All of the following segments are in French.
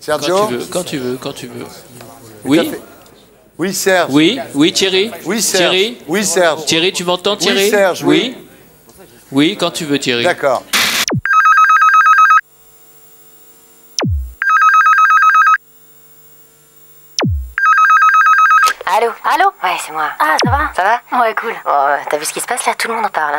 Sergio? Quand tu veux. Oui? Oui, Serge. Oui, Thierry? Oui, Serge. Thierry? Oui, Serge. Thierry, tu m'entends, Thierry? Oui, Serge, oui. Oui, quand tu veux, Thierry. D'accord. Allô? Allô? Ouais, c'est moi. Ah, ça va? Ça va? Ouais, cool. Oh, t'as vu ce qui se passe là? Tout le monde en parle. Hein.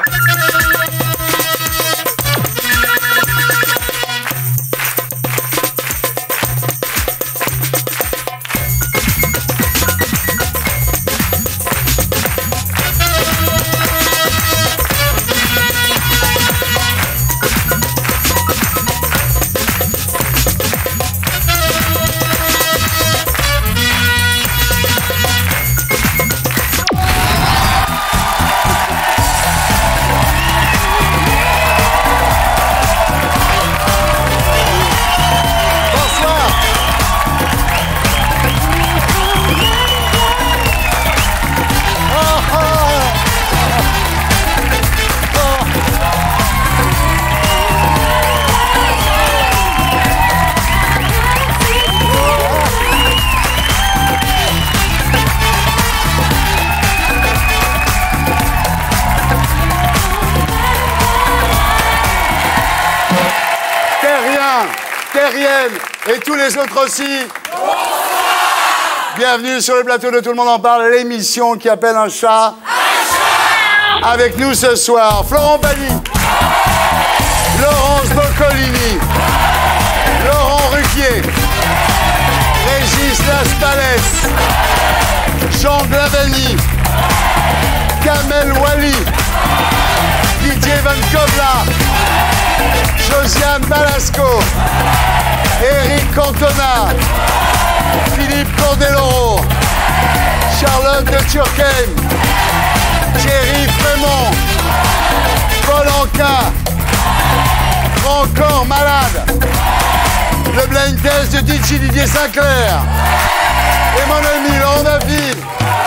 Terrienne et tous les autres aussi. Bienvenue sur le plateau de Tout le monde en parle, l'émission qui appelle un chat. Avec nous ce soir, Florent Pagny, Laurence Boccolini, Laurent Ruquier, Régis Laspalès, Jean Glavani, Kamel Wally, Didier Van Kovla, Josiane Balasco, Eric Cantona, Philippe Candeloro, Charlotte de Turckheim, Thierry Frémont, Paul Anka, Encore Malade, le blind test de DJ Didier Sinclair et mon ami Laurent David.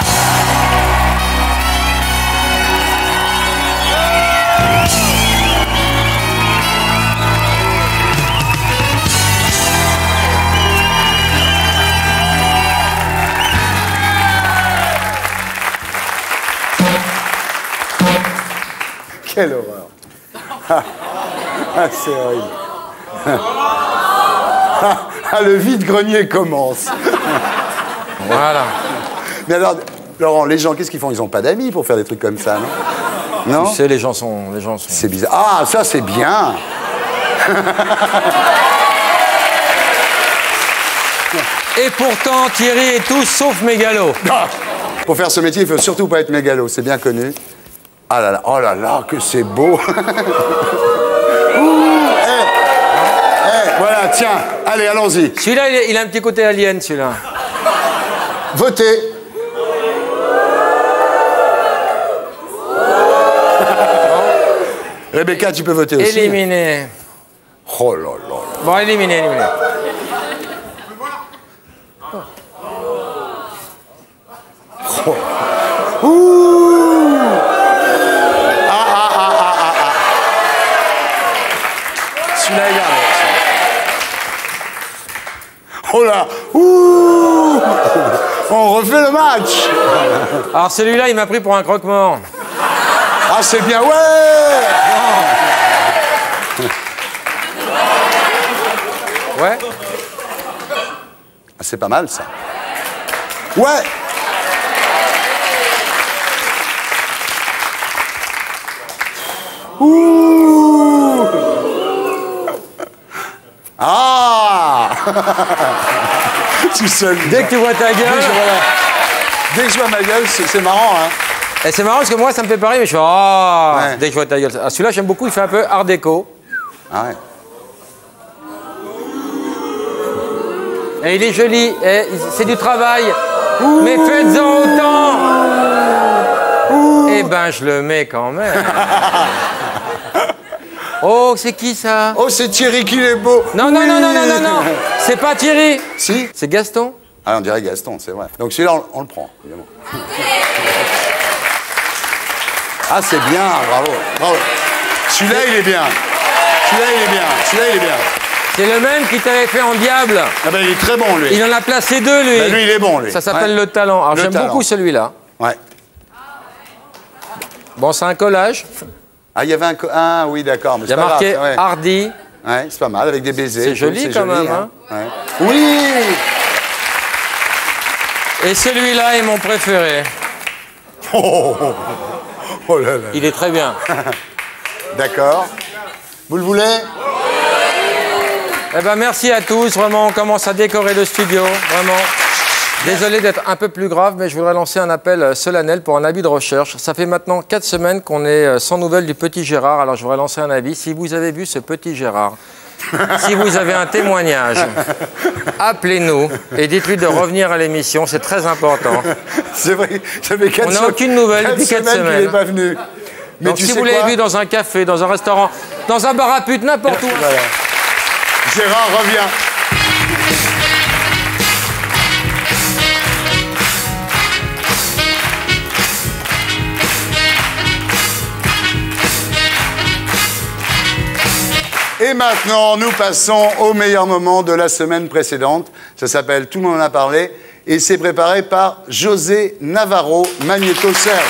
Quelle horreur. C'est horrible. Le vide-grenier commence. Voilà. Mais alors, Laurent, les gens, qu'est-ce qu'ils font? Ils n'ont pas d'amis pour faire des trucs comme ça, non? Non? Tu sais, les gens sont... C'est bizarre. Ah, ça, c'est bien. Et pourtant, Thierry est tout sauf mégalo. Ah, pour faire ce métier, il ne faut surtout pas être mégalo, c'est bien connu. Ah là là, oh là là, que c'est beau. Voilà, tiens, allez, allons-y. Celui-là, il a un petit côté alien, celui-là. Votez. Rebecca, tu peux voter aussi. Éliminé. Oh là là. Bon, éliminé. Oh. Ouh. Celui-là est gardé. Oh là. Ouh. On refait le match. Alors, celui-là, il m'a pris pour un croque-mort. Ah, c'est bien, ouais. Ouais. Ah, c'est pas mal, ça. Ouais. Ouh. Ah. Tout seul. Dès que tu vois ta gueule... Dès que je vois ma gueule, c'est marrant, hein. Et c'est marrant parce que moi, ça me fait pareil, mais je fais... Oh, ouais. Dès que je vois ta gueule. Ah, celui-là, j'aime beaucoup, il fait un peu art déco. Ah ouais. Et il est joli, c'est du travail. Ouh. Mais faites-en autant. Ouh. Eh ben, je le mets quand même. Oh, c'est qui ça? Oh, c'est Thierry qu'il est beau. Non, non, non, non, non, non, non. C'est pas Thierry. Si. C'est Gaston. Ah, on dirait Gaston, c'est vrai. Donc celui-là, on le prend, évidemment. Ah, c'est bien, bravo, bravo. Celui-là, il est bien. Celui-là, il est bien. Celui-là, il est bien. C'est le même qui t'avait fait en diable. Ah ben il est très bon, lui. Il en a placé 2, lui. Ben, lui, il est bon, lui. Ça s'appelle le talent. Alors j'aime beaucoup celui-là. Ouais. Bon, c'est un collage. Ah, il y avait un... Ah oui, d'accord. Il y a marqué Hardy. Ouais, c'est pas mal, avec des baisers. C'est joli quand même, hein. Ouais. Oui. Et celui-là est mon préféré. Oh là là. Il est très bien. D'accord. Vous le voulez? Eh ben merci à tous. Vraiment, on commence à décorer le studio. Vraiment. Désolé d'être un peu plus grave, mais je voudrais lancer un appel solennel pour un avis de recherche. Ça fait maintenant 4 semaines qu'on est sans nouvelles du petit Gérard. Alors je voudrais lancer un avis. Si vous avez vu ce petit Gérard, si vous avez un témoignage, appelez-nous et dites-lui de revenir à l'émission. C'est très important. C'est vrai, ça fait 4 semaines. On n'a aucune nouvelle depuis 4 semaines. qu'il n'est pas venu. Mais donc si vous l'avez vu dans un café, dans un restaurant, dans un bar à pute, n'importe où. Voilà. Gérard revient. Et maintenant, nous passons au meilleur moment de la semaine précédente. Ça s'appelle Tout le monde en a parlé. Et c'est préparé par José Navarro, Magnéto Serge.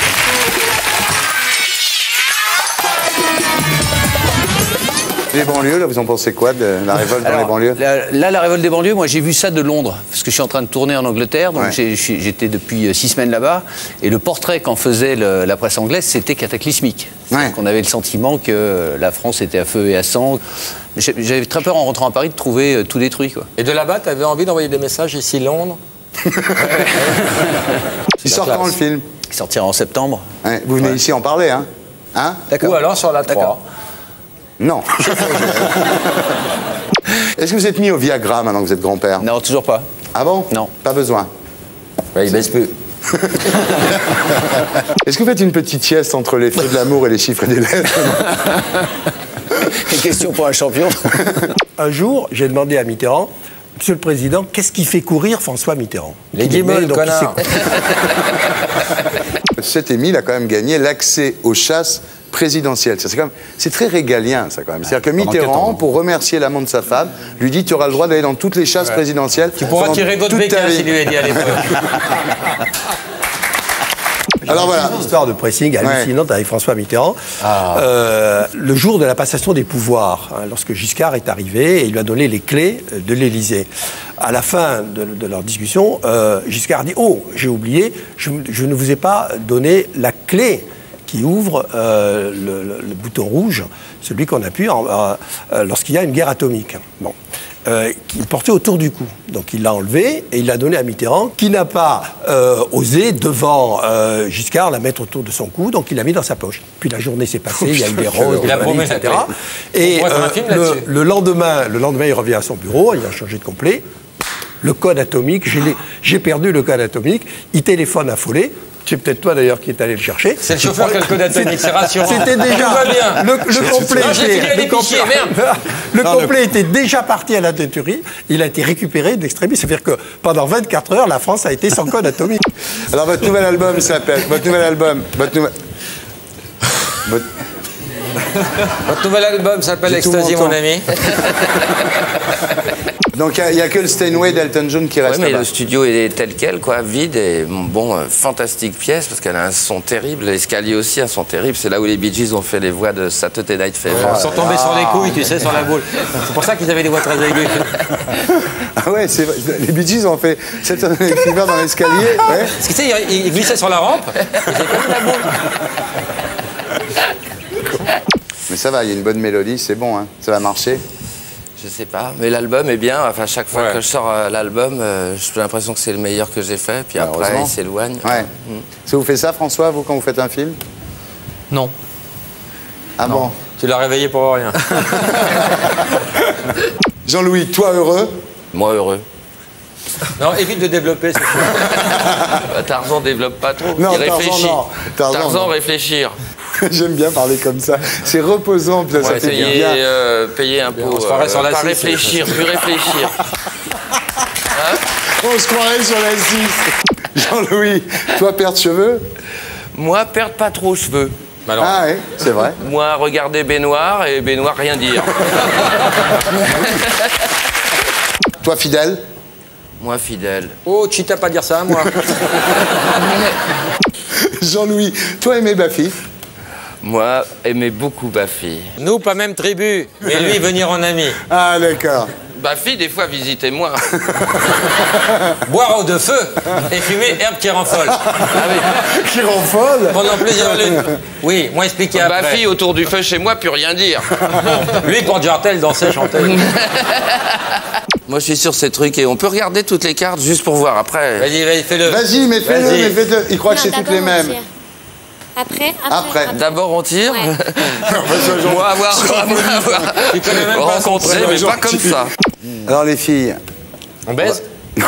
Les banlieues, là, vous en pensez quoi de la révolte dans les banlieues? La révolte des banlieues, moi j'ai vu ça de Londres, parce que je suis en train de tourner en Angleterre, donc j'étais depuis 6 semaines là-bas, et le portrait qu'en faisait la presse anglaise, c'était cataclysmique. Ouais. On avait le sentiment que la France était à feu et à sang. J'avais très peur en rentrant à Paris de trouver tout détruit, quoi. Et de là-bas, tu avais envie d'envoyer des messages ici, Londres? Il sort quand le film? Il sortira en septembre. Ouais, vous venez ici en parler, hein? Hein? Ou alors sur la 3. Non. Est-ce que vous êtes mis au Viagra maintenant que vous êtes grand-père? Non, toujours pas. Ah bon? Non. Pas besoin. Bah, il baisse plus. Est-ce que vous faites une petite sieste entre les feux de l'amour et les chiffres des lettres? Une question pour un champion. Un jour, j'ai demandé à Mitterrand, Monsieur le Président, qu'est-ce qui fait courir François Mitterrand? Les guimauves, connard. Cet Émile a quand même gagné l'accès aux chasses présidentielles. C'est très régalien, ça, quand même. C'est-à-dire que Mitterrand, pour remercier l'amant de sa femme, lui dit: tu auras le droit d'aller dans toutes les chasses présidentielles. Tu pourras tirer d'autres bécanes, s'il lui a dit à l'époque. Alors voilà. Une histoire de pressing hallucinante avec François Mitterrand. Le jour de la passation des pouvoirs, hein, lorsque Giscard est arrivé et il lui a donné les clés de l'Élysée. À la fin de leur discussion, Giscard dit: oh, j'ai oublié, je ne vous ai pas donné la clé qui ouvre le bouton rouge, celui qu'on appuie lorsqu'il y a une guerre atomique. Bon. Qu'il portait autour du cou. Donc il l'a enlevé et il l'a donné à Mitterrand, qui n'a pas osé, devant Giscard, la mettre autour de son cou, donc il l'a mis dans sa poche. Puis la journée s'est passée, il y a eu des roses, des vanilles, etc. Et le lendemain, il revient à son bureau, il a changé de complet. Le code atomique, j'ai perdu le code atomique, il téléphone affolé. C'est peut-être toi d'ailleurs qui est allé le chercher. C'est le chauffeur qui a le code atomique, c'est rassurant. C'était déjà. Tout va bien. Le complet était déjà parti à la détuerie. Il a été récupéré d'extrémis. C'est-à-dire que pendant 24 heures, la France a été sans code atomique. Alors votre nouvel album s'appelle. Votre nouvel album s'appelle Ecstasy, mon ami. Donc il n'y a que le Steinway d'Elton John qui reste mais là-bas. le studio est tel quel, quoi, vide et bon, fantastique pièce parce qu'elle a un son terrible, l'escalier aussi a un son terrible. C'est là où les Bee Gees ont fait les voix de Saturday Night Fever. Sans tomber sur les couilles, tu sais, sur la boule. C'est pour ça qu'ils avaient des voix très aiguës. Ah ouais, c'est vrai. Les Bee Gees ont fait Saturday Night Fever dans l'escalier. Ouais. Parce que tu sais, ils glissaient sur la rampe. Ils faisaient comme la boule. Mais ça va, il y a une bonne mélodie, c'est bon, hein. Ça va marcher. Je sais pas, mais l'album est bien. Enfin, chaque fois que je sors l'album, j'ai l'impression que c'est le meilleur que j'ai fait. Puis après, il s'éloigne. Ouais. Ça vous fait ça, François, vous, quand vous faites un film? Non. Ah bon? Tu l'as réveillé pour rien. Jean-Louis, toi heureux? Moi heureux. Non, évite de développer ce film. Tarzan développe pas trop. Non, il réfléchit. Tarzan, réfléchir. J'aime bien parler comme ça. C'est reposant, puis ça fait bien. Payer un peu. On se croirait sur la 6. Réfléchir, plus réfléchir. On se croirait sur la 6. Jean-Louis, toi, perdre cheveux? Moi, perdre pas trop cheveux. alors... Ah oui, c'est vrai. Moi, regarder baignoire et baignoire, rien dire. Toi, fidèle? Moi, fidèle. Oh, tu t'as pas dire ça à moi. Jean-Louis, toi, aimé Baffy? Moi, aimais beaucoup Baffy. Nous, pas même tribu, mais lui, venir en ami. Ah, d'accord. Baffy, des fois, visitez-moi. Boire au de feu et fumer herbe qui rend folle. Ah oui. Qui rend folle? Pendant plusieurs lunes. Oui, moi expliqué après. Baffy, autour du feu chez moi, plus rien dire. Lui, quand Jartel dansait, chantait. Moi, je suis sur ces trucs et on peut regarder toutes les cartes juste pour voir après. Vas-y, fais-le. Vas-y, mais fais-le, Vas-y. mais fais-le. Il croit que c'est toutes les mêmes. Après. D'abord, on tire. Ouais. Moi, avoir Tu connais même pas rencontré, mais pas comme ça. Alors, les filles, On baise Non,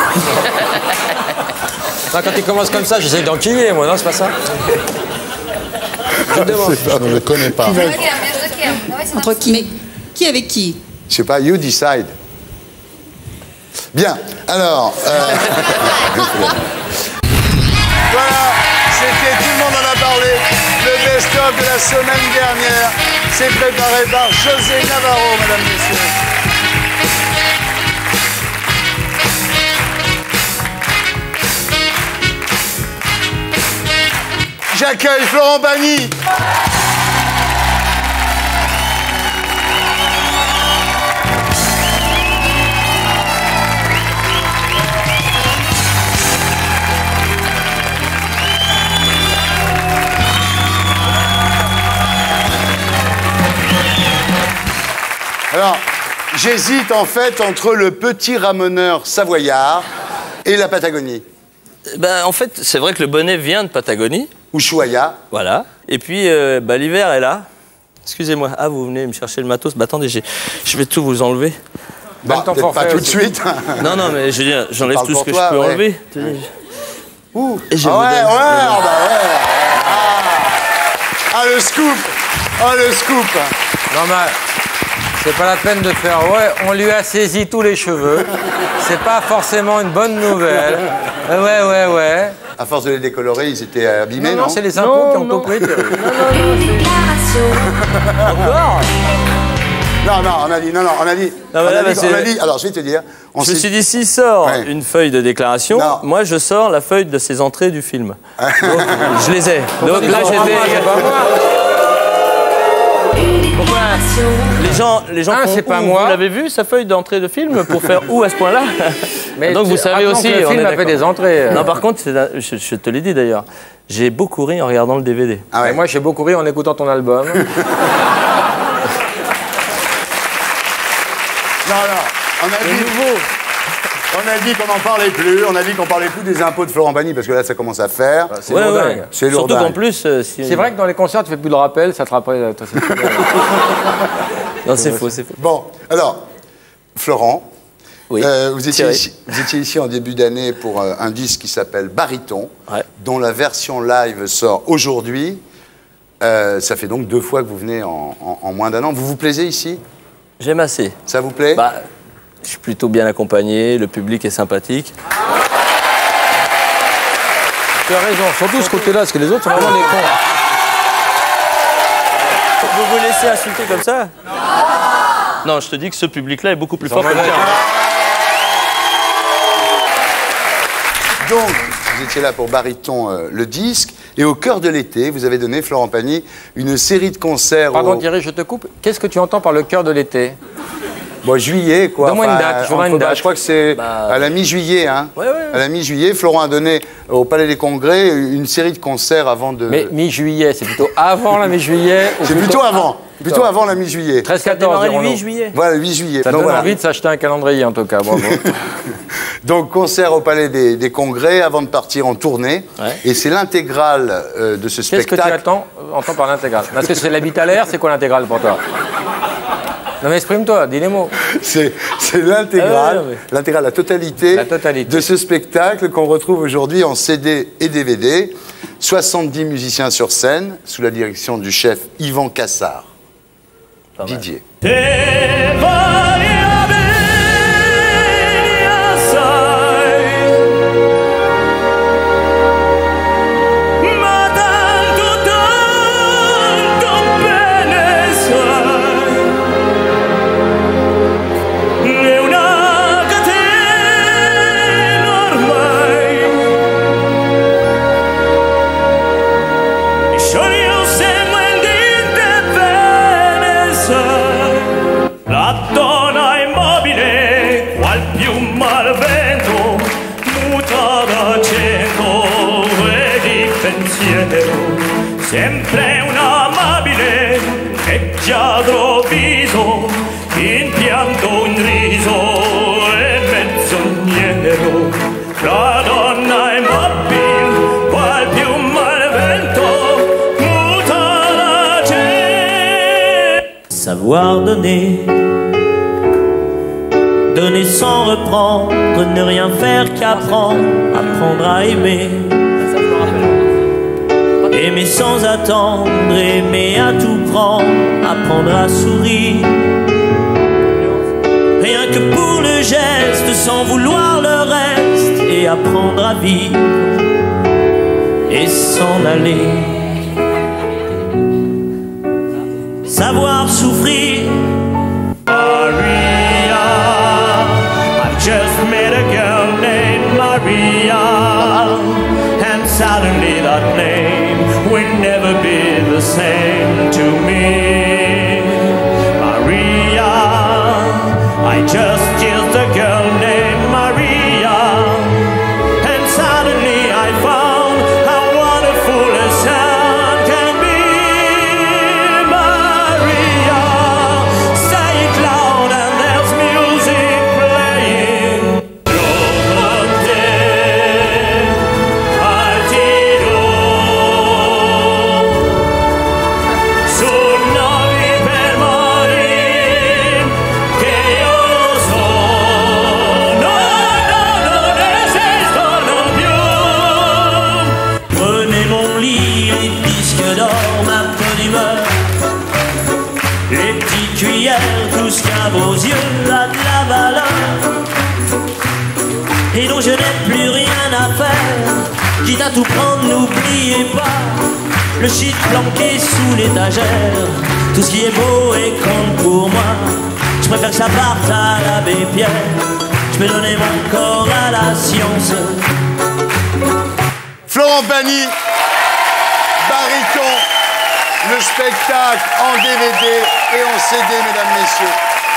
quand il commence comme ça, j'essaie d'enquiller, moi, non, c'est pas ça. Je te demande. Je ne le connais pas. Entre qui? Mais qui avec qui? je sais pas, you decide. Bien, alors... Voilà, c'était Tout le monde en a parlé. Le best-of de la semaine dernière. C'est préparé par José Navarro, mesdames, messieurs. J'accueille Florent Pagny. Alors, j'hésite en fait entre le petit ramoneur savoyard et la Patagonie. Ben, en fait, c'est vrai que le bonnet vient de Patagonie. Ushuaïa. Voilà. Et puis, l'hiver est là. Excusez-moi. Ah, vous venez me chercher le matos. Bah, attendez, je vais tout vous enlever. Bah, peut-être pas tout de suite. Non, non, mais je veux dire, j'enlève parle tout ce pour que toi, je peux ouais. enlever. Ouh. Et je Ah vous ouais, donne- ah bah ouais. Ah, le scoop. Ah, le scoop. Non, mais c'est pas la peine de faire. Ouais, on lui a saisi tous les cheveux. C'est pas forcément une bonne nouvelle. Ouais. À force de les décolorer, ils étaient abîmés, non? Non, c'est les impôts qui ont tout pris. Encore Non, on a dit. Non, mais on là, a bah, dit, c'est- alors, je vais te dire. On Je me s'est- suis dit, s'il sort Ouais. une feuille de déclaration, Non. moi, je sors la feuille de ses entrées du film. Donc, je les ai. Donc là, j'étais... Pourquoi les gens Ah, font c'est pas où moi. Vous l'avez vu, sa feuille d'entrée de film, pour faire où à ce point-là? Mais Donc vous savez rappelons aussi... que le on film est a fait d'accord. des entrées. Non, par contre, je te l'ai dit d'ailleurs, j'ai beaucoup ri en regardant le DVD. Ah ouais. Et moi, j'ai beaucoup ri en écoutant ton album. Non, on a dit qu'on n'en parlait plus. On a dit qu'on parlait plus des impôts de Florent Pagny parce que là, ça commence à faire. C'est lourdingue. C'est Surtout lourdingue. qu'en plus... si- C'est vrai que dans les concerts, tu fais plus de rappel, ça te rappelle. Toi, c'est- Non, c'est faux, c'est faux. Bon, alors, Florent, Oui. vous étiez ici en début d'année pour un disque qui s'appelle Baryton, Ouais. dont la version live sort aujourd'hui. Ça fait donc 2 fois que vous venez en moins d'1 an. Vous vous plaisez ici? J'aime assez. Ça vous plaît? Bah, je suis plutôt bien accompagné, le public est sympathique. Tu as raison, surtout ce côté-là, parce que les autres sont vraiment des cons. Vous vous laissez insulter comme ça? Non, je te dis que ce public-là est beaucoup plus fort que le tien. Donc, vous étiez là pour Baryton, le disque. Et au cœur de l'été, vous avez donné, Florent Pagny, une série de concerts. Pardon Thierry, je te coupe. Qu'est-ce que tu entends par le cœur de l'été? Bon, juillet, quoi. Donne-moi une date, je voudrais une date. Je crois que c'est à la mi-juillet, hein. Ouais. À la mi-juillet, Florent a donné au Palais des Congrès une série de concerts avant de... Mais mi-juillet, c'est plutôt avant la mi-juillet ou C'est plutôt avant. Plutôt avant la mi-juillet. 13-14, Ça a démarré le dirons-nous. 8 juillet. Voilà, le 8 juillet. Ça Donc, donne voilà. envie de s'acheter un calendrier, en tout cas. Bravo. Donc, concert au Palais des Congrès avant de partir en tournée. Ouais. Et c'est l'intégrale de ce Qu'est-ce que tu spectacle. entends par l'intégrale? Parce que c'est l'habit à l'air, c'est quoi l'intégrale pour toi? Non mais exprime-toi, dis les mots. C'est l'intégrale, Ah ouais, non, mais- l'intégrale, la totalité, La totalité. de ce spectacle qu'on retrouve aujourd'hui en CD et DVD. 70 musiciens sur scène, sous la direction du chef Yvan Cassard. Pas mal. Didier. pensiero, sempre un amabile leggiadro viso, in pianto, in riso e menzognero, la donna immobile, qual piuma al vento, muta la gente. Savoir donner, donner sans reprendre, ne rien faire qu'apprendre, apprendre à aimer. Aimer sans attendre, aimer à tout prendre, apprendre à sourire. Rien que pour le geste, sans vouloir le reste, et apprendre à vivre et s'en aller. Savoir souffrir. Maria, I've just met a girl named Maria, and suddenly that name will never be the same to me. Maria, I just kissed a girl named Maria, and suddenly I found how wonderful a sound can be. Maria, say it loud and there's music playing. Giovanotte, partido, sonnavi per morire, che io lo so, no, no, non esistono più. Prenez mon lit, les disques d'or, ma peau d'humeur, les petites cuillères, tout ce qu'à vos yeux a de la valeur, et dont je n'ai plus rien à faire, quitte à tout prendre, n'oubliez pas le shit planqué sous l'étagère, tout ce qui est beau et compte pour moi, je préfère que ça parte à l'abbé Pierre, je peux donner mon corps à la science. Florent Pagny, Baryton, le spectacle en DVD et en CD, mesdames, messieurs.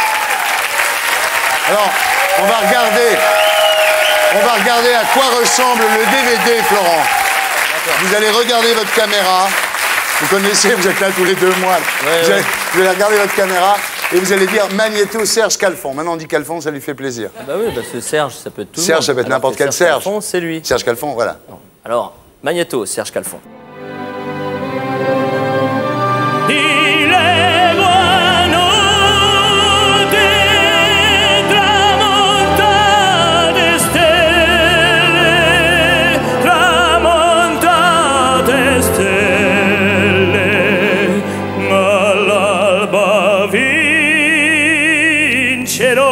Alors, on va regarder à quoi ressemble le DVD, Florent. Vous allez regarder votre caméra. Vous connaissez, vous êtes là tous les 2 mois. Vous allez regarder votre caméra et vous allez dire Magnéto Serge Calfon. Maintenant, on dit Calfon, ça lui fait plaisir. Ah bah oui, parce que Serge, ça peut être tout le Serge, monde. ça peut être n'importe quel Serge. Calfon, c'est lui. Serge Calfon, voilà. Non. Alors, Magnéto, Serge Calfon. Il est buono di tramontate stelle, ma l'alba vincerò.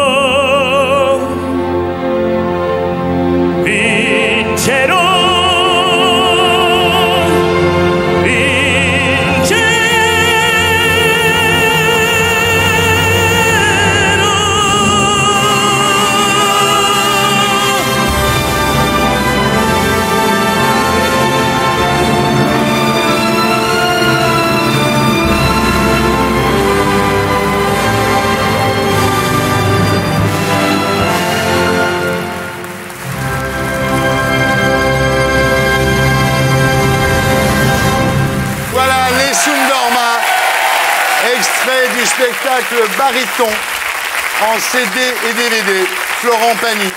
Vincerò. Extrait du spectacle Baryton en CD et DVD, Florent Pagny.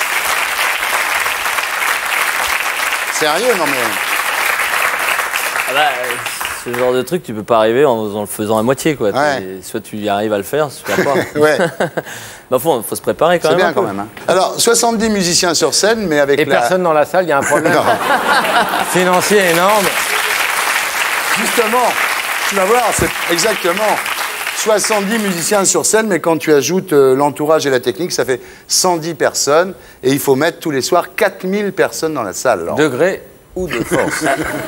Sérieux, non mais... Ah bah, ce genre de truc, tu peux pas arriver en le faisant à moitié, quoi. Ouais. Soit tu y arrives à le faire, soit pas. Ouais. Bah faut se préparer quand même. C'est bien quand même. Hein. Alors, 70 musiciens sur scène, mais avec Et personne dans la salle, il y a un problème financier énorme. Justement, tu vas voir, c'est exactement 70 musiciens sur scène, mais quand tu ajoutes l'entourage et la technique, ça fait 110 personnes. Et il faut mettre tous les soirs 4000 personnes dans la salle. Alors. Degré ou de force.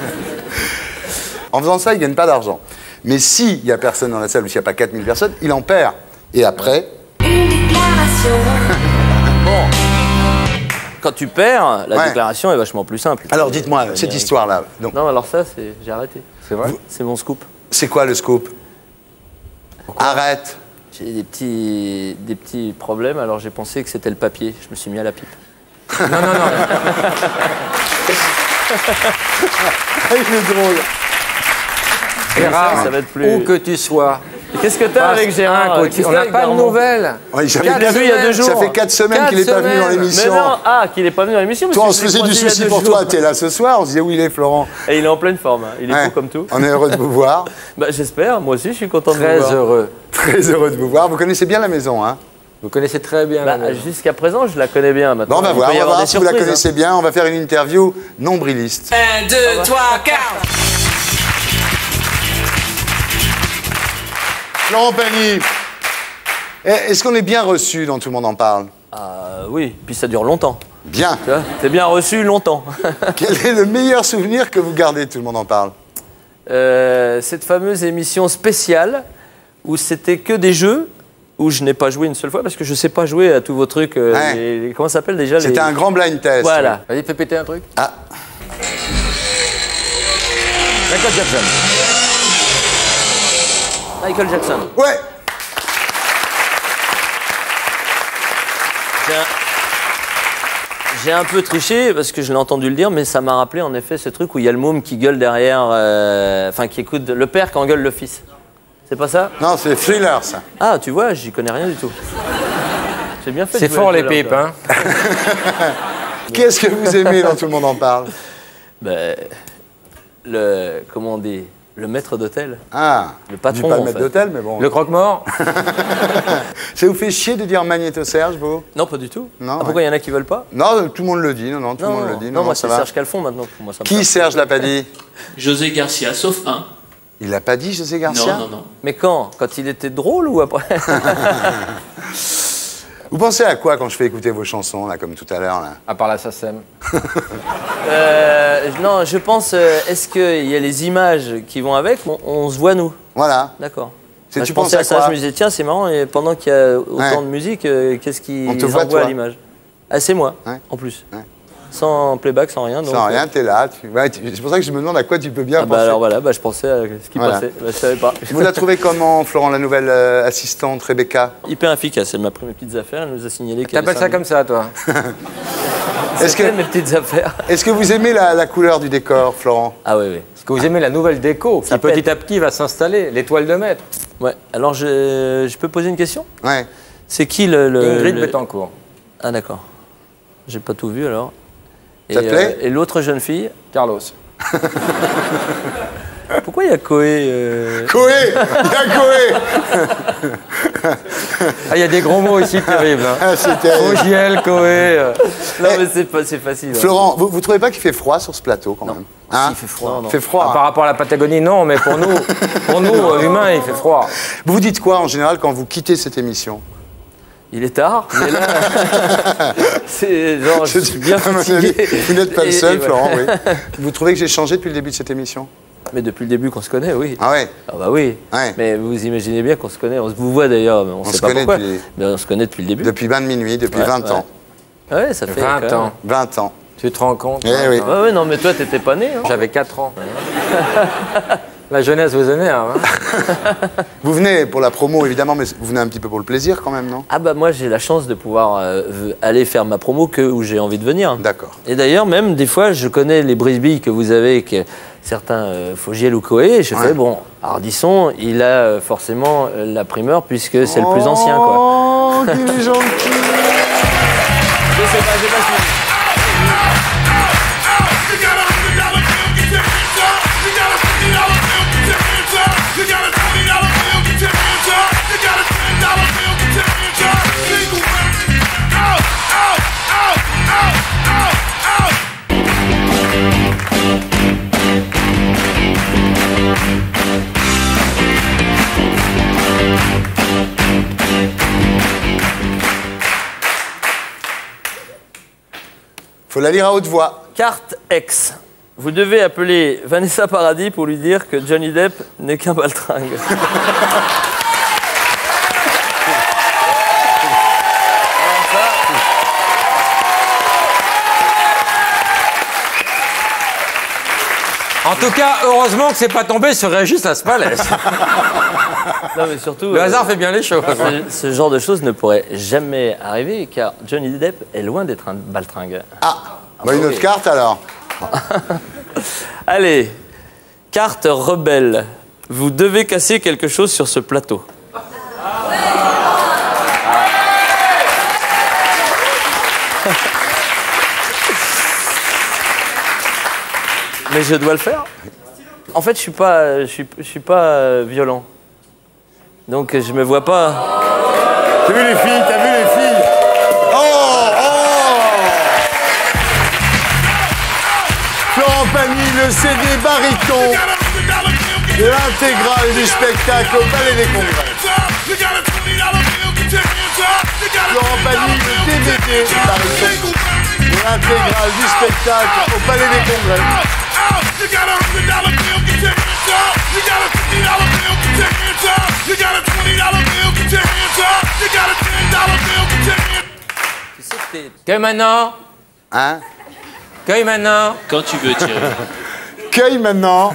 En faisant ça, il ne gagne pas d'argent. Mais s'il n'y a personne dans la salle ou s'il n'y a pas 4000 personnes, il en perd. Et après... Une déclaration. Bon. Quand tu perds, la déclaration est vachement plus simple. Alors dites-moi, cette histoire-là. Donc... Non, alors ça, j'ai arrêté. C'est vrai? C'est mon scoop. C'est quoi le scoop? Arrête. J'ai des petits problèmes, alors j'ai pensé que c'était le papier. Je me suis mis à la pipe. Non. Il est drôle. Gérard, ça va être plus- où que tu sois. Qu'est-ce que t'as avec Gérard? On n'a pas de nouvelles. Ouais, ça fait Quatre bien- vu il y a 2 jours. Ça fait 4 semaines qu'il n'est pas venu dans Mais l'émission. non, qu'il n'est pas venu dans l'émission. Toi, on parce se que je l'ai faisait du croisé il y a souci 2 pour jours. toi. T'es là ce soir. On se disait où il est, Florent. Et il est en pleine forme. Hein. Il est Ouais. beau comme tout. On est heureux de vous voir. Bah, j'espère. Moi aussi, je suis content de Très vous voir. heureux. Très heureux de vous voir. Vous connaissez bien la maison, hein? Vous connaissez très bien la Bah, maison. jusqu'à présent, je la connais bien. Maintenant, Bon, on va il voir, peut y avoir des si vous la surprises, connaissez bien. On va faire une interview nombriliste. 1, 2, 3, 4. Florent Pagny, est-ce qu'on est bien reçu dans Tout le monde en parle? Oui, puis ça dure longtemps. Bien. Tu vois, t'es bien reçu longtemps. Quel est le meilleur souvenir que vous gardez de Tout le monde en parle? Cette fameuse émission spéciale où c'était que des jeux, où je n'ai pas joué une seule fois parce que je sais pas jouer à tous vos trucs. Ouais. Comment ça s'appelle déjà C'était un grand blind test. Voilà. Vas-y, fais péter un truc. Ah, Michael Jackson. Michael Jackson. ouais. J'ai un peu triché parce que je l'ai entendu le dire, mais ça m'a rappelé en effet ce truc où il y a le môme qui gueule derrière, enfin qui écoute le père qui engueule le fils. C'est pas ça? Non, c'est Thriller, ça. Ah, tu vois, j'y connais rien du tout. J'ai bien fait. de C'est jouer fort à les Thriller, pipes, toi. hein. Qu'est-ce que vous aimez dans Tout le monde en parle? Ben, comment on dit, le maître d'hôtel, Ah, le je patron. dis pas le en maître fait. d'hôtel, mais bon. Le croque-mort. Ça vous fait chier de dire Magnéto-Serge, vous? Non, pas du tout. Non, Pourquoi il y en a qui veulent pas? Non, tout le monde le dit. Non, tout le monde le dit. Non, moi ça c'est va. Serge Calfon maintenant. Pour moi, ça me Qui, parle. Serge, l'a pas dit? José Garcia, sauf un. Il l'a pas dit, José Garcia? Non, non, non. Mais quand? Quand il était drôle ou après? Vous pensez à quoi quand je fais écouter vos chansons, là, comme tout à l'heure, là? À part la SACEM. Non, je pense, est-ce qu'il y a les images qui vont avec? On se voit nous. Voilà. D'accord. C'est- Bah, tu je pensais penses à à ça, quoi? je me disais, tiens, c'est marrant, et pendant qu'il y a autant Ouais. de musique, qu'est-ce qui On te les voit, envoie toi. à l'image? Ah, c'est moi, Ouais. en plus. Ouais. Sans playback, sans rien. Donc, Sans rien, t'es là. C'est pour ça que je me demande à quoi tu peux bien Ah bah penser. alors voilà, bah, je pensais à ce qui Voilà. passait. Bah, je savais pas. Vous la trouvez comment, Florent, la nouvelle assistante, Rebecca? Hyper efficace, elle m'a pris mes petites affaires, elle nous a signalé qu'elle T'appelles ça comme ça, toi? Est-ce que, mes petites affaires. est-ce que vous aimez la couleur du décor, Florent? Ah oui, oui. Est-ce que vous aimez la nouvelle déco qui Ça petit pète. à petit va s'installer, l'étoile de maître? Ouais, alors je peux poser une question? Ouais. C'est qui le... Ingrid le- Betancourt. Ah d'accord. J'ai pas tout vu alors. Ça te plaît et l'autre jeune fille, Carlos. pourquoi il y a Koé Koé! Il y a Koé! Ah, il y a des gros mots ici terribles. Hein. Ah, c'est terrible. Ogiel, Koé. Non Eh, mais c'est facile. hein. Florent, vous trouvez pas qu'il fait froid sur ce plateau, quand même? Hein? Il fait froid. Il fait froid. Ah, hein. par rapport à la Patagonie, non, mais pour nous, humains, il fait froid. Vous vous dites quoi, en général, quand vous quittez cette émission? Il est tard, mais là, c'est genre, je suis bien À mon fatigué. avis, vous n'êtes pas le Et- seul, et Florent, voilà. oui. Vous trouvez que j'ai changé depuis le début de cette émission? Mais depuis le début qu'on se connaît, oui. Ah ouais? Ah bah oui. Ouais. Mais vous imaginez bien qu'on se connaît, on se vous voit d'ailleurs, mais on se sait pas connaît pourquoi. depuis- Mais on se connaît depuis le début. Depuis 20 de minuit, depuis Ouais, 20 ouais. ans. Ouais, ça fait 20 quand même. ans. 20 ans. Tu te rends compte? Eh oui. Ouais, ouais, non, mais toi, t'étais pas né. Hein. J'avais 4 ans. La jeunesse vous énerve. Hein. Vous venez pour la promo, évidemment, mais vous venez un petit peu pour le plaisir, quand même, non? Ah bah moi, j'ai la chance de pouvoir aller faire ma promo que où j'ai envie de venir. D'accord. Et d'ailleurs, même des fois, je connais les brise-billes que vous avez, que certains Fogiel ou Koé, et je fais, bon, Ardisson, il a forcément la primeur puisque c'est le plus ancien, quoi. Oh, qu'il est gentil! Je sais pas, j'ai pas suivi. Faut la lire à haute voix. Carte X. Vous devez appeler Vanessa Paradis pour lui dire que Johnny Depp n'est qu'un baltringue. En tout cas, heureusement que c'est pas tombé sur Régis Laspalès. Non, mais surtout, Le hasard fait bien les choses. ce genre de choses ne pourrait jamais arriver car Johnny Depp est loin d'être un baltringue. Ah, bah une autre carte, alors. Allez, carte rebelle. Vous devez casser quelque chose sur ce plateau. Mais je dois le faire. En fait, je suis pas violent. Donc je me vois pas. T'as vu les filles? Florent Pagny, le CD baryton, l'intégrale du spectacle au Palais des Congrès. Florent Pagny, le DVD baryton, l'intégrale du spectacle au Palais des Congrès. Que maintenant? Hein? Cueille maintenant. Quand tu veux, Thierry. Cueille maintenant.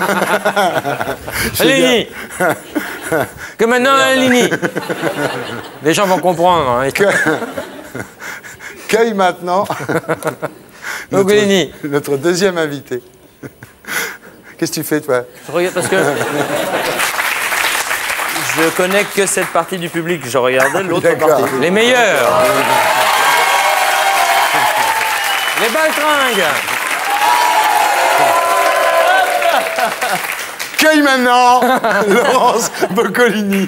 Lini. Que maintenant, Lini. Les gens vont comprendre. Hein. Cueille maintenant. Notre deuxième invité. Qu'est-ce que tu fais, toi? Je regarde parce que je connais que cette partie du public. Je regardais l'autre partie. Les meilleurs. Les baltringues. Cueille maintenant Laurence Boccolini.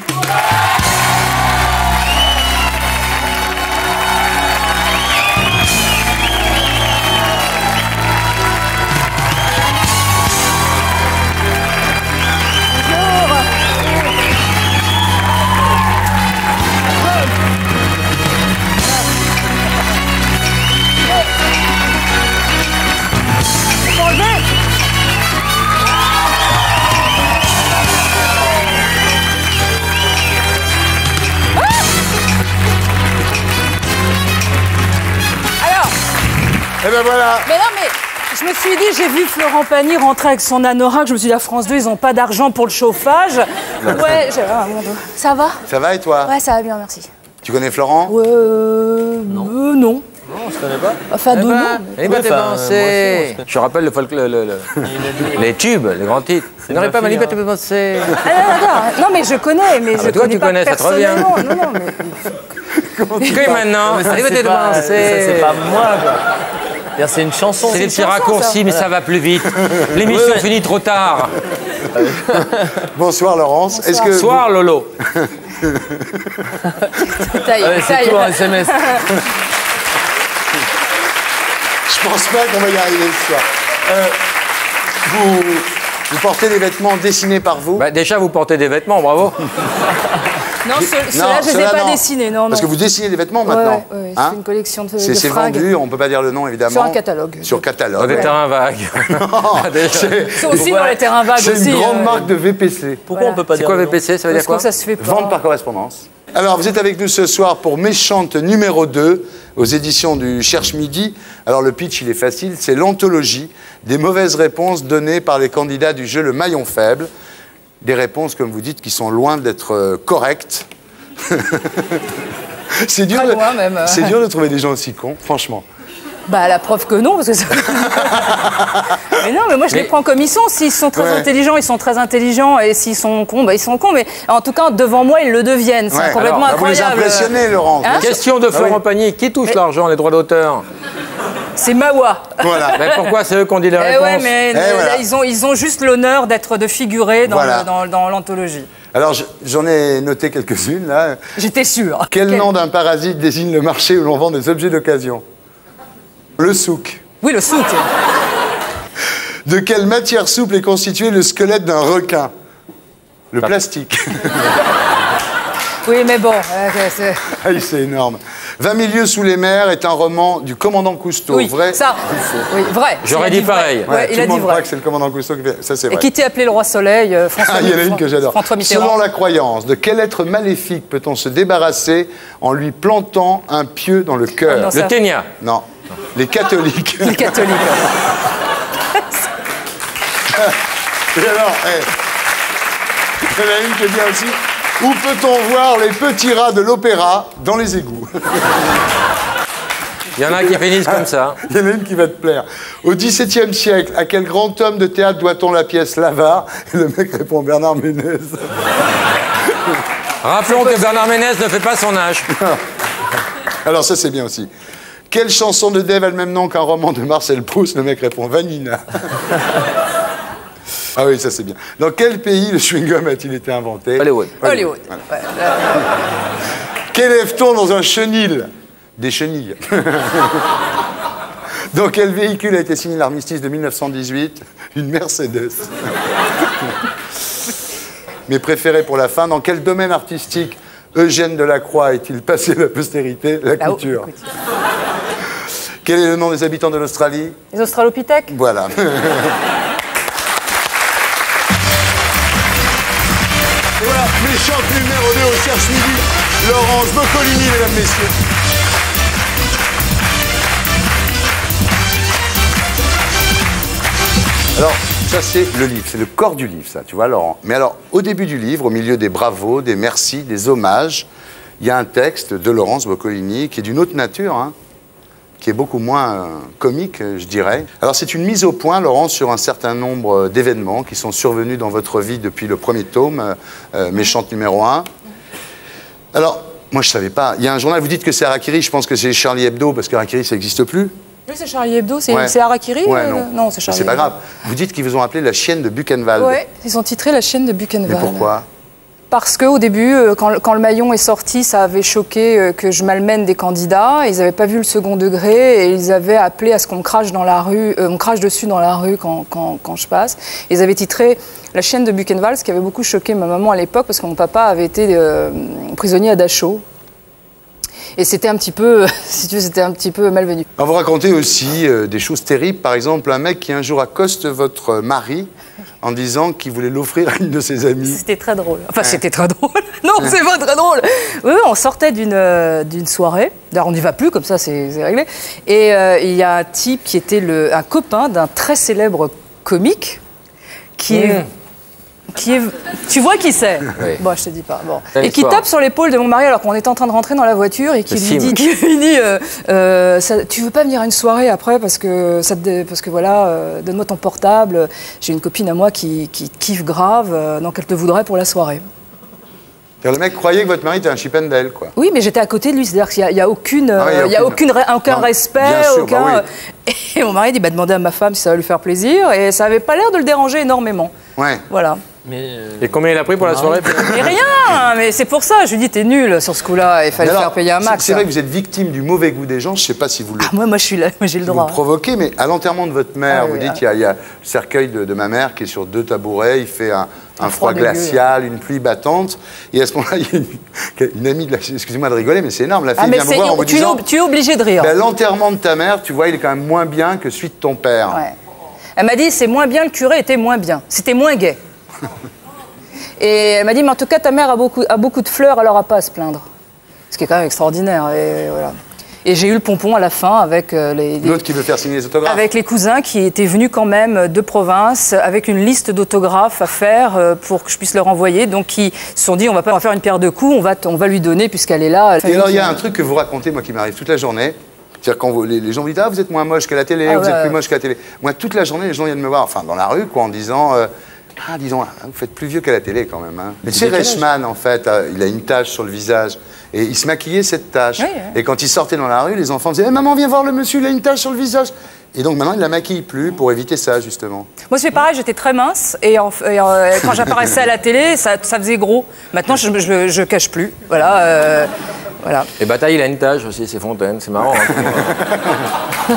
Et ben voilà. Mais non, mais je me suis dit, j'ai vu Florent Pagny rentrer avec son anorak. Je me suis dit, la France 2, ils n'ont pas d'argent pour le chauffage. Ouais, ça va? Ça va et toi? Ouais, ça va bien, merci. Tu connais Florent? Non. Non, on se connaît pas. Enfin, de nom. Je rappelle les tubes, les grands titres. Vous n'aurez pas ma liberté de penser. Non, mais je connais, mais je toi, connais tu pas connais, ça te revient. personnellement. Non, mais... Cueille maintenant. C'est pas moi, quoi. C'est une chanson. C'est des petits raccourcis, mais ça va plus vite. L'émission finit trop tard. Bonsoir Laurence. Bonsoir. Bonsoir Lolo. C'est tout en SMS. Je pense pas qu'on va y arriver ce soir. Vous portez des vêtements dessinés par vous? Bah, déjà, vous portez des vêtements, bravo. Non, ceux-là, je ne les ai pas dessinés. Non, Parce que vous dessinez des vêtements maintenant. Ouais, hein? c'est une collection de C'est fringues. vendu, on ne peut pas dire le nom évidemment. Sur un catalogue. Sur catalogue. Des terrains vagues. C'est aussi dans les terrains vagues aussi. C'est une grande marque de VPC. Pourquoi on peut pas dire? C'est quoi VPC? Ça veut dire quoi? Ça se fait pas. Vente par correspondance. Alors, vous êtes avec nous ce soir pour Méchante numéro 2, aux éditions du Cherche Midi. Alors, le pitch, il est facile. C'est l'anthologie des mauvaises réponses données par les candidats du jeu Le Maillon Faible. Des réponses, comme vous dites, qui sont loin d'être correctes. C'est dur, dur de trouver des gens aussi cons, franchement. Bah, la preuve que non, parce que ça... Mais non, mais moi je les prends comme ils sont. S'ils sont très intelligents, ils sont très intelligents. Et s'ils sont cons, bah, ils sont cons. Mais en tout cas, devant moi, ils le deviennent. C'est complètement incroyable. Vous les impressionnez, Laurent. Hein? Question de Florent Pagny. Qui touche l'argent, les droits d'auteur? C'est Mawa. Voilà. Mais pourquoi c'est eux qui ont dit les réponses? Ouais, mais là, ils ont juste l'honneur de figurer dans l'anthologie. Alors, j'en ai noté quelques-unes, là. J'étais sûre. Quel nom d'un parasite désigne le marché où l'on vend des objets d'occasion? Le souk. Oui, le souk. De quelle matière souple est constitué le squelette d'un requin? Le plastique. Oui, mais bon, c'est énorme. 20 000 lieues sous les mers est un roman du commandant Cousteau. Oui, vrai? Ça, oui, vrai. J'aurais dit pareil. Ouais, il a dit vrai. Que c'est le commandant Cousteau qui fait... Ça, c'est vrai. Et qui t'est appelé le roi Soleil, François il y en a une que j'adore. François Mitterrand. Selon la croyance, de quel être maléfique peut-on se débarrasser en lui plantant un pieu dans le cœur? Le ténia. Non. Les catholiques. Les catholiques. Et alors, il y en a une qui est bien aussi. Où peut-on voir les petits rats de l'opéra? Dans les égouts. Il y en a qui finissent comme ça. Il y en a une qui va te plaire. Au XVIIe siècle, à quel grand homme de théâtre doit-on la pièce L'Avare? Et le mec répond Bernard Ménez. Rappelons que Bernard Ménez ne fait pas son âge. Alors ça, c'est bien aussi. Quelle chanson de Dave a le même nom qu'un roman de Marcel Proust? Le mec répond Vanina. Ah oui, ça c'est bien. Dans quel pays le chewing-gum a-t-il été inventé? Hollywood. Voilà. Ouais. Qu'élève-t-on dans un chenil? Des chenilles. Dans quel véhicule a été signé l'armistice de 1918? Une Mercedes. Mes préférés pour la fin, dans quel domaine artistique Eugène Delacroix est-il passé la postérité? La couture. Quel est le nom des habitants de l'Australie? Les Australopithèques. Voilà. Et voilà, méchante numéro 2 au Cherche Midi, Laurence Boccolini, mesdames, messieurs. Alors, ça c'est le livre, c'est le corps du livre, ça, tu vois, Laurent. Mais alors, au début du livre, au milieu des bravos, des merci, des hommages, il y a un texte de Laurence Boccolini qui est d'une autre nature, hein, qui est beaucoup moins comique, je dirais. Alors, c'est une mise au point, Laurence, sur un certain nombre d'événements qui sont survenus dans votre vie depuis le premier tome, Méchante numéro 1. Alors, moi, je savais pas. Il y a un journal, vous dites que c'est Harakiri, je pense que c'est Charlie Hebdo, parce que Harakiri, ça n'existe plus. Oui, c'est Charlie Hebdo, c'est Ouais. Harakiri Ouais, non. c'est Charlie C'est pas Hebdo. grave. Vous dites qu'ils vous ont appelé la chienne de Buchenwald. Ouais, ils ont titré La chienne de Buchenwald. Mais pourquoi? Parce qu'au début, quand le maillon est sorti, ça avait choqué que je malmène des candidats. Ils n'avaient pas vu le second degré et ils avaient appelé à ce qu'on me crache dans la rue, on me crache dessus dans la rue quand je passe. Ils avaient titré La chienne de Buchenwald, ce qui avait beaucoup choqué ma maman à l'époque parce que mon papa avait été prisonnier à Dachau. Et c'était un petit peu, si tu veux, c'était un petit peu malvenu. On vous racontez aussi des choses terribles. Par exemple, un mec qui un jour accoste votre mari en disant qu'il voulait l'offrir à une de ses amies. C'était très drôle. Enfin, c'était très drôle. Non, c'est pas très drôle. Oui, on sortait d'une soirée. D'ailleurs, on n'y va plus, comme ça, c'est réglé. Et il y a un type qui était un copain d'un très célèbre comique qui est... Tu vois qui c'est? Oui. Bon, je te dis pas. Bon. Quelle Et qui histoire. tape sur l'épaule de mon mari alors qu'on était en train de rentrer dans la voiture et qui lui dit, tu veux pas venir à une soirée après parce que voilà, donne-moi ton portable. J'ai une copine à moi qui kiffe grave, donc elle te voudrait pour la soirée. Le mec croyait que votre mari était un Chippendale, quoi. Oui, mais j'étais à côté de lui, c'est-à-dire qu'il n'y a aucun respect, bien sûr, aucun. bah oui. Et mon mari dit demandez à ma femme si ça va lui faire plaisir, et ça avait pas l'air de le déranger énormément. Ouais. Voilà. Et combien il a pris pour la soirée? Mais rien, mais c'est pour ça, je lui dis t'es nul sur ce coup-là, il fallait Alors, faire payer un max. C'est vrai que vous êtes victime du mauvais goût des gens, je sais pas si vous le... Moi je suis là, j'ai le Vous droit. le provoquez, mais à l'enterrement de votre mère, Ah vous oui, dites qu'il y a le cercueil de ma mère qui est sur 2 tabourets, il fait un froid dégueu, glacial, une pluie battante, et à ce moment-là, il y a une amie de la... Excusez-moi de rigoler, mais c'est énorme, la fille vient me voir en me disant... Tu es obligé de rire. Ben, l'enterrement de ta mère, tu vois, il est quand même moins bien que celui de ton père. Ouais. Elle m'a dit c'est moins bien, le curé était moins bien, c'était moins gai. Et elle m'a dit mais en tout cas ta mère a beaucoup de fleurs, elle n'aura pas à se plaindre. Ce qui est quand même extraordinaire. Et voilà. Et j'ai eu le pompon à la fin avec L'autre qui veut faire signer les autographes. avec les cousins qui étaient venus quand même de province avec une liste d'autographes à faire pour que je puisse leur envoyer. Donc qui se sont dit on va pas faire une pierre de coups, on va lui donner puisqu'elle est là. Et alors il y a un truc que vous racontez, moi qui m'arrive toute la journée. C'est-à-dire quand les gens vous disent ah vous êtes moins moche qu'à la télé, vous êtes plus moche qu'à la télé. Moi toute la journée les gens viennent me voir, enfin dans la rue quoi, en disant vous faites plus vieux qu'à la télé quand même. Hein. Mais tu sais, Reichmann, en fait, il a une tache sur le visage. Et il se maquillait cette tache. Oui, oui. Et quand il sortait dans la rue, les enfants disaient maman, viens voir le monsieur, il a une tache sur le visage. Et donc maintenant, il ne la maquille plus pour éviter ça, justement. Moi, c'est pareil, j'étais très mince. Et quand j'apparaissais à la télé, ça faisait gros. Maintenant, je cache plus. Voilà. Voilà. Et Bataille, il a une tache aussi, c'est Fontaine. C'est marrant. Hein.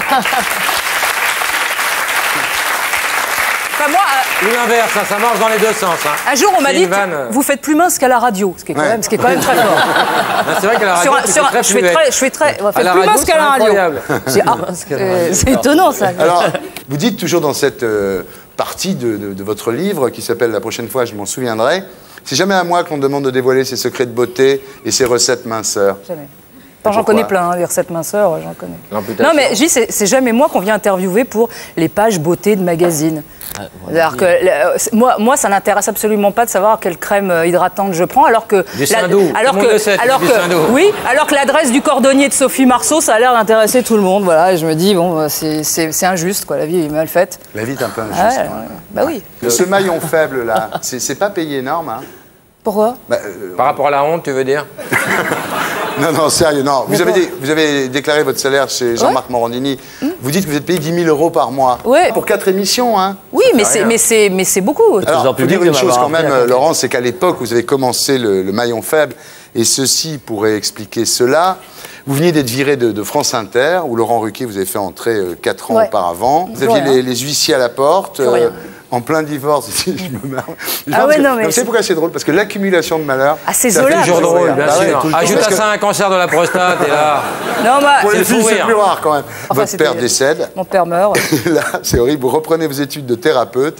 Enfin, moi, ou l'inverse, ça marche dans les deux sens. Hein. Un jour, on m'a dit, vous faites plus mince qu'à la radio, ce qui est quand même très fort. C'est vrai qu'à la radio, je fais très plus mince qu'à la radio. C'est étonnant, ça. Alors, vous dites toujours dans cette partie de votre livre, qui s'appelle « La prochaine fois, je m'en souviendrai », c'est jamais à moi qu'on demande de dévoiler ses secrets de beauté et ses recettes minceurs. Jamais. Enfin, j'en connais plein, hein, des recettes minceurs, j'en connais. L'amputation. Non, mais je dis, c'est jamais moi qu'on vient interviewer pour les pages beauté de magazines. Alors que moi, ça n'intéresse absolument pas de savoir quelle crème hydratante je prends, alors que alors que l'adresse du cordonnier de Sophie Marceau, ça a l'air d'intéresser tout le monde. Voilà, et je me dis bon, c'est injuste, quoi. La vie est mal faite. La vie est un peu injuste. Bah oui. Ce maillon faible là, c'est pas payé énorme, hein? Pourquoi? Par rapport à la honte, tu veux dire? Non, sérieux, non. Vous avez déclaré votre salaire chez Jean-Marc Morandini. Vous dites que vous êtes payé 10 000 € par mois. Ouais. Pour 4 émissions, hein. Oui, mais c'est beaucoup. Alors, il faut dire une chose quand même, Laurent, c'est qu'à l'époque, vous avez commencé le maillon faible, et ceci pourrait expliquer cela. Vous veniez d'être viré de France Inter, où Laurent Ruquier vous avez fait entrer 4 ans auparavant. Vous aviez les huissiers à la porte. En plein divorce, ici, je me marre. Vous savez pourquoi c'est drôle? Parce que l'accumulation de malheur. Ah, c'est ça fait toujours drôle, bien sûr. Ajoute à ça un cancer de la prostate, et là. Non, pour les filles, c'est plus rare quand même. Enfin, votre père décède. Mon père meurt. Là, c'est horrible. Vous reprenez vos études de thérapeute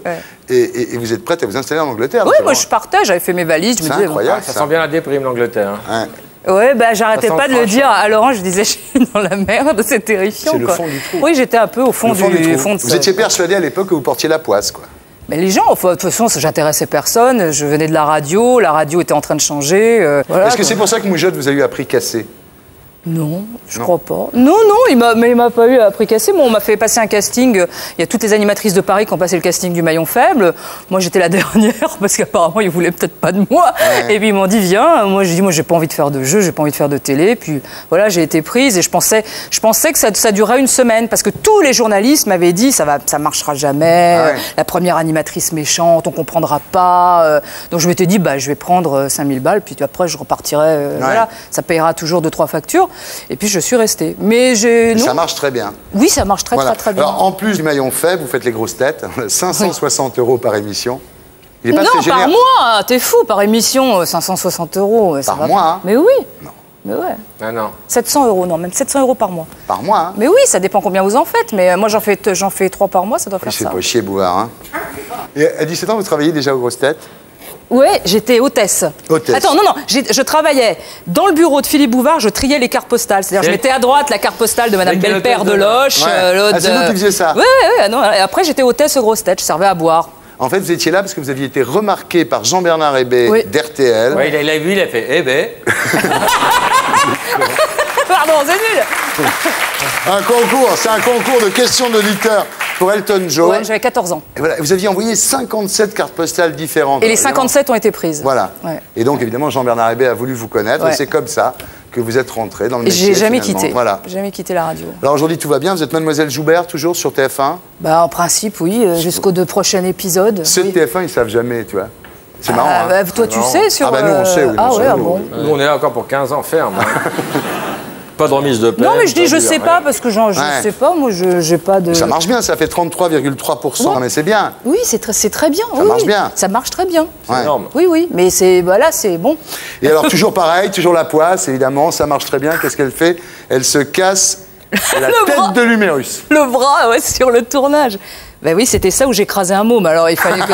et vous êtes prête à vous installer en Angleterre. Oui, moi je partais, j'avais fait mes valises. C'est incroyable. Ça sent bien la déprime, l'Angleterre. Ouais, j'arrêtais pas de le dire à Laurent, je disais, je suis dans la merde, c'est terrifiant. C'est le fond du trou. Oui, j'étais un peu au fond du trou. Vous étiez persuadé à l'époque que vous portiez la poisse, quoi. Mais les gens, de toute façon, j'intéressais personne. Je venais de la radio était en train de changer. Voilà, est-ce que c'est pour ça que Moujotte vous a eu à prix cassé? Non, je crois pas. Non, il m'a pas eu à prix cassé. Bon, on m'a fait passer un casting. Il y a toutes les animatrices de Paris qui ont passé le casting du maillon faible. Moi, j'étais la dernière parce qu'apparemment, ils voulaient peut-être pas de moi. Et puis, ils m'ont dit, viens. Moi, j'ai dit, j'ai pas envie de faire de jeu, j'ai pas envie de faire de télé. Puis, voilà, j'ai été prise et je pensais que ça durait une semaine parce que tous les journalistes m'avaient dit, ça marchera jamais. La première animatrice méchante, on comprendra pas. Donc, je m'étais dit, je vais prendre 5000 balles. Puis après, je repartirai. Voilà, ça payera toujours 2-3 factures. Et puis je suis restée. Mais ça marche très bien. Oui, ça marche très bien. Alors, en plus du maillon faible, vous faites les grosses têtes. 560 € par émission. Il est pas très par mois. T'es fou, par émission, 560 €. Par mois, hein? Mais oui. Non. Mais ouais. Ah non. 700 €, non, même 700 € par mois. Par mois, hein? Mais oui, ça dépend combien vous en faites. Mais moi, j'en fais 3 par mois, ça doit faire ça. C'est pas chier, Bouvard, hein? Et à 17 ans, vous travailliez déjà aux grosses têtes? Oui, j'étais hôtesse. Attends, non, je travaillais dans le bureau de Philippe Bouvard, je triais les cartes postales. C'est-à-dire, je mettais à droite la carte postale de Madame Belpère de Loche. C'est vous qui faisiez ça? Oui, et après, j'étais hôtesse aux grosses têtes, je servais à boire. En fait, vous étiez là parce que vous aviez été remarqué par Jean-Bernard Hébé d'RTL. Oui, il a vu, il a fait « Eh ben !» Pardon, c'est nul. C'est un concours de questions d'auditeurs pour Elton John. Ouais, j'avais 14 ans. Et voilà, vous aviez envoyé 57 cartes postales différentes. Et les 57 ont été prises. Voilà. Ouais. Et donc, évidemment, Jean-Bernard Hébé a voulu vous connaître. Et c'est comme ça que vous êtes rentré dans le métier. J'ai jamais quitté. Voilà. Jamais quitté la radio. Alors aujourd'hui, tout va bien. Vous êtes Mademoiselle Joubert, toujours sur TF1? En principe, oui, jusqu'aux 2 prochains épisodes. Ceux de TF1, ils savent jamais, tu vois. C'est marrant. Hein. Toi, tu sais sur. Nous, on sait, oui. Bon. Nous, on est là encore pour 15 ans ferme. Pas de remise de peine. Non, mais je dis, je sais pas, parce que je sais pas, moi, j'ai pas de. Ça marche bien, ça fait 33,3%. Ouais. Mais c'est bien. Oui, c'est très bien. Ça marche bien. Ça marche très bien. C'est énorme. Oui, mais c'est bon. Et alors, toujours pareil, toujours la poisse, évidemment, ça marche très bien. Qu'est-ce qu'elle fait? Elle se casse la tête de l'humérus. Le bras, sur le tournage. Ben oui, c'était ça où j'écrasais un môme. Alors, il fallait que...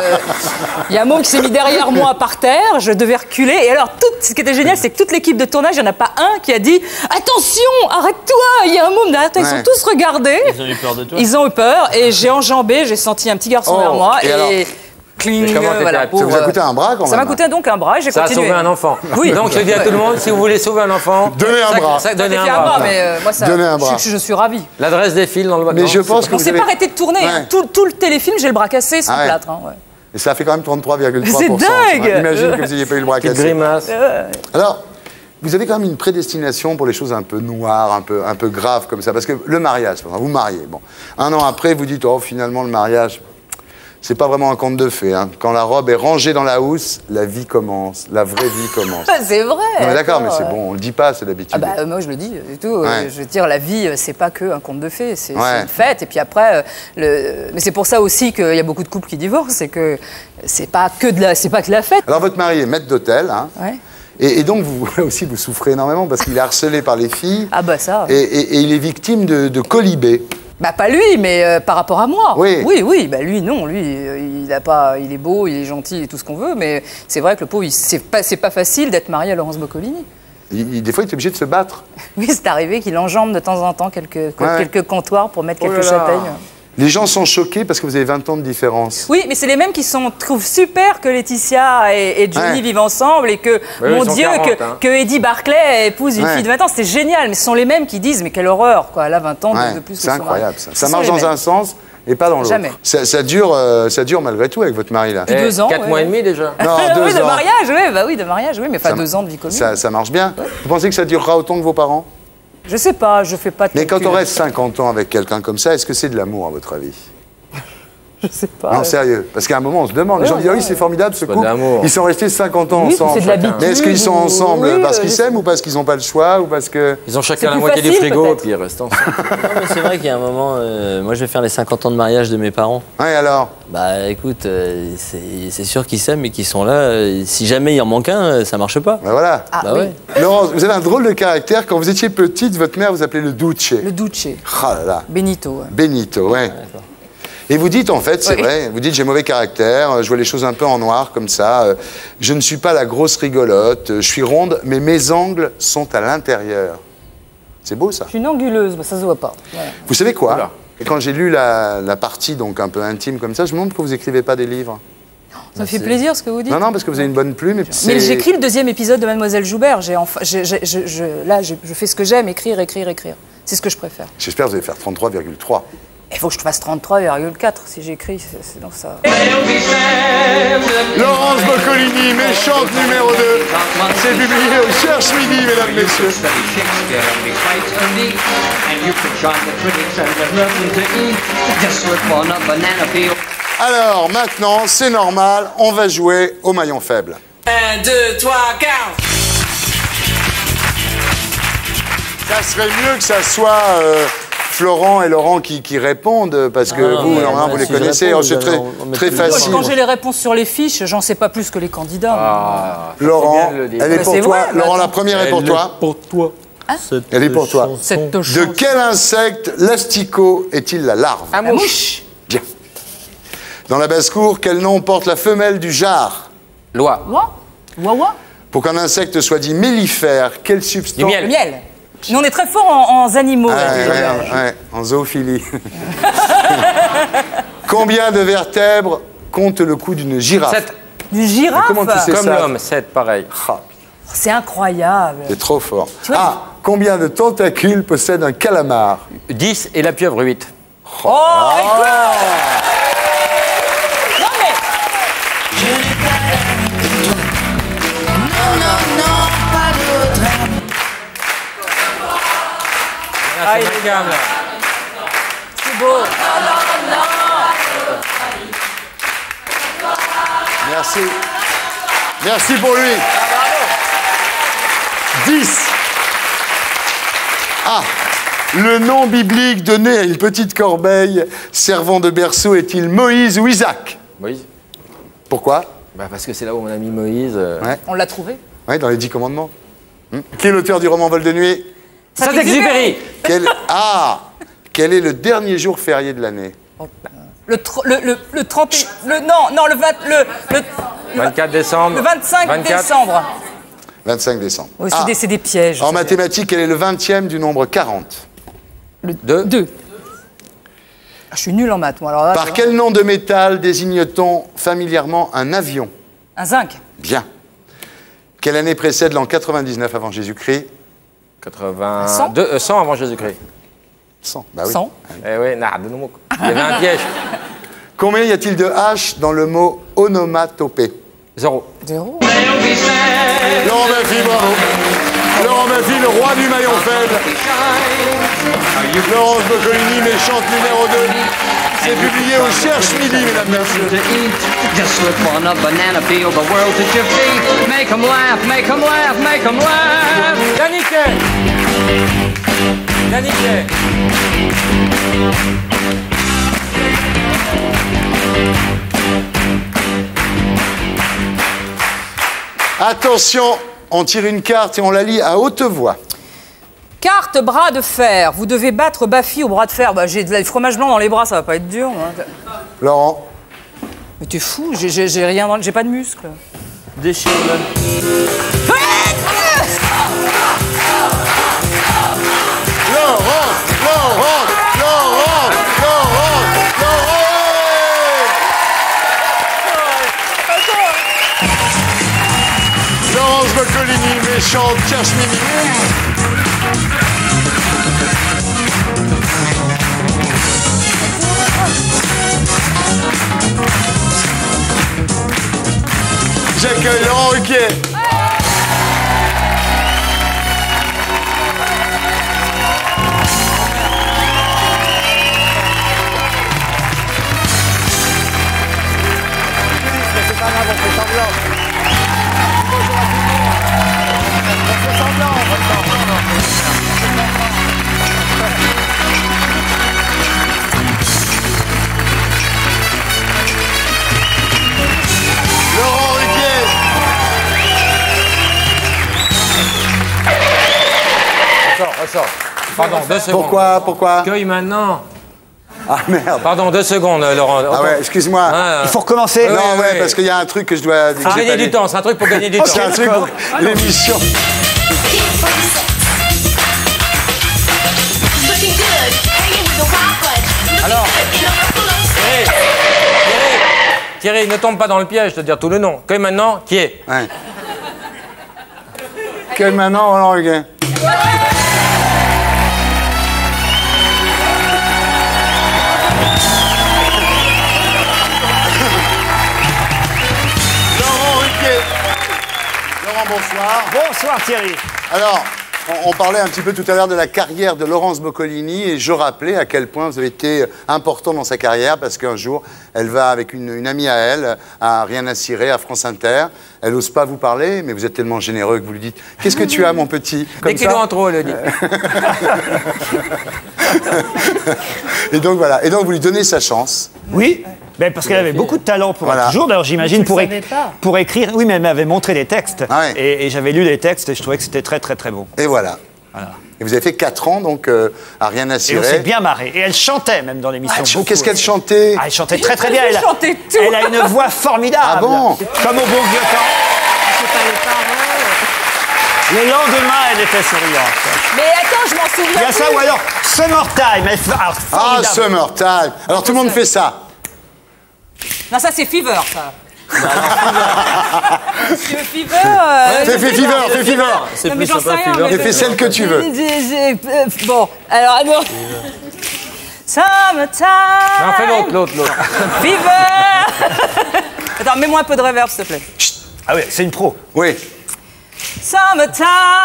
Il y a un môme qui s'est mis derrière moi par terre, je devais reculer. Et alors, ce qui était génial, c'est que toute l'équipe de tournage, il n'y en a pas un qui a dit « Attention, arrête-toi, il y a un môme derrière toi. » Ils sont tous regardés. Ils ont eu peur de toi. Ils ont eu peur. Et j'ai enjambé, j'ai senti un petit garçon vers moi. Et cling, voilà. Ça vous a coûté un bras, quand même? Ça m'a coûté donc un bras et j'ai continué. Ça a sauvé un enfant. Oui. Donc, je dis à tout le monde, si vous voulez sauver un enfant... Donnez un bras. Donnez un bras. Mais moi, donnez un bras. Je suis ravie. L'adresse défile dans le... Mais je pense que on s'est pas arrêté de tourner. Tout le téléfilm, j'ai le bras cassé sans plâtre. Et ça fait quand même 33,3%. C'est dingue. Imagine que vous n'ayez pas eu le bras cassé. Grimace. Alors, vous avez quand même une prédestination pour les choses un peu noires, un peu graves comme ça. Parce que le mariage, vous mariez. Bon. Un an après, vous dites, finalement, le mariage... C'est pas vraiment un conte de fées. Hein. Quand la robe est rangée dans la housse, la vie commence. La vraie vie commence. C'est vrai. Non, mais d'accord, mais c'est bon, on le dit pas, c'est d'habitude. Moi, je le dis et tout. Je veux dire, la vie, c'est pas que un conte de fées, c'est une fête. Et puis après, mais c'est pour ça aussi qu'il y a beaucoup de couples qui divorcent, c'est que c'est pas que la fête. Alors votre mari est maître d'hôtel, hein. Ouais. Et donc vous aussi vous souffrez énormément parce qu'il est harcelé par les filles. Ah bah ça. Et il est victime de colibés. Pas lui, mais par rapport à moi. Oui. Oui. Lui, non. Lui, il est beau, il est gentil et tout ce qu'on veut. Mais c'est vrai que le pauvre, c'est pas facile d'être marié à Laurence Boccolini. Des fois, il est obligé de se battre. Oui, c'est arrivé qu'il enjambe de temps en temps quelques comptoirs pour mettre quelques châtaignes. Les gens sont choqués parce que vous avez 20 ans de différence. Oui, mais c'est les mêmes qui trouvent super que Laetitia et Johnny vivent ensemble et que, mon Dieu, 40, que Eddie Barclay épouse une fille de 20 ans. C'est génial, mais ce sont les mêmes qui disent, mais quelle horreur, quoi. Elle a 20 ans de plus que c'est incroyable, ça. Ça marche dans un sens et pas dans l'autre. Jamais. Ça dure malgré tout avec votre mari, là. 2 ans. 4 mois et demi déjà. Non, 2 ans. Oui, de mariage, oui, mais pas 2 ans de vie commune. Ça marche bien. Vous pensez que ça durera autant que vos parents? Je sais pas, je fais pas de Mais calcul. quand on reste 50 ans avec quelqu'un comme ça, est-ce que c'est de l'amour, à votre avis? Je sais pas. Non, sérieux. Parce qu'à un moment, on se demande. Les gens disent, oui, c'est formidable ce couple. Ils sont restés 50 ans ensemble. C'est de l'habitude. Mais est-ce qu'ils sont ensemble parce qu'ils s'aiment ou parce qu'ils n'ont pas le choix ou parce que... Ils ont chacun la moitié du frigo, puis ils restent ensemble. Non, mais c'est vrai qu'il y a un moment, moi je vais faire les 50 ans de mariage de mes parents. Ouais, alors? Bah écoute, c'est sûr qu'ils s'aiment et qu'ils sont là. Si jamais il en manque un, ça marche pas. Bah voilà. Bah ouais. Laurence, vous avez un drôle de caractère. Quand vous étiez petite, votre mère vous appelait le Duce. Le Duce. Ah là là. Benito. Ouais. Benito, ouais. Et vous dites, en fait, c'est vrai, vous dites, j'ai mauvais caractère, je vois les choses un peu en noir, comme ça, je ne suis pas la grosse rigolote, je suis ronde, mais mes angles sont à l'intérieur. C'est beau, ça. Je suis une anguleuse, mais ça se voit pas. Voilà. Vous savez quoi? Et quand j'ai lu la partie, donc, un peu intime comme ça, je me demande pourquoi vous n'écrivez pas des livres. Ça me fait plaisir, ce que vous dites. Non, parce que vous avez une bonne plume. Et mais j'écris le 2e épisode de Mademoiselle Joubert. Là, je fais ce que j'aime, écrire. C'est ce que je préfère. J'espère que vous allez faire 33,3. Il faut que je fasse 33,4 si j'écris, c'est dans ça. Laurence Boccolini, méchante numéro 2. C'est publié au Cherche Midi, mesdames, messieurs. Alors, maintenant, c'est normal, on va jouer au maillon faible. 1, 2, 3, 4. Ça serait mieux que ça soit... Florent et Laurent qui répondent, parce que vous les connaissez, c'est très facile. Quand j'ai les réponses sur les fiches, j'en sais pas plus que les candidats. Laurent, elle est pour toi. Laurent, la première est pour toi. Pour toi. Elle est pour toi. De quel insecte l'asticot est-il la larve? La mouche. Bien. Dans la basse-cour, quel nom porte la femelle du jar? Loi. Wawa. Pour qu'un insecte soit dit mellifère, quelle substance? Du miel. Le miel. Nous, on est très fort en animaux. En zoophilie. Combien de vertèbres compte le cou d'une girafe? 7. D'une girafe? Comment tu sais Comme ça? l'homme, 7, pareil. C'est incroyable. C'est trop fort. Combien de tentacules possède un calamar? 10 et la pieuvre, 8. Oh, écoute! Non, mais... Ah, il est gamme, là. C'est beau. Merci. Merci pour lui. 10. Le nom biblique donné à une petite corbeille servant de berceau est-il Moïse ou Isaac? Moïse. Pourquoi? Parce que c'est là où on a mis Moïse. On l'a trouvé. Oui, dans les 10 commandements. Qui est l'auteur du roman Vol de nuit? Saint-Exupéry. Quel est le dernier jour férié de l'année? Le 30... Le 24 décembre. Le 25 24. décembre. 25 décembre. Oui, c'est des pièges. En mathématiques, quel est le 20e du nombre 40? Le 2. Je suis nul en maths, moi. Alors là, Par quel nom de métal désigne-t-on familièrement un avion? Un zinc. Bien. Quelle année précède l'an 99 avant Jésus-Christ? 100 avant Jésus-Christ. 100, bah oui. 100. Eh oui, il y avait un piège. Combien y a-t-il de H dans le mot onomatopée? 0. Laurent Baffy, bravo. Laurent Baffy, le roi du maillon faible. Laurence Boccolini, méchante numéro 2. C'est publié au Cherche Midi, mesdames, messieurs. Just slip on a banana, feel the world at your feet. Make 'em laugh, make 'em laugh, make 'em laugh. Yannick. Attention, on tire une carte et on la lit à haute voix. Carte bras de fer. Vous devez battre Baffy au bras de fer. Bah, j'ai du fromage blanc dans les bras, ça va pas être dur. Hein. Laurent. Mais t'es fou, j'ai rien, j'ai pas de muscles. Déchire-le. Boccolini, méchante Kirschmimi. J'accueille Laurent Ruquier. C'est pas grave, on fait semblant. Bonjour à tout le monde. On fait semblant. Laurent Ruquier. Ressort. Pardon, 2 secondes. Pourquoi Cueille maintenant. Ah merde. Pardon, 2 secondes, Laurent. Ah ouais, excuse-moi. Ah, Il faut recommencer. Non, ouais, parce qu'il y a un truc que je dois... Faut gagner du temps, c'est un truc pour gagner du temps. C'est un truc pour l'émission. Alors, Thierry, ne tombe pas dans le piège de dire tout le nom. Cueille maintenant, qui est? Ouais. Quel maintenant, Laurent Ruquier. Laurent, bonsoir. Bonsoir Thierry. Alors, on parlait un petit peu tout à l'heure de la carrière de Laurence Boccolini et je rappelais à quel point vous avez été important dans sa carrière parce qu'un jour, elle va avec une amie à elle, à Rien à cirer, à France Inter. Elle n'ose pas vous parler, mais vous êtes tellement généreux que vous lui dites « Qu'est-ce que tu as, mon petit ?» Des kilos en trop, elle le dit. Et donc, voilà. Et donc, vous lui donnez sa chance. Oui, ben parce qu'elle avait beaucoup de talent pour Voilà. être toujours. D'ailleurs, j'imagine pour écrire. Oui, mais elle m'avait montré des textes. Ah ouais. Et j'avais lu les textes et je trouvais que c'était très, très, très beau. Et voilà. Et vous avez fait 4 ans, donc, à Rien à Et on cirer. s'est bien marré. Et elle chantait même dans l'émission. Ah, qu'est-ce qu'elle chantait? Ah, elle chantait très, très bien. Elle chantait tout. Elle a une voix formidable. Ah bon? Comme au bon vieux temps. Le lendemain, elle était souriante. Mais attends, je m'en souviens. Il y a ça, plus. ou alors Summertime. Ah, formidable. Summertime. Alors, tout le monde fait ça. Non, ça c'est Fever, ça. Monsieur Fever. Fais Fever, fais Fever. Non, mais j'en sais rien. Et fais celle que tu veux. Bon, alors. Summertime. Non, fais l'autre. Fever. Attends, mets-moi un peu de reverb, s'il te plaît. Ah oui, c'est une pro. Oui. Summertime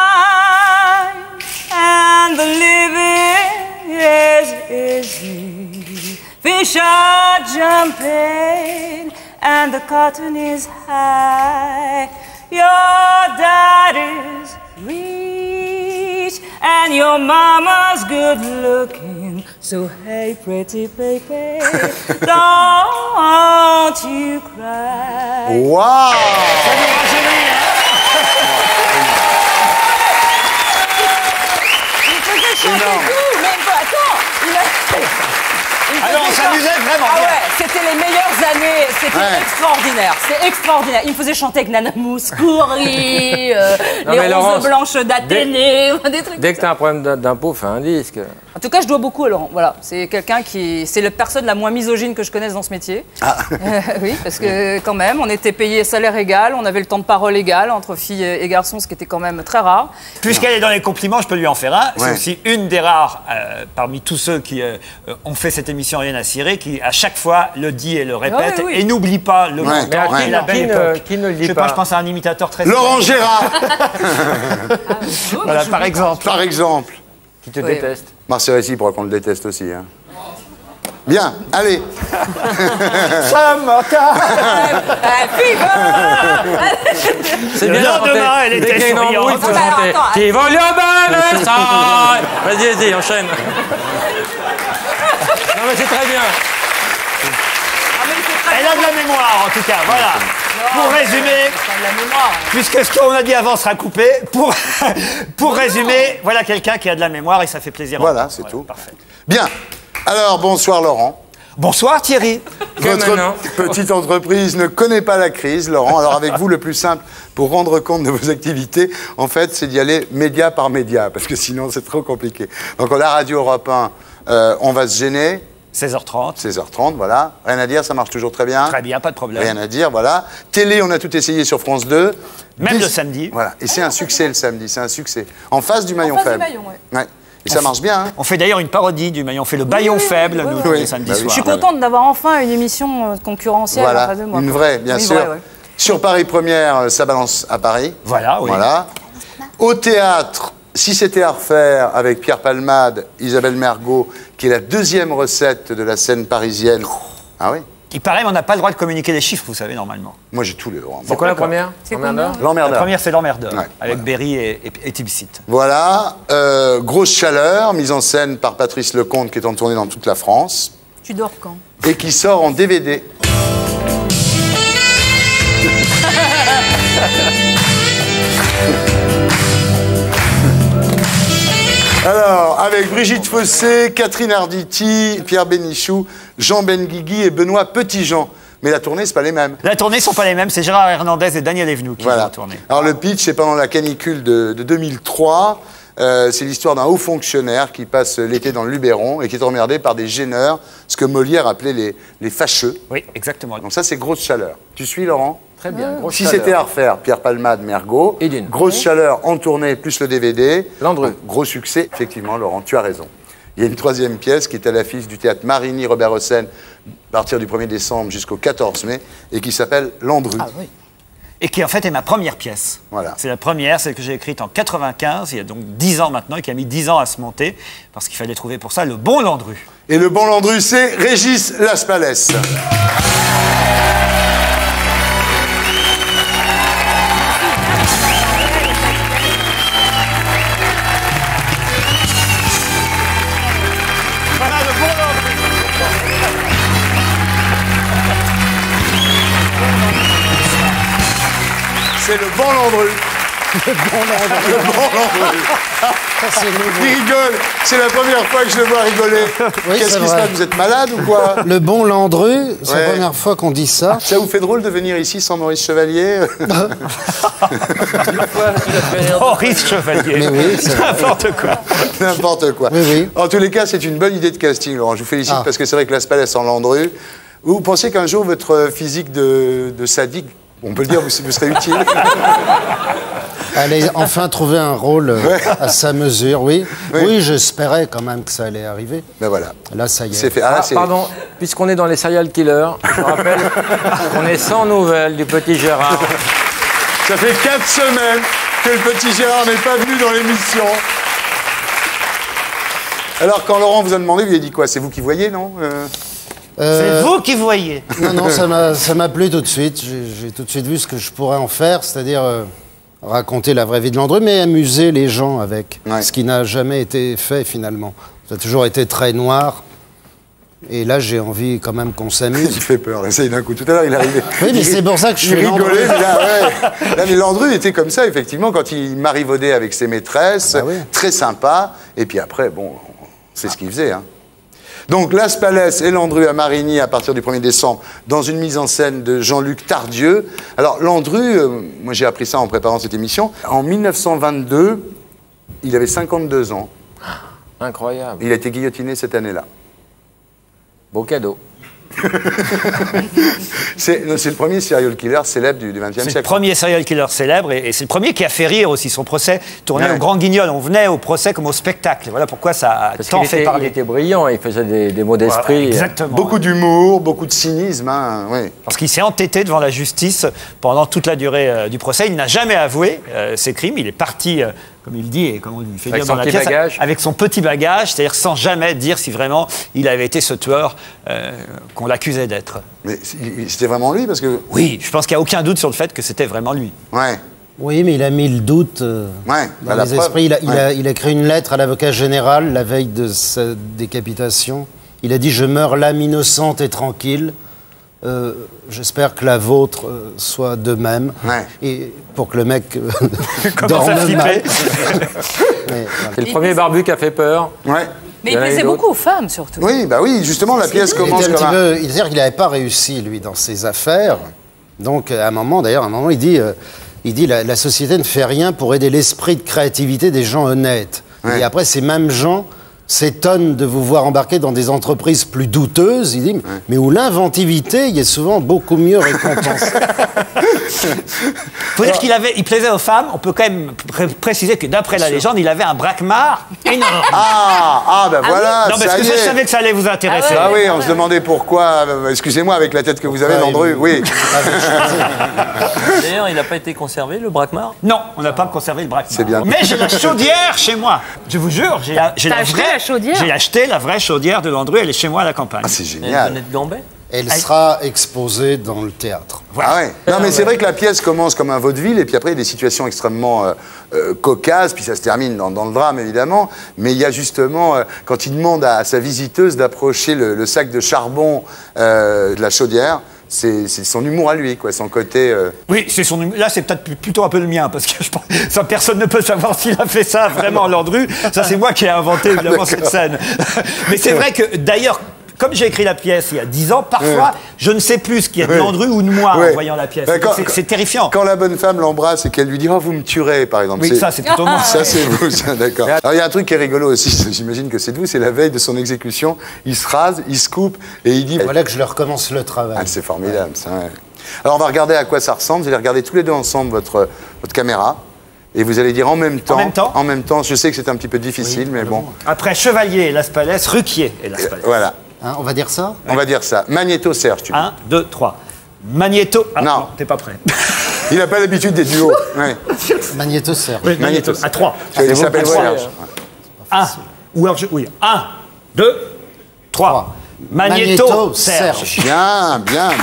and the living is easy. Fish are jumping and the cotton is high. Your daddy's rich and your mama's good looking. So hey, pretty baby, don't you cry. Waouh! Il faisait chanter tout, même pas. Attends, Alors, on s'amusait vraiment Ah bien. ouais, c'était les meilleures années, c'était extraordinaire, c'est extraordinaire. Il me faisait chanter avec Nana Mouskouri, les mais Laurence, roses blanches d'Athénée, des trucs. Dès que t'as un problème d'impôt, fais un disque. En tout cas, je dois beaucoup à Laurent. Voilà, c'est quelqu'un qui, c'est la personne la moins misogyne que je connaisse dans ce métier. Ah. Oui, parce que quand même, on était payé salaire égal, on avait le temps de parole égal entre filles et garçons, ce qui était quand même très rare. Puisqu'elle est dans les compliments, je peux lui en faire un. C'est Ouais. aussi une des rares, parmi tous ceux qui ont fait cette émission Rien à cirer, qui à chaque fois le dit et le répète. Oui, oui. Et n'oublie pas le Ouais. montant Mais et la belle époque. qui ne le dit Je sais pas je pense à un imitateur très Laurent Gérard, Voilà, par exemple. par exemple. Qui te Oui. déteste. C'est réciproque, qu'on le déteste aussi. Hein. Bien, allez. C'est Le bien lendemain, chanter. elle était Dès qu'il y a une embrouille, il faut souriante. chanter. Attends, Qui vole le bal, Vas-y, enchaîne. Non mais c'est très bien. Elle a de la mémoire, en tout cas. Voilà. Pour résumer, puisque ce qu'on a dit avant sera coupé, pour résumer, voilà quelqu'un qui a de la mémoire et ça fait plaisir. Voilà, c'est tout. Parfait. Bien. Alors, bonsoir Laurent. Bonsoir Thierry. Votre petite entreprise ne connaît pas la crise, Laurent. Alors avec vous, le plus simple pour rendre compte de vos activités, en fait, c'est d'y aller média par média, parce que sinon c'est trop compliqué. Donc la radio Europe 1, on va se gêner. 16h30. 16h30, voilà. Rien à dire, ça marche toujours très bien. Très bien, pas de problème. Rien à dire, voilà. Télé, on a tout essayé sur France 2. Même le samedi. Voilà. Et c'est un succès le samedi, c'est un succès. En face du maillon faible. Ouais. Et ça marche bien. Hein. On fait d'ailleurs une parodie du maillon. On fait le maillon faible, nous, tous les samedis soirs. Je suis contente d'avoir enfin une émission concurrentielle en face de moi. Une vraie, bien sûr. Vraie, ouais. Sur Paris Première, ça balance à Paris. Voilà, oui. Voilà. Au théâtre, si c'était à refaire, avec Pierre Palmade, Isabelle Mergo, qui est la deuxième recette de la scène parisienne. Ah oui. Il paraît, mais on n'a pas le droit de communiquer les chiffres, vous savez, normalement. Moi, j'ai tous les droits. C'est quoi la première? L'emmerdeur. La première, c'est l'emmerdeur, ouais, avec Berry et Tilsit. Voilà. Grosse chaleur, mise en scène par Patrice Lecomte, qui est en tournée dans toute la France. Tu dors quand? Et qui sort en DVD. Alors, avec Brigitte Fossé, Catherine Arditi, Pierre Bénichou, Jean Benguigui et Benoît Petitjean. Mais la tournée, c'est pas les mêmes. La tournée, sont pas les mêmes. C'est Gérard Hernandez et Daniel Evenou qui vont la tourner. Alors, le pitch, c'est pendant la canicule de 2003. C'est l'histoire d'un haut fonctionnaire qui passe l'été dans le Luberon et qui est emmerdé par des gêneurs, ce que Molière appelait les fâcheux. Oui, exactement. Donc ça, c'est grosse chaleur. Tu suis, Laurent? Très bien, grosse si chaleur. C'était à refaire, Pierre Palmade, Mergo. Grosse chaleur en tournée, plus le DVD. Landru. Gros succès, effectivement, Laurent, tu as raison. Il y a une troisième pièce qui est à l'affiche du théâtre Marigny Robert Hossein, à partir du 1er décembre jusqu'au 14 mai, et qui s'appelle Landru. Ah oui. Et qui en fait est ma première pièce. Voilà. C'est la première, celle que j'ai écrite en 95, il y a donc 10 ans maintenant, et qui a mis 10 ans à se monter, parce qu'il fallait trouver pour ça le bon Landru. Et le bon Landru, c'est Régis Laspalès. Voilà le bon Landru. C'est le bon Landru. Le bon Landru. Le bon Landru. Il rigole. C'est la première fois que je le vois rigoler. Oui, qu'est-ce qui se passe? Vous êtes malade ou quoi? Le bon Landru, c'est la première fois qu'on dit ça. Ça vous fait drôle de venir ici sans Maurice Chevalier? Maurice Chevalier. Mais oui, c'est n'importe quoi. N'importe quoi. Oui, oui. En tous les cas, c'est une bonne idée de casting, Laurent. Je vous félicite parce que c'est vrai que Laspalès en Landru. Vous pensez qu'un jour, votre physique de sadique, on peut le dire, vous serez utile? Allez enfin trouver un rôle à sa mesure, oui. Oui, j'espérais quand même que ça allait arriver. Ben voilà. Là, ça y est. C'est fait. Pardon, puisqu'on est dans les serial killers, je rappelle qu'on est sans nouvelles du petit Gérard. Ça fait 4 semaines que le petit Gérard n'est pas venu dans l'émission. Alors, quand Laurent vous a demandé, vous lui avez dit quoi? C'est vous qui voyez, non? C'est vous qui voyez. Non, ça m'a plu tout de suite. J'ai tout de suite vu ce que je pourrais en faire, c'est-à-dire raconter la vraie vie de Landru, mais amuser les gens avec. Ce qui n'a jamais été fait, finalement. Ça a toujours été très noir. Et là, j'ai envie quand même qu'on s'amuse. Il fait peur, essaye d'un coup. Tout à l'heure, il est arrivé. Oui, mais c'est pour ça que je suis Landru. Mais là, mais Landru était comme ça, effectivement, quand il marivaudait avec ses maîtresses, très sympa. Et puis après, bon, c'est ce qu'il faisait, hein. Donc, Laspalès et Landru à Marigny à partir du 1er décembre, dans une mise en scène de Jean-Luc Tardieu. Alors, Landru, moi j'ai appris ça en préparant cette émission, en 1922, il avait 52 ans. Incroyable. Il a été guillotiné cette année-là. Beau cadeau. C'est le premier serial killer célèbre du XXe siècle. C'est le premier serial killer célèbre et c'est le premier qui a fait rire aussi. Son procès tournait au Grand Guignol. On venait au procès comme au spectacle. Voilà pourquoi ça a tant fait parler. Il était brillant, il faisait des mots d'esprit. Voilà, exactement. Beaucoup d'humour, beaucoup de cynisme. Hein, oui. Parce qu'il s'est entêté devant la justice pendant toute la durée du procès. Il n'a jamais avoué ses crimes. Il est parti... comme il dit, et comme on lui fait dire dans la pièce, avec son petit bagage, c'est-à-dire sans jamais dire si vraiment il avait été ce tueur qu'on l'accusait d'être. Mais c'était vraiment lui parce que... Oui, je pense qu'il n'y a aucun doute sur le fait que c'était vraiment lui. Ouais. Oui, mais il a mis le doute dans les esprits. Il a écrit une lettre à l'avocat général la veille de sa décapitation. Il a dit « Je meurs l'âme innocente et tranquille. J'espère que la vôtre soit de même. » Et pour que le mec dorme mal. C'est le premier barbu qui a fait peur. Ouais. Mais il plaisait beaucoup aux femmes, surtout. Oui, bah oui, justement, la pièce commence comme un... Il dire qu'il n'avait pas réussi, lui, dans ses affaires. Donc, à un moment, il dit la société ne fait rien pour aider l'esprit de créativité des gens honnêtes. Et après, ces mêmes gens s'étonne de vous voir embarquer dans des entreprises plus douteuses. Il dit, mais où l'inventivité y est souvent beaucoup mieux récompensée. Faut dire il plaisait aux femmes. On peut quand même préciser que d'après la légende, il avait un braquemar énorme. Ben voilà. Non, parce que je savais que ça allait vous intéresser. Ah oui, on se demandait pourquoi. Excusez-moi, avec la tête que vous avez, Landru. Oui. D'ailleurs, il n'a pas été conservé, le braquemar? Non, on n'a pas conservé le braquemar. C'est bien. Mais j'ai la chaudière chez moi. Je vous jure, j'ai la vraie chaudière. J'ai acheté la vraie chaudière de Landru. Elle est chez moi à la campagne. Ah, c'est génial. Elle venait de Gambet. Elle sera exposée dans le théâtre. Voilà. Ah ouais. Non, mais c'est vrai que la pièce commence comme un vaudeville, et puis après, il y a des situations extrêmement cocasses, puis ça se termine dans le drame, évidemment. Mais il y a justement, quand il demande à sa visiteuse d'approcher le sac de charbon de la chaudière, c'est son humour à lui, quoi, son côté... Oui, c'est son humour. Là, c'est peut-être plutôt un peu le mien, parce que je pense, ça, personne ne peut savoir s'il a fait ça vraiment, Landru. Ça, c'est moi qui ai inventé, évidemment, cette scène. Mais c'est vrai que, d'ailleurs... Comme j'ai écrit la pièce il y a 10 ans, parfois, je ne sais plus ce qu'il y a de Landru ou de moi en voyant la pièce. C'est terrifiant. Quand la bonne femme l'embrasse et qu'elle lui dit « Oh, vous me tuerez », par exemple. Oui, ça, c'est plutôt moi. Ça, c'est vous, ça, d'accord. Alors, il y a un truc qui est rigolo aussi, j'imagine que c'est de vous, c'est la veille de son exécution. Il se rase, il se coupe et il dit... Voilà que je leur recommence le travail. Ah, c'est formidable, ça. Ouais. Alors, on va regarder à quoi ça ressemble. Vous allez regarder tous les deux ensemble votre caméra. Et vous allez dire en même temps. En même temps. Je sais que c'est un petit peu difficile, mais bon. Après Chevalier et Las Palais, Ruquier et Las Palais. Voilà. Hein, on va dire ça? On va dire ça. Magnéto, Serge, tu veux. 1, 2, 3. Magnéto. Ah, non, t'es pas prêt. Il n'a pas l'habitude des duos. Ouais. Magnéto, Serge. Oui, Magnéto. À 3. Il s'appelle Serge. 1. Ou alors, oui. 1, 2, 3. Magnéto, Serge. Bien.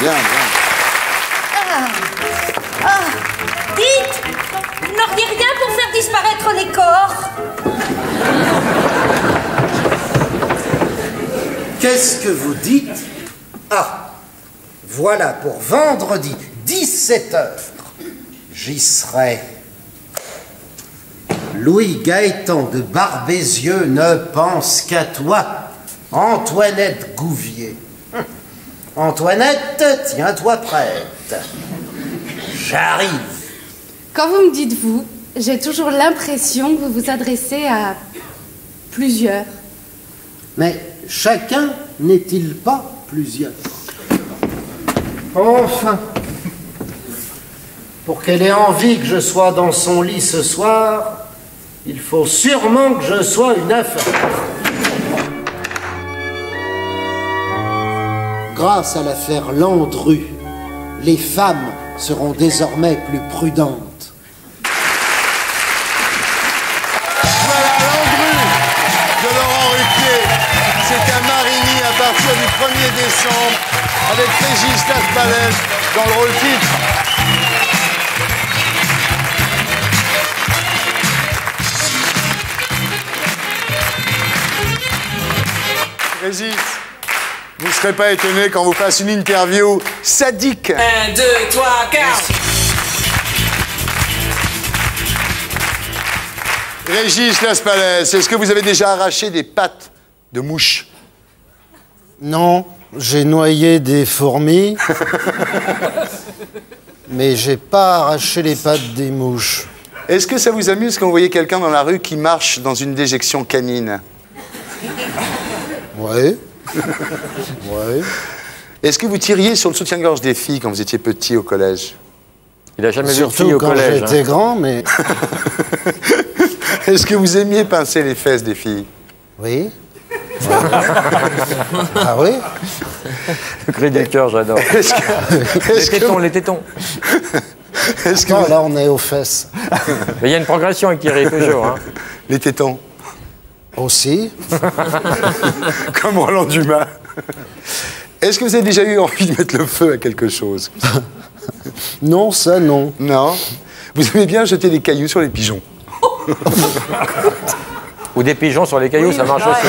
Dites, vous n'auriez rien pour faire disparaître les corps? Qu'est-ce que vous dites? Ah, voilà pour vendredi, 17h. J'y serai. Louis Gaëtan de Barbézieux ne pense qu'à toi, Antoinette Gouvier. Antoinette, tiens-toi prête. J'arrive. Quand vous me dites vous, j'ai toujours l'impression que vous vous adressez à plusieurs. Mais chacun n'est-il pas plusieurs? Enfin, pour qu'elle ait envie que je sois dans son lit ce soir, il faut sûrement que je sois une affaire. Grâce à l'affaire Landru, les femmes seront désormais plus prudentes. À partir du 1er décembre, avec Régis Las Palais dans le rôle titre. Régis, vous ne serez pas étonné quand vous fasse une interview sadique. 1, 2, 3, 4. Régis Las Palais, est-ce que vous avez déjà arraché des pattes de mouche? Non, j'ai noyé des fourmis, mais j'ai pas arraché les pattes des mouches. Est-ce que ça vous amuse quand vous voyez quelqu'un dans la rue qui marche dans une déjection canine? Ouais. Est-ce que vous tiriez sur le soutien-gorge des filles quand vous étiez petit au collège? Il a jamais vu de Surtout fille au quand collège. j'étais grand, mais... Est-ce que vous aimiez pincer les fesses des filles? Oui. Ah oui? Le cri du cœur, j'adore. Les tétons. Non, là, on est aux fesses. Mais il y a une progression avec Thierry, toujours. Hein. Les tétons. Aussi. Comme Roland Dumas. Est-ce que vous avez déjà eu envie de mettre le feu à quelque chose? Non, ça, non. Non? Vous aimez bien jeter des cailloux sur les pigeons? Ou des pigeons sur les cailloux, ça marche aussi.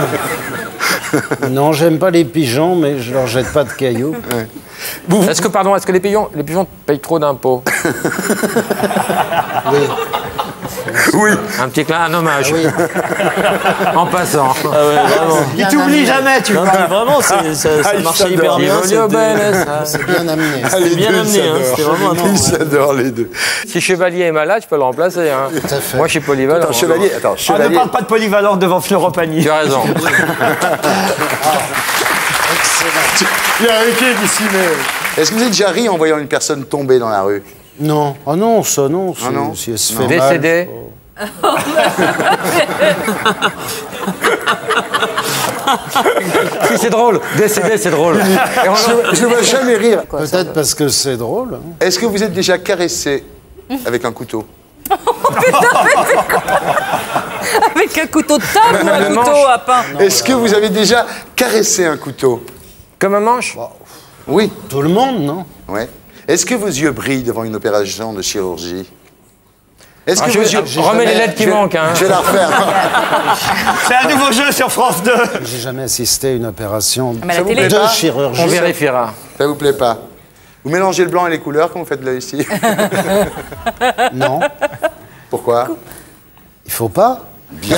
Non, j'aime pas les pigeons, mais je leur jette pas de cailloux. Ouais. Est-ce que les pigeons payent trop d'impôts? Oui. Oui. Un petit clin, un hommage. Oui. En passant. Ah ouais, vraiment. Il t'oublie jamais, tu vois. Non, mais vraiment, ça marchait hyper bien. C'est bien amené. Ah, les bien deux amené, hein, c'était vraiment un Ils s'adorent, les deux. Si Chevalier est malade, je peux le remplacer. Hein. Tout à fait. Moi, je suis polyvalent. Attends, Chevalier. Attends, Ah, ne Chevalier. parle pas de polyvalente devant Florent Pagny. Tu as raison. Il y a Ricky qui s'y met. Est-ce que vous avez déjà ri en voyant une personne tomber dans la rue? Non. Ah non, ça non. Ah non. Si elle se fait Décédé. Si c'est drôle. Décédé, c'est drôle. Je ne vois jamais rire. Peut-être parce que c'est drôle. Hein. Est-ce que vous êtes déjà caressé avec un couteau? Avec un couteau de table ou un couteau à pain? Est-ce que vous avez déjà caressé un couteau? Comme un manche? Oui. Tout le monde, non? Ouais. Est-ce que vos yeux brillent devant une opération de chirurgie? Est-ce que vos yeux... Remets les lettres qui manquent. Hein. Je vais la refaire. C'est un nouveau jeu sur France 2. J'ai jamais assisté à une opération Mais à la télé. de chirurgie. On vérifiera. Ça vous plaît pas? Vous mélangez le blanc et les couleurs quand vous faites là ici? Non. Pourquoi? Il faut pas. Bien.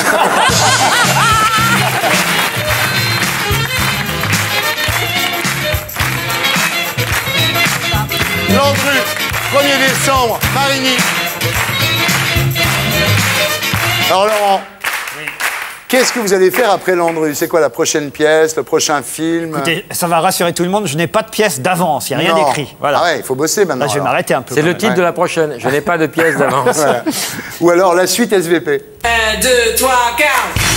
Landru, 1er décembre, Marigny. Alors Laurent, qu'est-ce que vous allez faire après Landru? C'est quoi la prochaine pièce, le prochain film? Écoutez, ça va rassurer tout le monde, je n'ai pas de pièce d'avance, il n'y a rien Non. d'écrit. Voilà. Ah ouais, il faut bosser maintenant. Là, je vais alors. m'arrêter un peu. C'est quand le même. titre de la prochaine. Je n'ai pas de pièce d'avance. Voilà. Ou alors la suite SVP. 1, 2, 3, 4.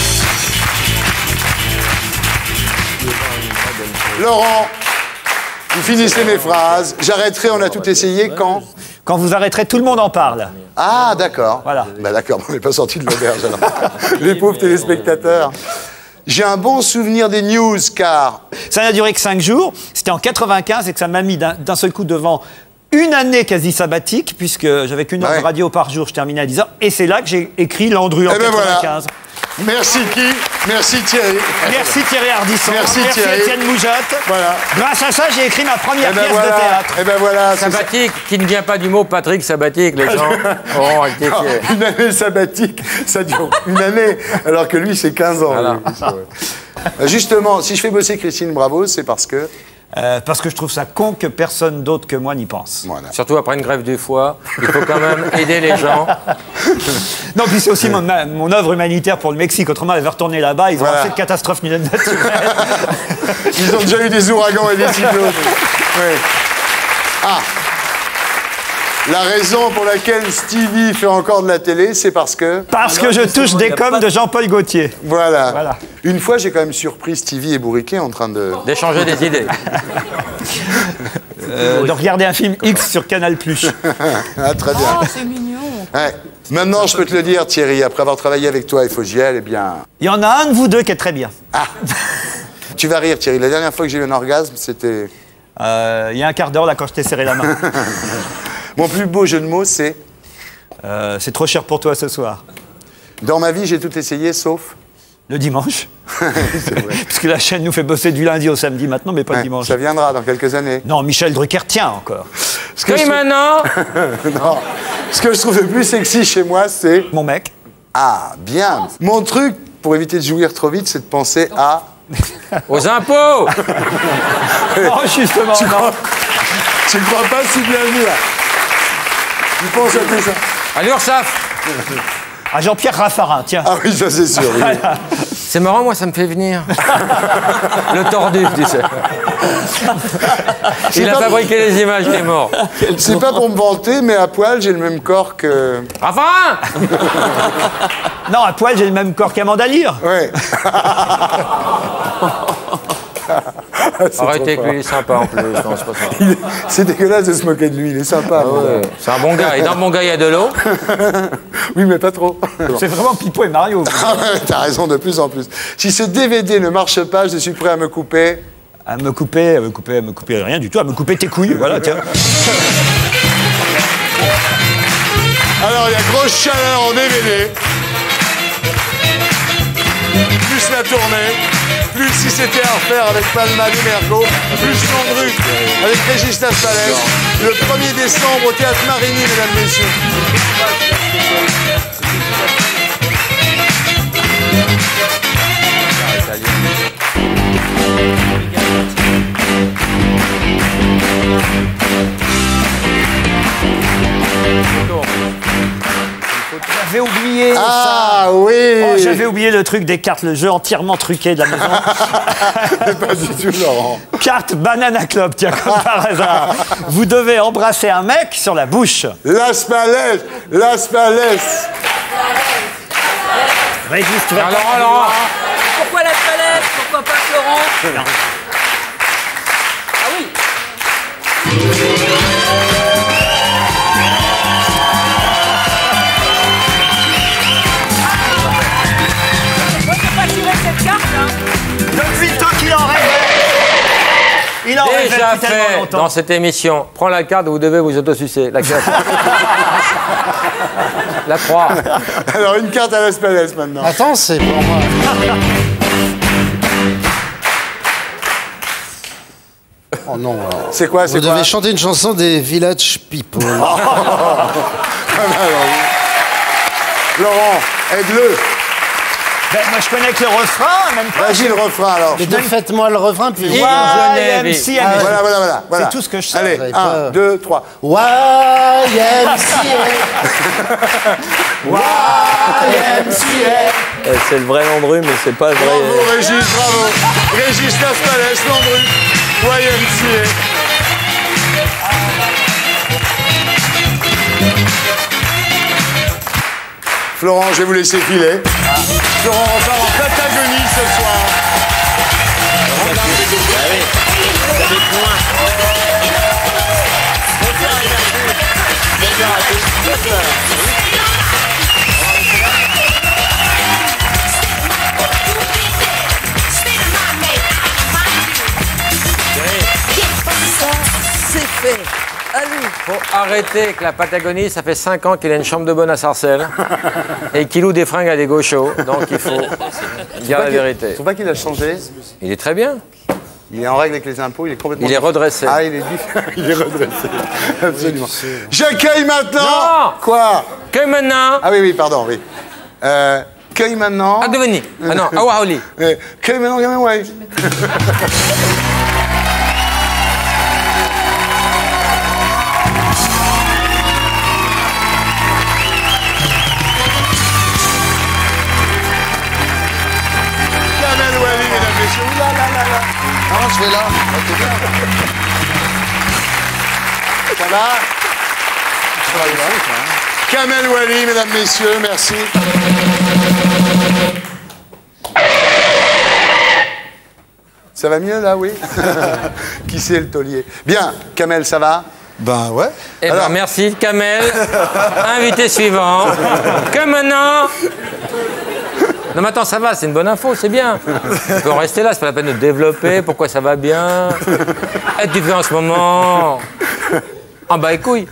Laurent, vous finissez mes phrases. J'arrêterai, on a tout essayé quand? Quand vous arrêterez, tout le monde en parle. Ah, d'accord. Voilà. Bah d'accord, on n'est pas sorti de l'auberge alors. Les pauvres téléspectateurs. J'ai un bon souvenir des news car... Ça n'a duré que 5 jours. C'était en 95 et que ça m'a mis d'un seul coup devant une année quasi sabbatique, puisque j'avais qu'une heure de radio par jour, je terminais à 10h. Et c'est là que j'ai écrit Landru en 95. Voilà. Merci qui? Merci Thierry. Merci Thierry Ardisson. Merci Thierry. Étienne Moujotte. Voilà. Grâce à ça, j'ai écrit ma première pièce voilà. de théâtre. Et ben voilà. Sabbatique, qui ne vient pas du mot Patrick sabbatique, les gens auront rectifié. Une année sabbatique, ça dure une année, alors que lui, c'est 15 ans. Voilà. Lui, c'est vrai. Justement, si je fais bosser Christine Bravo, c'est parce que... Parce que je trouve ça con que personne d'autre que moi n'y pense. Voilà. Surtout après une grève du foie, il faut quand même aider les gens. Non, puis c'est aussi mon œuvre humanitaire pour le Mexique. Autrement, elle va retourner là-bas. Ils ont assez de catastrophes naturelles. Ils ont déjà eu des ouragans et des cyclones. Ouais. Ah. La raison pour laquelle Stevie fait encore de la télé, c'est parce que... Parce que je touche des coms de Jean-Paul Gaultier. Voilà. Une fois, j'ai quand même surpris Stevie et Bourriquet en train de... d'échanger des idées. De regarder un film X sur Canal+. Ah, très bien. Oh, c'est mignon. Ouais. Maintenant, je peux te le dire, Thierry, après avoir travaillé avec toi et Fogiel, eh bien... Il y en a un de vous deux qui est très bien. Ah. Tu vas rire, Thierry. La dernière fois que j'ai eu un orgasme, c'était... Il y a un quart d'heure, là, quand je t'ai serré la main. Mon plus beau jeu de mots, c'est... C'est trop cher pour toi ce soir. Dans ma vie, j'ai tout essayé, sauf... Le dimanche. C'est vrai. Puisque la chaîne nous fait bosser du lundi au samedi maintenant, mais pas le dimanche. Ça viendra dans quelques années. Non, Michel Drucker tient encore. Maintenant Non. Ce que je trouve le plus sexy chez moi, c'est... Mon mec. Ah, bien. Mon truc, pour éviter de jouir trop vite, c'est de penser à... Aux impôts. Non, justement, tu crois pas si bien venir. Tu penses à tout ça. À l'URSSAF. À Jean-Pierre Raffarin, tiens. Ah oui, ça c'est sûr. Oui. Voilà. C'est marrant, moi, ça me fait venir. Le tordu, tu sais. Il a fabriqué les images, il est mort. C'est pas pour me vanter, mais à poil, j'ai le même corps que... Raffarin. Non, à poil, j'ai le même corps qu'Amanda Lear. Ouais. Arrêtez avec lui, il est sympa en plus. Non, c'est pas ça. C'est dégueulasse de se moquer de lui, il est sympa. Ah ouais. C'est un bon gars. Et dans le bon gars, il y a de l'eau. Oui, mais pas trop. C'est vraiment Pipo et Mario. Ah ouais, t'as raison, de plus en plus. Si ce DVD ne marche pas, je suis prêt à me couper. À me couper, rien du tout, à me couper tes couilles, voilà, tiens. Alors, il y a grosse chaleur en DVD. Plus la tournée, plus si c'était à refaire avec Palma et Mergo, plus Landru avec Régis Laspalès, le 1er décembre au Théâtre Marigny, mesdames, messieurs. J'avais oublié Ah ça. oui. Oh, j'avais oublié le truc des cartes, le jeu entièrement truqué de la maison. Pas du tout, Laurent. Carte Banana Club, tiens, comme par hasard. Vous devez embrasser un mec sur la bouche. Las Palais. Las Palais. Régis, tu vas... Laurent. Pourquoi la palette? Pourquoi pas Florent? Non. Ah oui. Moi, je peux pas tirer cette carte, hein. Depuis le temps qu'il en rêvait. Il en rêvait Déjà depuis tellement fait longtemps. dans cette émission. Prends la carte, vous devez vous autosucer. La carte. La 3. Alors, une carte à Las Palais maintenant. Attends, c'est pour moi. Oh non. C'est quoi? Vous devez chanter une chanson des Village People. Laurent, aide-le. Ben, moi, je connais que le refrain, même pas. Vas-y, le refrain alors. Mais faites-moi le refrain, puis YMCA. Voilà. C'est tout ce que je sais. Allez, 1, 2, 3. YMCA. C'est le vrai Landru, mais c'est pas le vrai. Bravo, Régis, bravo. Régis Las Palais, Landru, YMCA. Florent, je vais vous laisser filer. Florent repart en Patagonie ce soir. C'est fait. Allez. Faut arrêter que la Patagonie, ça fait 5 ans qu'il a une chambre de bonne à Sarcelles et qu'il loue des fringues à des gauchos. Donc il faut dire la vérité. Tu trouves pas qu'il a changé? Il est très bien. Il est en règle avec les impôts, il est complètement... Il est redressé. Ah, il est différent. Il est redressé. Absolument. J'accueille maintenant... Non. Quoi? Que maintenant? Ah oui, pardon, oui. Cueille maintenant... Adeveni. Ah non, Awaoli. Cueille maintenant, gamin, ouais. Kamel Ouali, mesdames, messieurs. Ouh là là là là. Non, je vais là. Ok, bien. Ça va? Kamel Ouali, mesdames, messieurs, merci. Ça va mieux là, oui? Qui c'est le taulier? Bien, Kamel, ça va? Ben ouais. Eh ben merci, Kamel. Invité suivant. Que maintenant? Non mais attends, ça va, c'est une bonne info, c'est bien. On peut en rester là, c'est pas la peine de développer, pourquoi ça va bien. Et tu fais en ce moment? Ah bah les couilles.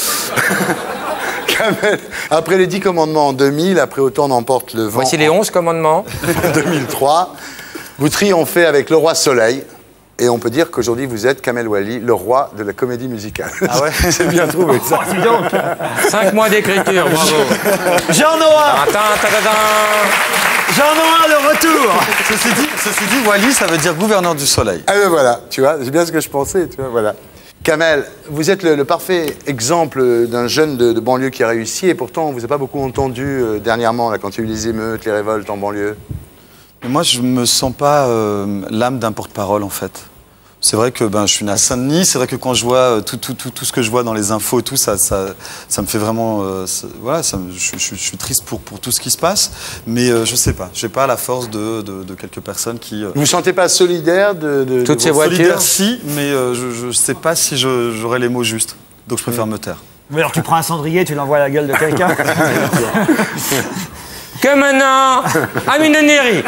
Kamel, après les 10 commandements en 2000, après autant n'emporte le vent. Voici les 11 commandements. En 2003, vous triomphez avec le roi Soleil. Et on peut dire qu'aujourd'hui, vous êtes Kamel Ouali, le roi de la comédie musicale. Ah ouais? C'est bien trouvé, ça. Oh, dis donc. 5 mois d'écriture, bravo. Jean-Noël. Jean-Noël, le retour. Ceci dit, Wally, ça veut dire gouverneur du soleil. Ah ben voilà, tu vois, c'est bien ce que je pensais, tu vois, voilà. Kamel, vous êtes le parfait exemple d'un jeune de banlieue qui a réussi, et pourtant, on ne vous a pas beaucoup entendu dernièrement, là, quand il y a eu les émeutes, les révoltes en banlieue. Mais moi, je me sens pas l'âme d'un porte-parole, en fait. C'est vrai que je suis né à Saint-Denis, c'est vrai que quand je vois tout ce que je vois dans les infos et tout, ça me fait vraiment... voilà, je suis triste pour tout ce qui se passe, mais je sais pas, j'ai pas la force de quelques personnes qui... Vous vous sentez pas solidaire de toutes ces voitures? Solidaire, si, mais je sais pas si j'aurai les mots justes, donc je préfère me taire. Mais alors tu prends un cendrier, tu l'envoies à la gueule de quelqu'un. Que maintenant? Aminoneri.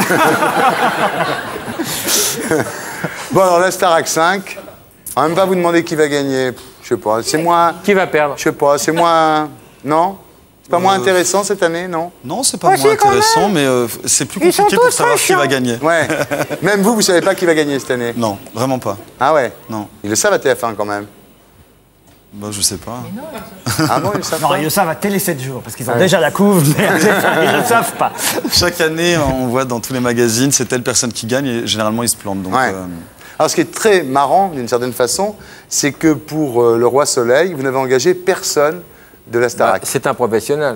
Bon, alors la Starac 5, on va même pas vous demander qui va gagner. Je sais pas, c'est moins... Qui va perdre? Je sais pas, c'est moins... Non? C'est pas moins intéressant cette année, non? Non, c'est pas moins intéressant, mais c'est plus compliqué pour savoir qui va gagner. Ouais. Même vous savez pas qui va gagner cette année? Non, vraiment pas. Ah ouais? Non. Ils le savent à TF1 quand même. Bah, je sais pas. Ah non, ils le savent Non, pas. ils le savent à Télé 7 jours, parce qu'ils ont déjà la couve, mais ils ne le savent pas. Chaque année, on voit dans tous les magazines, c'est telle personne qui gagne et généralement ils se plantent. Donc, Ouais. Alors, ce qui est très marrant, d'une certaine façon, c'est que pour le Roi Soleil, vous n'avez engagé personne de la Starac. C'est un professionnel.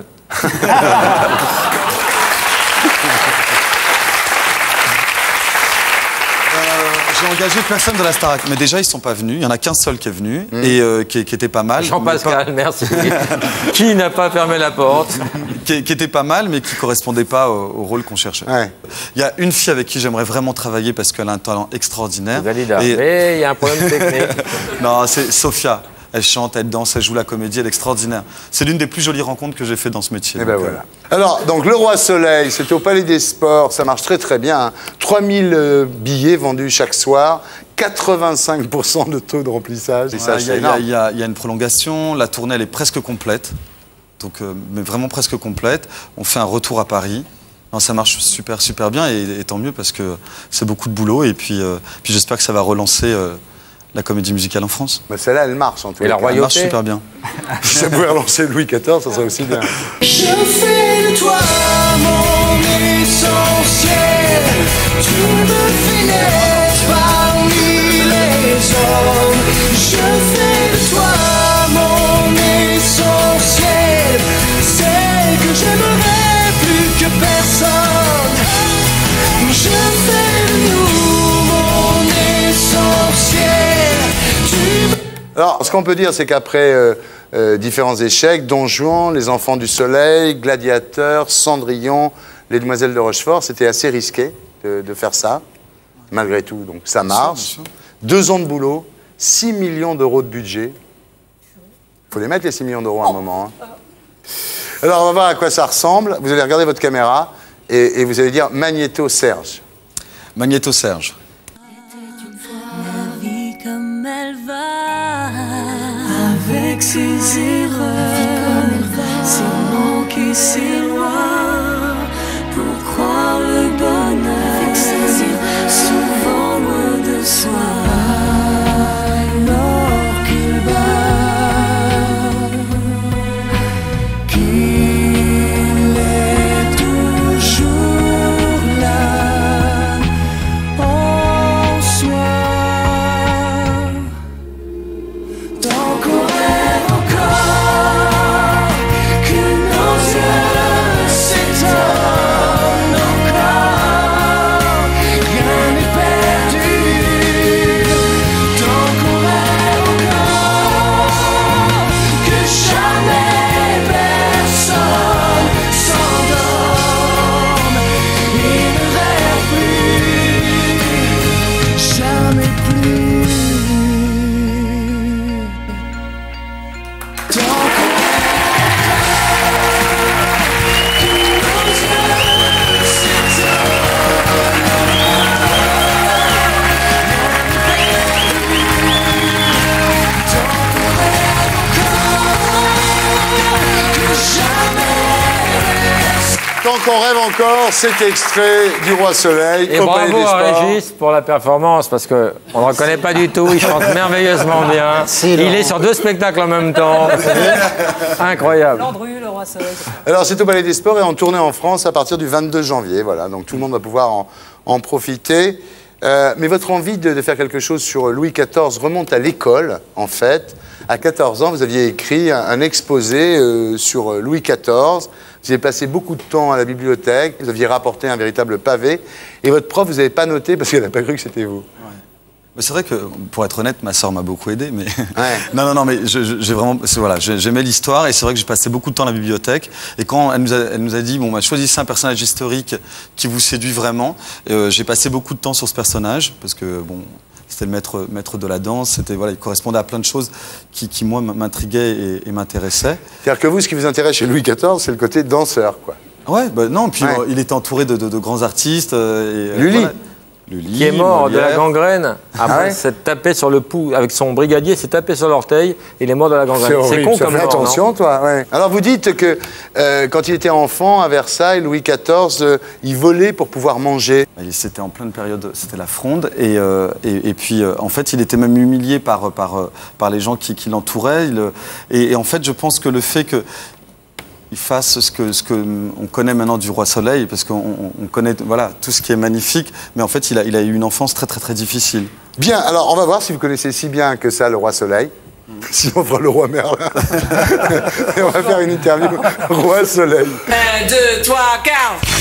J'ai engagé personne de la Starac, mais déjà ils sont pas venus. Il y en a qu'un seul qui est venu et qui était pas mal. Jean-Pascal, merci. Qui n'a pas fermé la porte? qui était pas mal, mais qui correspondait pas au rôle qu'on cherchait. Il y a une fille avec qui j'aimerais vraiment travailler parce qu'elle a un talent extraordinaire. Mais il y a un problème technique. Non, c'est Sophia. Elle chante, elle danse, elle joue la comédie, elle est extraordinaire. C'est l'une des plus jolies rencontres que j'ai fait dans ce métier. Et ben voilà. Alors, donc, le Roi Soleil, c'était au Palais des Sports, ça marche très très bien. Hein. 3000 billets vendus chaque soir, 85% de taux de remplissage. Et ça, c'est énorme. Il y a une prolongation, la tournée elle est presque complète, donc, mais vraiment presque complète. On fait un retour à Paris. Non, ça marche super super bien et tant mieux parce que c'est beaucoup de boulot et puis j'espère que ça va relancer la comédie musicale en France. Mais celle-là, elle marche en tout cas. Et la royauté. Elle marche super bien. Si ça pouvait relancer Louis XIV, ça serait aussi bien. Je fais de toi mon essentiel. Tu me fais naître parmi les hommes. Je fais de toi mon essentiel. C'est que j'aimerais plus que personne. Je fais de nous mon essentiel. Alors, ce qu'on peut dire, c'est qu'après différents échecs, Don Juan, Les Enfants du Soleil, Gladiateur, Cendrillon, Les Demoiselles de Rochefort, c'était assez risqué de faire ça, malgré tout. Donc ça marche. 2 ans de boulot, 6 millions d'euros de budget. Il faut les mettre, les 6 millions d'euros à un moment. Hein. Alors, on va voir à quoi ça ressemble. Vous allez regarder votre caméra et vous allez dire Magnéto Serge. Magnéto Serge. Comme elle va, avec ses erreurs, ses manques et ses lois, pour croire le bonheur, souvent loin de soi. Alors qu'il bat, qu'il est toujours là, en soi. Tant qu'on rêve encore, que nos yeux s'étonnent encore, rien n'est perdu. Tant qu'on rêve encore, que jamais personne s'endorme et ne rêve plus, jamais plus. Tant qu'on rêve encore, cet extrait du Roi Soleil Et au Palais bravo des à Sports. Régis pour la performance, parce qu'on ne le reconnaît pas du tout, il chante merveilleusement bien. Il est sur 2 spectacles en même temps. Incroyable. Landru, le Roi Soleil. Alors, c'est au Palais des Sports et en tournée en France à partir du 22 janvier. Voilà, donc tout le monde va pouvoir en profiter. Mais votre envie de faire quelque chose sur Louis XIV remonte à l'école, en fait. À 14 ans, vous aviez écrit un exposé sur Louis XIV. Vous avez passé beaucoup de temps à la bibliothèque. Vous aviez rapporté un véritable pavé. Et votre prof, vous n'avez pas noté parce qu'elle n'a pas cru que c'était vous. Mais c'est vrai que, pour être honnête, ma sœur m'a beaucoup aidé, mais non, mais j'ai vraiment, voilà, j'aimais l'histoire et c'est vrai que j'ai passé beaucoup de temps à la bibliothèque. Et quand elle nous a dit, bon, bah, choisissez un personnage historique qui vous séduit vraiment, j'ai passé beaucoup de temps sur ce personnage parce que, bon, c'était le maître de la danse, c'était, voilà, il correspondait à plein de choses qui moi, m'intriguaient et m'intéressaient. C'est-à-dire que vous, ce qui vous intéresse chez Louis XIV, c'est le côté danseur, quoi. Ouais, bah non, puis il était entouré de grands artistes. Lully. Voilà. qui est mort de la gangrène après s'être tapé sur le pouls avec son brigadier, s'est tapé sur l'orteil, il est mort de la gangrène. C'est con comme mort. Attention, toi. Ouais. Alors vous dites que quand il était enfant à Versailles, Louis XIV, il volait pour pouvoir manger. C'était en pleine période, c'était la Fronde, et puis en fait il était même humilié par les gens qui l'entouraient. Et en fait je pense que le fait que il fasse ce que on connaît maintenant du Roi Soleil, parce qu'on connaît voilà, tout ce qui est magnifique, mais en fait il a eu une enfance très très très difficile. Bien, alors on va voir si vous connaissez si bien que ça le Roi Soleil. Sinon on fera le Roi Merlin. Et on va faire une interview Roi Soleil. 1, 2, 3, 4.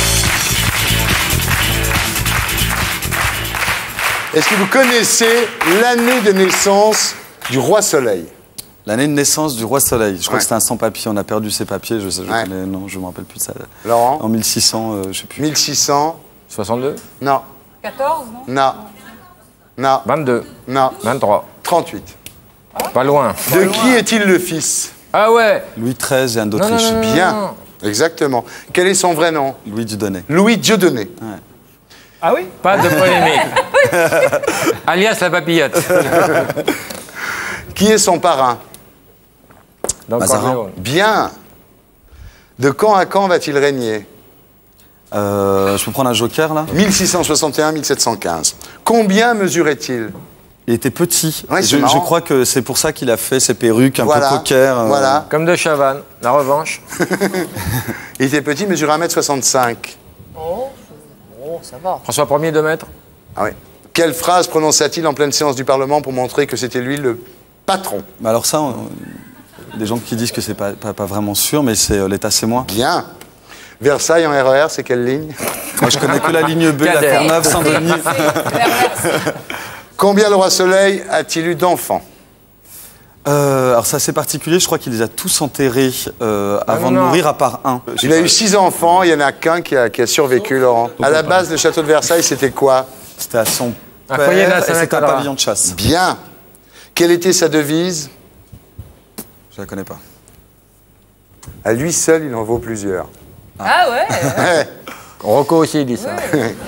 Est-ce que vous connaissez l'année de naissance du Roi Soleil? L'année de naissance du Roi Soleil. Je crois que c'était un sans-papier. On a perdu ses papiers. Non, je me rappelle plus de ça. Laurent? En 1600, je sais plus. 1600. 62? Non. 14, non? Non. Non. 22? Non. 23? 38. Pas loin. De qui est-il le fils? Ah ouais. Louis XIII et Anne d'Autriche. Bien. Exactement. Quel est son vrai nom? Louis Dieudonné. Louis Dieudonné. Ouais. Ah oui? Pas de polémique. Alias la papillote. Qui est son parrain? Mazarin. Bien. De quand à quand va-t-il régner? Je peux prendre un joker, là? 1661-1715. Combien mesurait-il? Il était petit. Ouais, je crois que c'est pour ça qu'il a fait ses perruques un peu cocker. Voilà. Comme de Chavannes, la revanche. Il était petit, il mesurait 1m65. Oh, ça va. François Ier, 2 mètres. Ah oui. Quelle phrase prononça-t-il en pleine séance du Parlement pour montrer que c'était lui le patron? Mais alors ça, des gens qui disent que c'est pas vraiment sûr, mais c'est l'État, c'est moi. Bien. Versailles en RER, c'est quelle ligne? Moi, je connais que la ligne B, la Terre-Neuve, Saint-Denis. Combien le Roi Soleil a-t-il eu d'enfants? Alors c'est assez particulier, je crois qu'il les a tous enterrés avant de mourir, à part un. Il a eu 6 enfants, il n'y en a qu'un qui a survécu, Laurent. À la base, le château de Versailles, c'était quoi? C'était à son père et c'était un pavillon de chasse. Bien. Quelle était sa devise? Je la connais pas. À lui seul, il en vaut plusieurs. Ah ouais. Rocco aussi dit ça.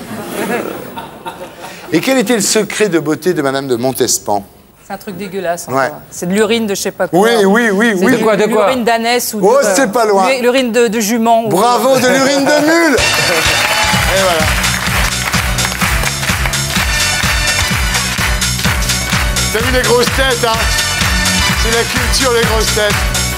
Et quel était le secret de beauté de Madame de Montespan? C'est un truc dégueulasse. Ouais. C'est de l'urine de je sais pas quoi. Oui. De quoi? L'urine d'ânesse ou oh, c'est pas loin. L'urine de jument. Bravo, de l'urine de mule. Et voilà. T'as vu les grosses têtes, hein? C'est la culture, les grosses têtes.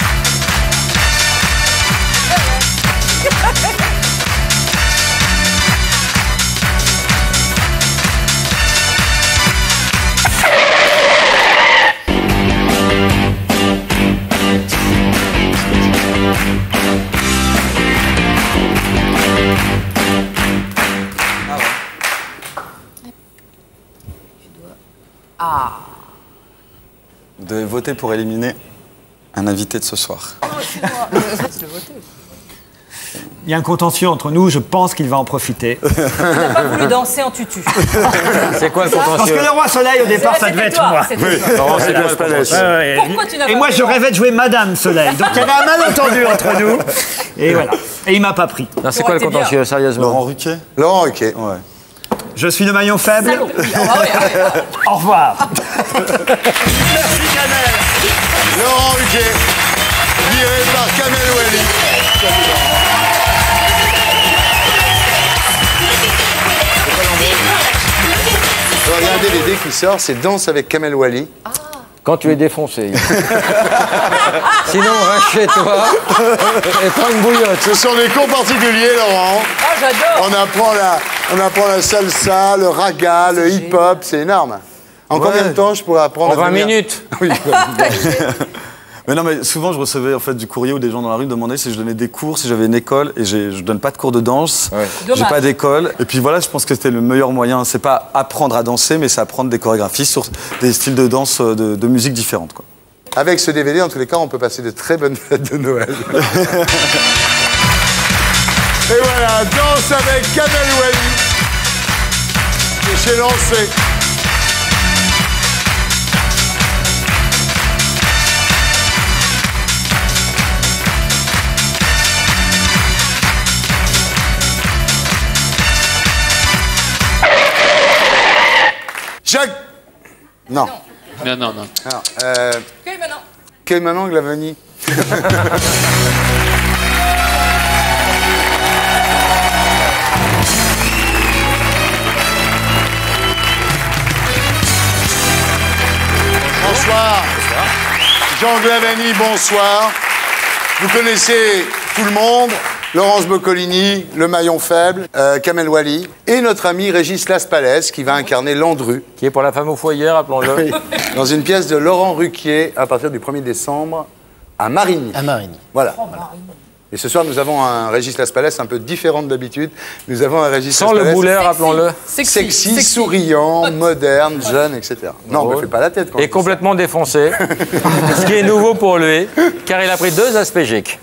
Vous devez voter pour éliminer un invité de ce soir. Il y a un contentieux entre nous, je pense qu'il va en profiter. Il n'a pas voulu danser en tutu. C'est quoi le contentieux? Parce que le Roi Soleil, au départ, ça devait être moi. Pourquoi tu n'as pas Et moi, je rêvais de jouer Madame Soleil. Donc il y avait un malentendu entre nous. Et voilà. Et il m'a pas pris. C'est quoi le contentieux, sérieusement? Laurent Ruquier? Laurent Ruquier. Ouais. Je suis le maillon faible. Au revoir. Merci Kamel. Laurent Ruquier, viré par Kamel Wally. Alors, il y a un DVD qui sort, c'est Danse avec Kamel Wally. Quand tu es défoncé. Sinon, reste chez toi et prends une bouillotte. Ce sont des cours particuliers, Laurent. Ah, j'adore. On apprend la salsa, le raga, le hip-hop, c'est énorme. En combien de temps je pourrais apprendre? En 20 minutes. Oui. Mais non, mais souvent je recevais en fait du courrier où des gens dans la rue me demandaient si je donnais des cours, si j'avais une école, et je donne pas de cours de danse, j'ai pas d'école. Et puis voilà, je pense que c'était le meilleur moyen. C'est pas apprendre à danser, mais c'est apprendre des chorégraphies sur des styles de danse, de musique différentes, quoi. Avec ce DVD, en tous les cas, on peut passer de très bonnes fêtes de Noël. Et voilà, Danse avec Kamel Wally. Chez Lancé. Non. Alors, Cueille maintenant. Cueille maintenant, Glavani. Bonsoir. Jean Glavani, bonsoir. Vous connaissez tout le monde. Laurence Boccolini, le maillon faible, Kamel Wally, et notre ami Régis Laspalès, qui va incarner Landru. Qui est pour la femme au foyer, rappelons-le. Oui. Dans une pièce de Laurent Ruquier, à partir du 1er décembre, à Marigny. À Marigny. Voilà. Et ce soir, nous avons un Régis Laspalès un peu différent de d'habitude. Nous avons un Régis Sans Laspalès... le boulet, rappelons-le. Sexy, souriant, moderne, jeune, etc. Non, ne me fais pas la tête. Et complètement défoncé. Ce qui est nouveau pour lui, car il a pris 2 aspégiques.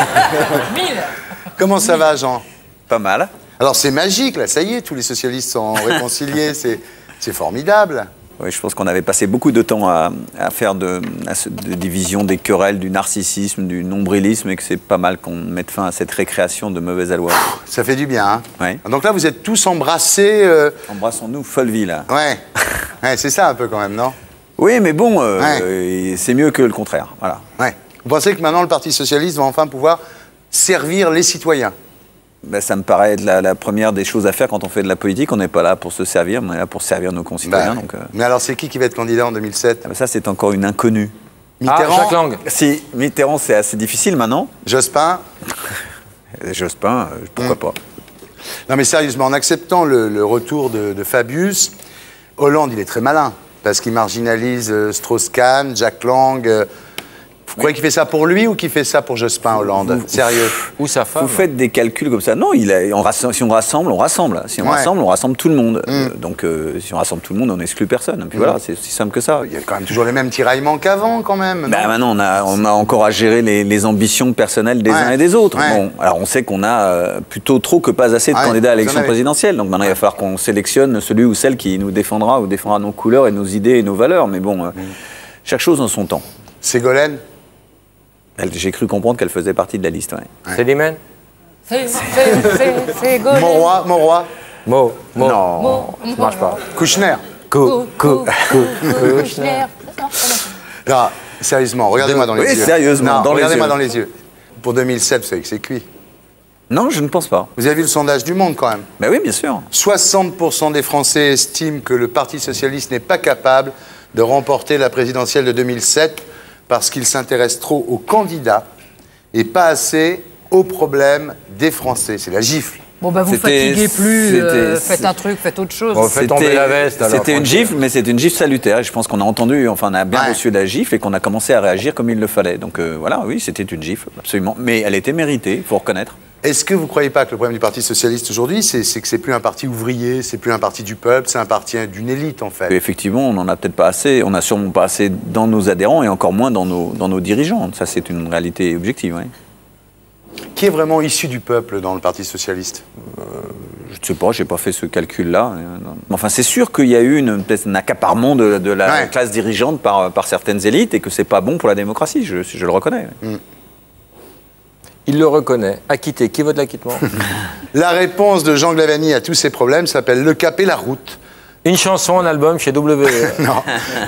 Comment ça va, Jean? Pas mal. Alors, c'est magique, là, ça y est, tous les socialistes sont réconciliés, c'est formidable. Oui, je pense qu'on avait passé beaucoup de temps à faire de division, des querelles, du narcissisme, du nombrilisme, et que c'est pas mal qu'on mette fin à cette récréation de mauvais aloi. Ça fait du bien, hein? Oui. Donc là, vous êtes tous embrassés... Embrassons-nous, folle vie, là. Ouais, ouais, c'est ça un peu quand même, non? Oui, mais bon, c'est mieux que le contraire, voilà. Ouais. Vous pensez que maintenant, le Parti Socialiste va enfin pouvoir servir les citoyens? Ben, ça me paraît être la première des choses à faire quand on fait de la politique. On n'est pas là pour se servir, on est là pour servir nos concitoyens. Bah, donc, Mais alors, c'est qui va être candidat en 2007? Ça, c'est encore une inconnue. Mitterrand? Jacques Lang. Si, Mitterrand, c'est assez difficile maintenant. Jospin? Jospin, pourquoi pas. Non, mais sérieusement, en acceptant le retour de Fabius, Hollande, il est très malin, parce qu'il marginalise Strauss-Kahn, Jacques Lang... Vous croyez qu'il fait ça pour lui ou qu'il fait ça pour Jospin, Hollande? Sérieux? Ou sa femme? Vous faites des calculs comme ça. Non, si on rassemble, on rassemble. Si on rassemble tout le monde. Donc, si on rassemble tout le monde, on n'exclut personne. Et puis voilà, c'est aussi simple que ça. Il y a quand même toujours les mêmes tiraillements qu'avant, quand même. Bah, maintenant, on a encore à gérer les ambitions personnelles des uns et des autres. Bon, alors, on sait qu'on a plutôt trop que pas assez de candidats à l'élection présidentielle. Donc maintenant, il va falloir qu'on sélectionne celui ou celle qui nous défendra ou défendra nos couleurs et nos idées et nos valeurs. Mais bon, chaque chose en son temps. Ségolène? J'ai cru comprendre qu'elle faisait partie de la liste. Ouais. Célimène? Monroy? Non, ça marche pas. Kouchner? Kouchner. Non, sérieusement, regardez-moi dans les yeux. Oui, sérieusement, regardez-moi dans les yeux. Pour 2007, vous savez que c'est cuit. Non, je ne pense pas. Vous avez vu le sondage du Monde, quand même? Ben oui, bien sûr. 60% des Français estiment que le Parti Socialiste n'est pas capable de remporter la présidentielle de 2007 parce qu'il s'intéresse trop aux candidats et pas assez aux problèmes des Français. C'est la gifle. Bon, bah vous fatiguez plus, faites un truc, faites autre chose. Faites tomber la veste. C'était une gifle, mais c'était une gifle salutaire. Je pense qu'on a entendu, enfin on a bien reçu la gifle et qu'on a commencé à réagir comme il le fallait. Donc voilà, oui, c'était une gifle, absolument. Mais elle était méritée, il faut reconnaître. Est-ce que vous ne croyez pas que le problème du Parti Socialiste aujourd'hui, c'est que c'est plus un parti ouvrier, c'est plus un parti du peuple, c'est un parti d'une élite en fait? Et effectivement, on n'en a peut-être pas assez, on n'a sûrement pas assez dans nos adhérents et encore moins dans nos dirigeants. Ça, c'est une réalité objective, oui. Qui est vraiment issu du peuple dans le Parti Socialiste? Je ne sais pas, je n'ai pas fait ce calcul-là. Enfin, c'est sûr qu'il y a eu peut-être un accaparement de la classe dirigeante par certaines élites et que ce n'est pas bon pour la démocratie, je le reconnais. Il le reconnaît. Acquitté. Qui vote l'acquittement? La réponse de Jean Glavani à tous ces problèmes s'appelle Le Cap et la route. Une chanson, un album chez W. Non.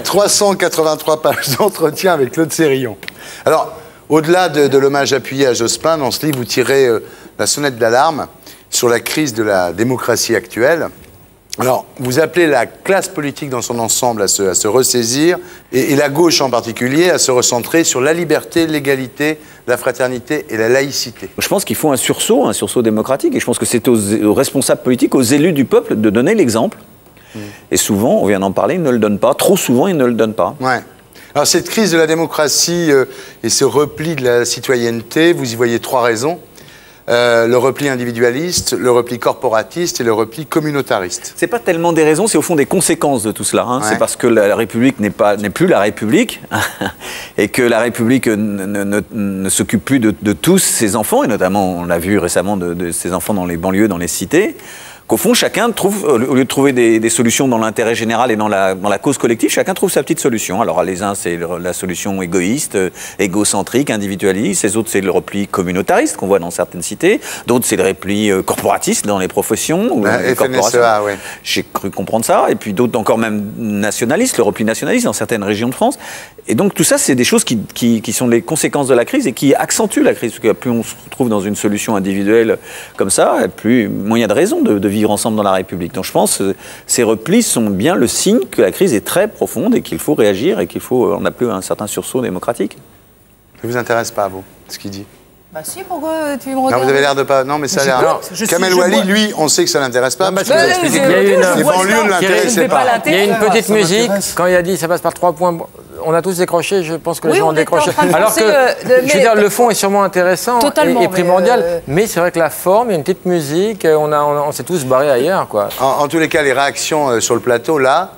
383 pages d'entretien avec Claude Sérillon. Alors, au-delà de l'hommage appuyé à Jospin, dans ce livre, vous tirez la sonnette d'alarme sur la crise de la démocratie actuelle. Alors, vous appelez la classe politique dans son ensemble à se ressaisir, et la gauche en particulier à se recentrer sur la liberté, l'égalité, la fraternité et la laïcité. Je pense qu'il faut un sursaut démocratique, et je pense que c'est aux responsables politiques, aux élus du peuple de donner l'exemple. Et souvent, on vient d'en parler, ils ne le donnent pas. Trop souvent, ils ne le donnent pas. Ouais. Alors, cette crise de la démocratie et ce repli de la citoyenneté, vous y voyez 3 raisons. Le repli individualiste, le repli corporatiste et le repli communautariste. C'est pas tellement des raisons, c'est au fond des conséquences de tout cela. Hein. Ouais. C'est parce que la République n'est plus la République et que la République ne s'occupe plus de tous ses enfants, et notamment, on l'a vu récemment, de ses enfants dans les banlieues, dans les cités, qu'au fond, chacun trouve, au lieu de trouver des solutions dans l'intérêt général et dans la cause collective, chacun trouve sa petite solution. Alors, les uns, c'est la solution égoïste, égocentrique, individualiste. Les autres, c'est le repli communautariste qu'on voit dans certaines cités. D'autres, c'est le repli corporatiste dans les professions. Ou les FNSEA, oui. J'ai cru comprendre ça. Et puis d'autres encore même nationalistes, le repli nationaliste dans certaines régions de France. Et donc, tout ça, c'est des choses qui sont les conséquences de la crise et qui accentuent la crise. Parce que plus on se retrouve dans une solution individuelle comme ça, plus moins il y a de raison de vivre ensemble dans la République. Donc je pense que ces replis sont bien le signe que la crise est très profonde et qu'il faut réagir et qu'il faut en appeler un certain sursaut démocratique. Ça ne vous intéresse pas, vous, ce qu'il dit? Bah si, pourquoi tu me regardes? Non, vous avez l'air de pas... Non, mais ça a l'air... Kamel Ouali, lui, on sait que ça l'intéresse pas, parce que vous avez expliqué que les banlieues ne l'intéressaient pas. Il y a une petite musique, quand il a dit ça passe par 3 points, on a tous décroché, je pense que les gens ont décroché. Alors que, je veux dire, le fond est sûrement intéressant et primordial, mais c'est vrai que la forme, il y a une petite musique, on s'est tous barrés ailleurs, quoi. En tous les cas, les réactions sur le plateau, là,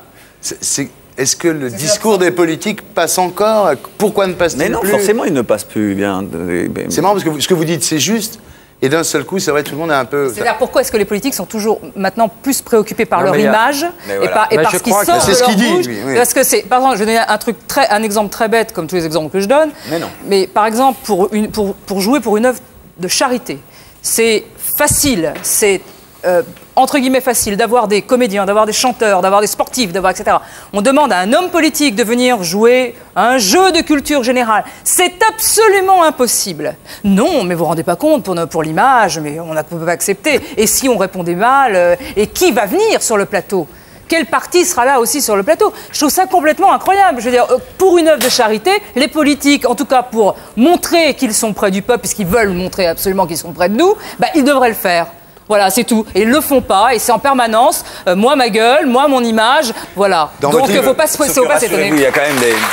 est-ce que le discours des politiques passe encore? Pourquoi ne passe-t-il plus? Mais non, forcément, il ne passe plus bien. C'est marrant parce que ce que vous dites, c'est juste. Et d'un seul coup, c'est vrai, tout le monde est un peu... C'est-à-dire, pourquoi est-ce que les politiques sont toujours maintenant plus préoccupés par leur image et par ce qui sort de c'est ce qu'il dit, bouche? oui. Parce que c'est... Par exemple, je vais donner un exemple très bête, comme tous les exemples que je donne. Mais non. Mais par exemple, pour jouer pour une œuvre de charité, c'est facile, c'est... entre guillemets facile d'avoir des comédiens, d'avoir des chanteurs, d'avoir des sportifs, etc. On demande à un homme politique de venir jouer un jeu de culture générale. C'est absolument impossible. Non, mais vous vous rendez pas compte, pour l'image, mais on ne peut pas accepter. Et si on répondait mal, et qui va venir sur le plateau? Quel parti sera là aussi sur le plateau? Je trouve ça complètement incroyable. Je veux dire, pour une œuvre de charité, les politiques, en tout cas pour montrer qu'ils sont près du peuple, puisqu'ils veulent montrer absolument qu'ils sont près de nous, ils devraient le faire. Voilà, c'est tout. Et ils ne le font pas, et c'est en permanence, moi ma gueule, moi mon image, voilà. Donc il ne faut pas s'étonner. Il y a quand même des...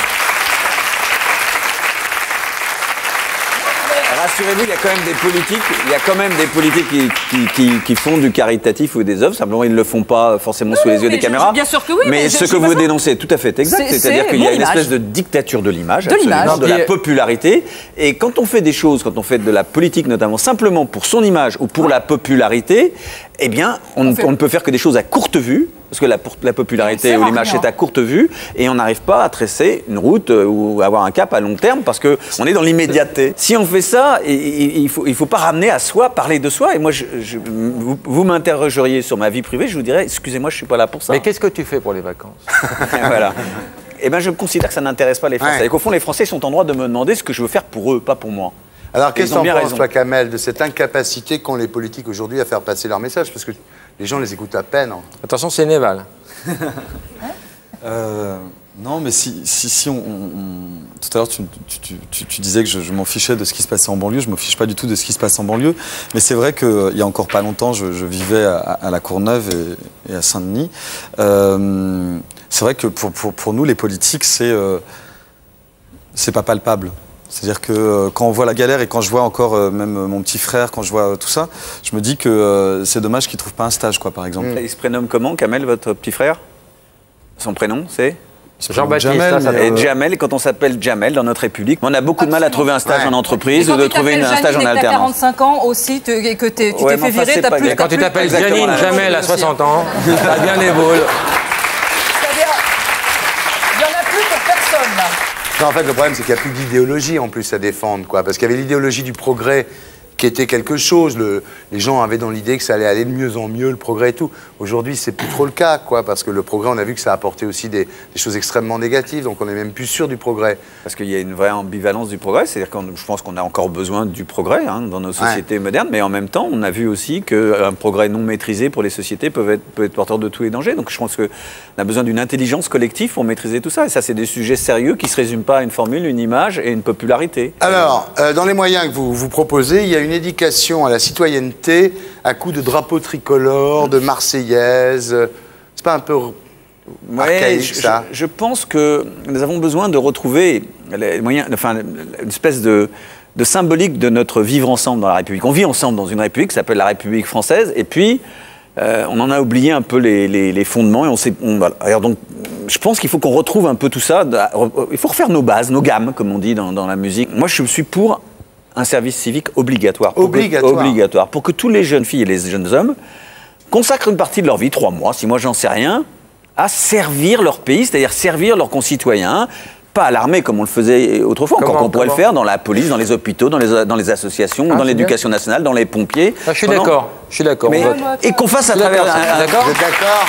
Rassurez-vous, il y a quand même des politiques, qui font du caritatif ou des œuvres. Simplement, ils ne le font pas forcément sous les yeux des caméras. Bien sûr que oui. Mais ce que vous dénoncez, tout à fait exact. C'est-à-dire qu'il y a une espèce de dictature de l'image, de la popularité. Et quand on fait des choses, quand on fait de la politique notamment, simplement pour son image ou pour la popularité, eh bien, on ne peut faire que des choses à courte vue. Parce que la popularité ou l'image est à courte vue et on n'arrive pas à tracer une route ou avoir un cap à long terme parce qu'on est dans l'immédiateté. Si on fait ça, il faut pas ramener à soi, parler de soi. Et moi, vous m'interrogeriez sur ma vie privée, je vous dirais, excusez-moi, je suis pas là pour ça. Mais qu'est-ce que tu fais pour les vacances? Voilà. Eh bien, je considère que ça n'intéresse pas les Français. Et qu'au fond, les Français sont en droit de me demander ce que je veux faire pour eux, pas pour moi. Alors, qu'est-ce que tu en penses, toi, Kamel, de cette incapacité qu'ont les politiques aujourd'hui à faire passer leur message? Parce que les gens les écoutent à peine. Attention, c'est Néval. Non, mais si on... Tout à l'heure, tu disais que je m'en fichais de ce qui se passait en banlieue. Je ne me fiche pas du tout de ce qui se passe en banlieue. Mais c'est vrai qu'il y a encore pas longtemps, je vivais à La Courneuve et à Saint-Denis. C'est vrai que pour nous, les politiques, c'est pas palpable. C'est-à-dire que quand on voit la galère et quand je vois encore même mon petit frère, quand je vois tout ça, je me dis que c'est dommage qu'il ne trouve pas un stage, quoi, par exemple. Il se prénomme comment, Kamel, votre petit frère? Son prénom, c'est Jean-Baptiste. Et Jamel, quand on s'appelle Jamel dans notre République, on a beaucoup de mal à trouver un stage en entreprise ou de trouver un stage en alternance. Quand tu as 45 ans aussi, que tu t'es fait virer, t'as plus... Quand tu t'appelles Janine Jamel à 60 ans, t'as bien les boules. C'est-à-dire, il n'y en a plus pour personne, là. Non, en fait, le problème, c'est qu'il n'y a plus d'idéologie en plus à défendre, quoi. Parce qu'il y avait l'idéologie du progrès qui était quelque chose. Les gens avaient dans l'idée que ça allait aller de mieux en mieux, le progrès et tout. Aujourd'hui, c'est plus trop le cas, quoi. Parce que le progrès, on a vu que ça a apporté aussi des choses extrêmement négatives. Donc, on n'est même plus sûr du progrès. Parce qu'il y a une vraie ambivalence du progrès. C'est-à-dire que je pense qu'on a encore besoin du progrès dans nos sociétés modernes. Mais en même temps, on a vu aussi qu'un progrès non maîtrisé pour les sociétés peut être porteur de tous les dangers. Donc, je pense qu'on a besoin d'une intelligence collective pour maîtriser tout ça. Et ça, c'est des sujets sérieux qui ne se résument pas à une formule, une image et une popularité. Alors, dans les moyens que vous proposez, il y a une éducation à la citoyenneté à coups de drapeaux tricolores, de Marseillaise. C'est pas un peu archaïque, ça? Je pense que nous avons besoin de retrouver les moyens, une espèce de symbolique de notre vivre ensemble dans la République. On vit ensemble dans une République qui s'appelle la République française, et puis on en a oublié un peu les fondements. Et voilà. Alors donc, je pense qu'il faut qu'on retrouve un peu tout ça. Il faut refaire nos bases, nos gammes, comme on dit dans la musique. Moi, je suis pour un service civique obligatoire. Obligatoire. Pour que tous les jeunes filles et les jeunes hommes consacrent une partie de leur vie, 3 mois, 6 mois, j'en sais rien, à servir leur pays, c'est-à-dire servir leurs concitoyens, pas à l'armée comme on le faisait autrefois, encore qu'on pourrait le faire dans la police, dans les hôpitaux, dans les associations, dans l'éducation nationale, dans les pompiers. Je suis d'accord, je suis d'accord. Et qu'on fasse à travers... D'accord. Vous êtes d'accord?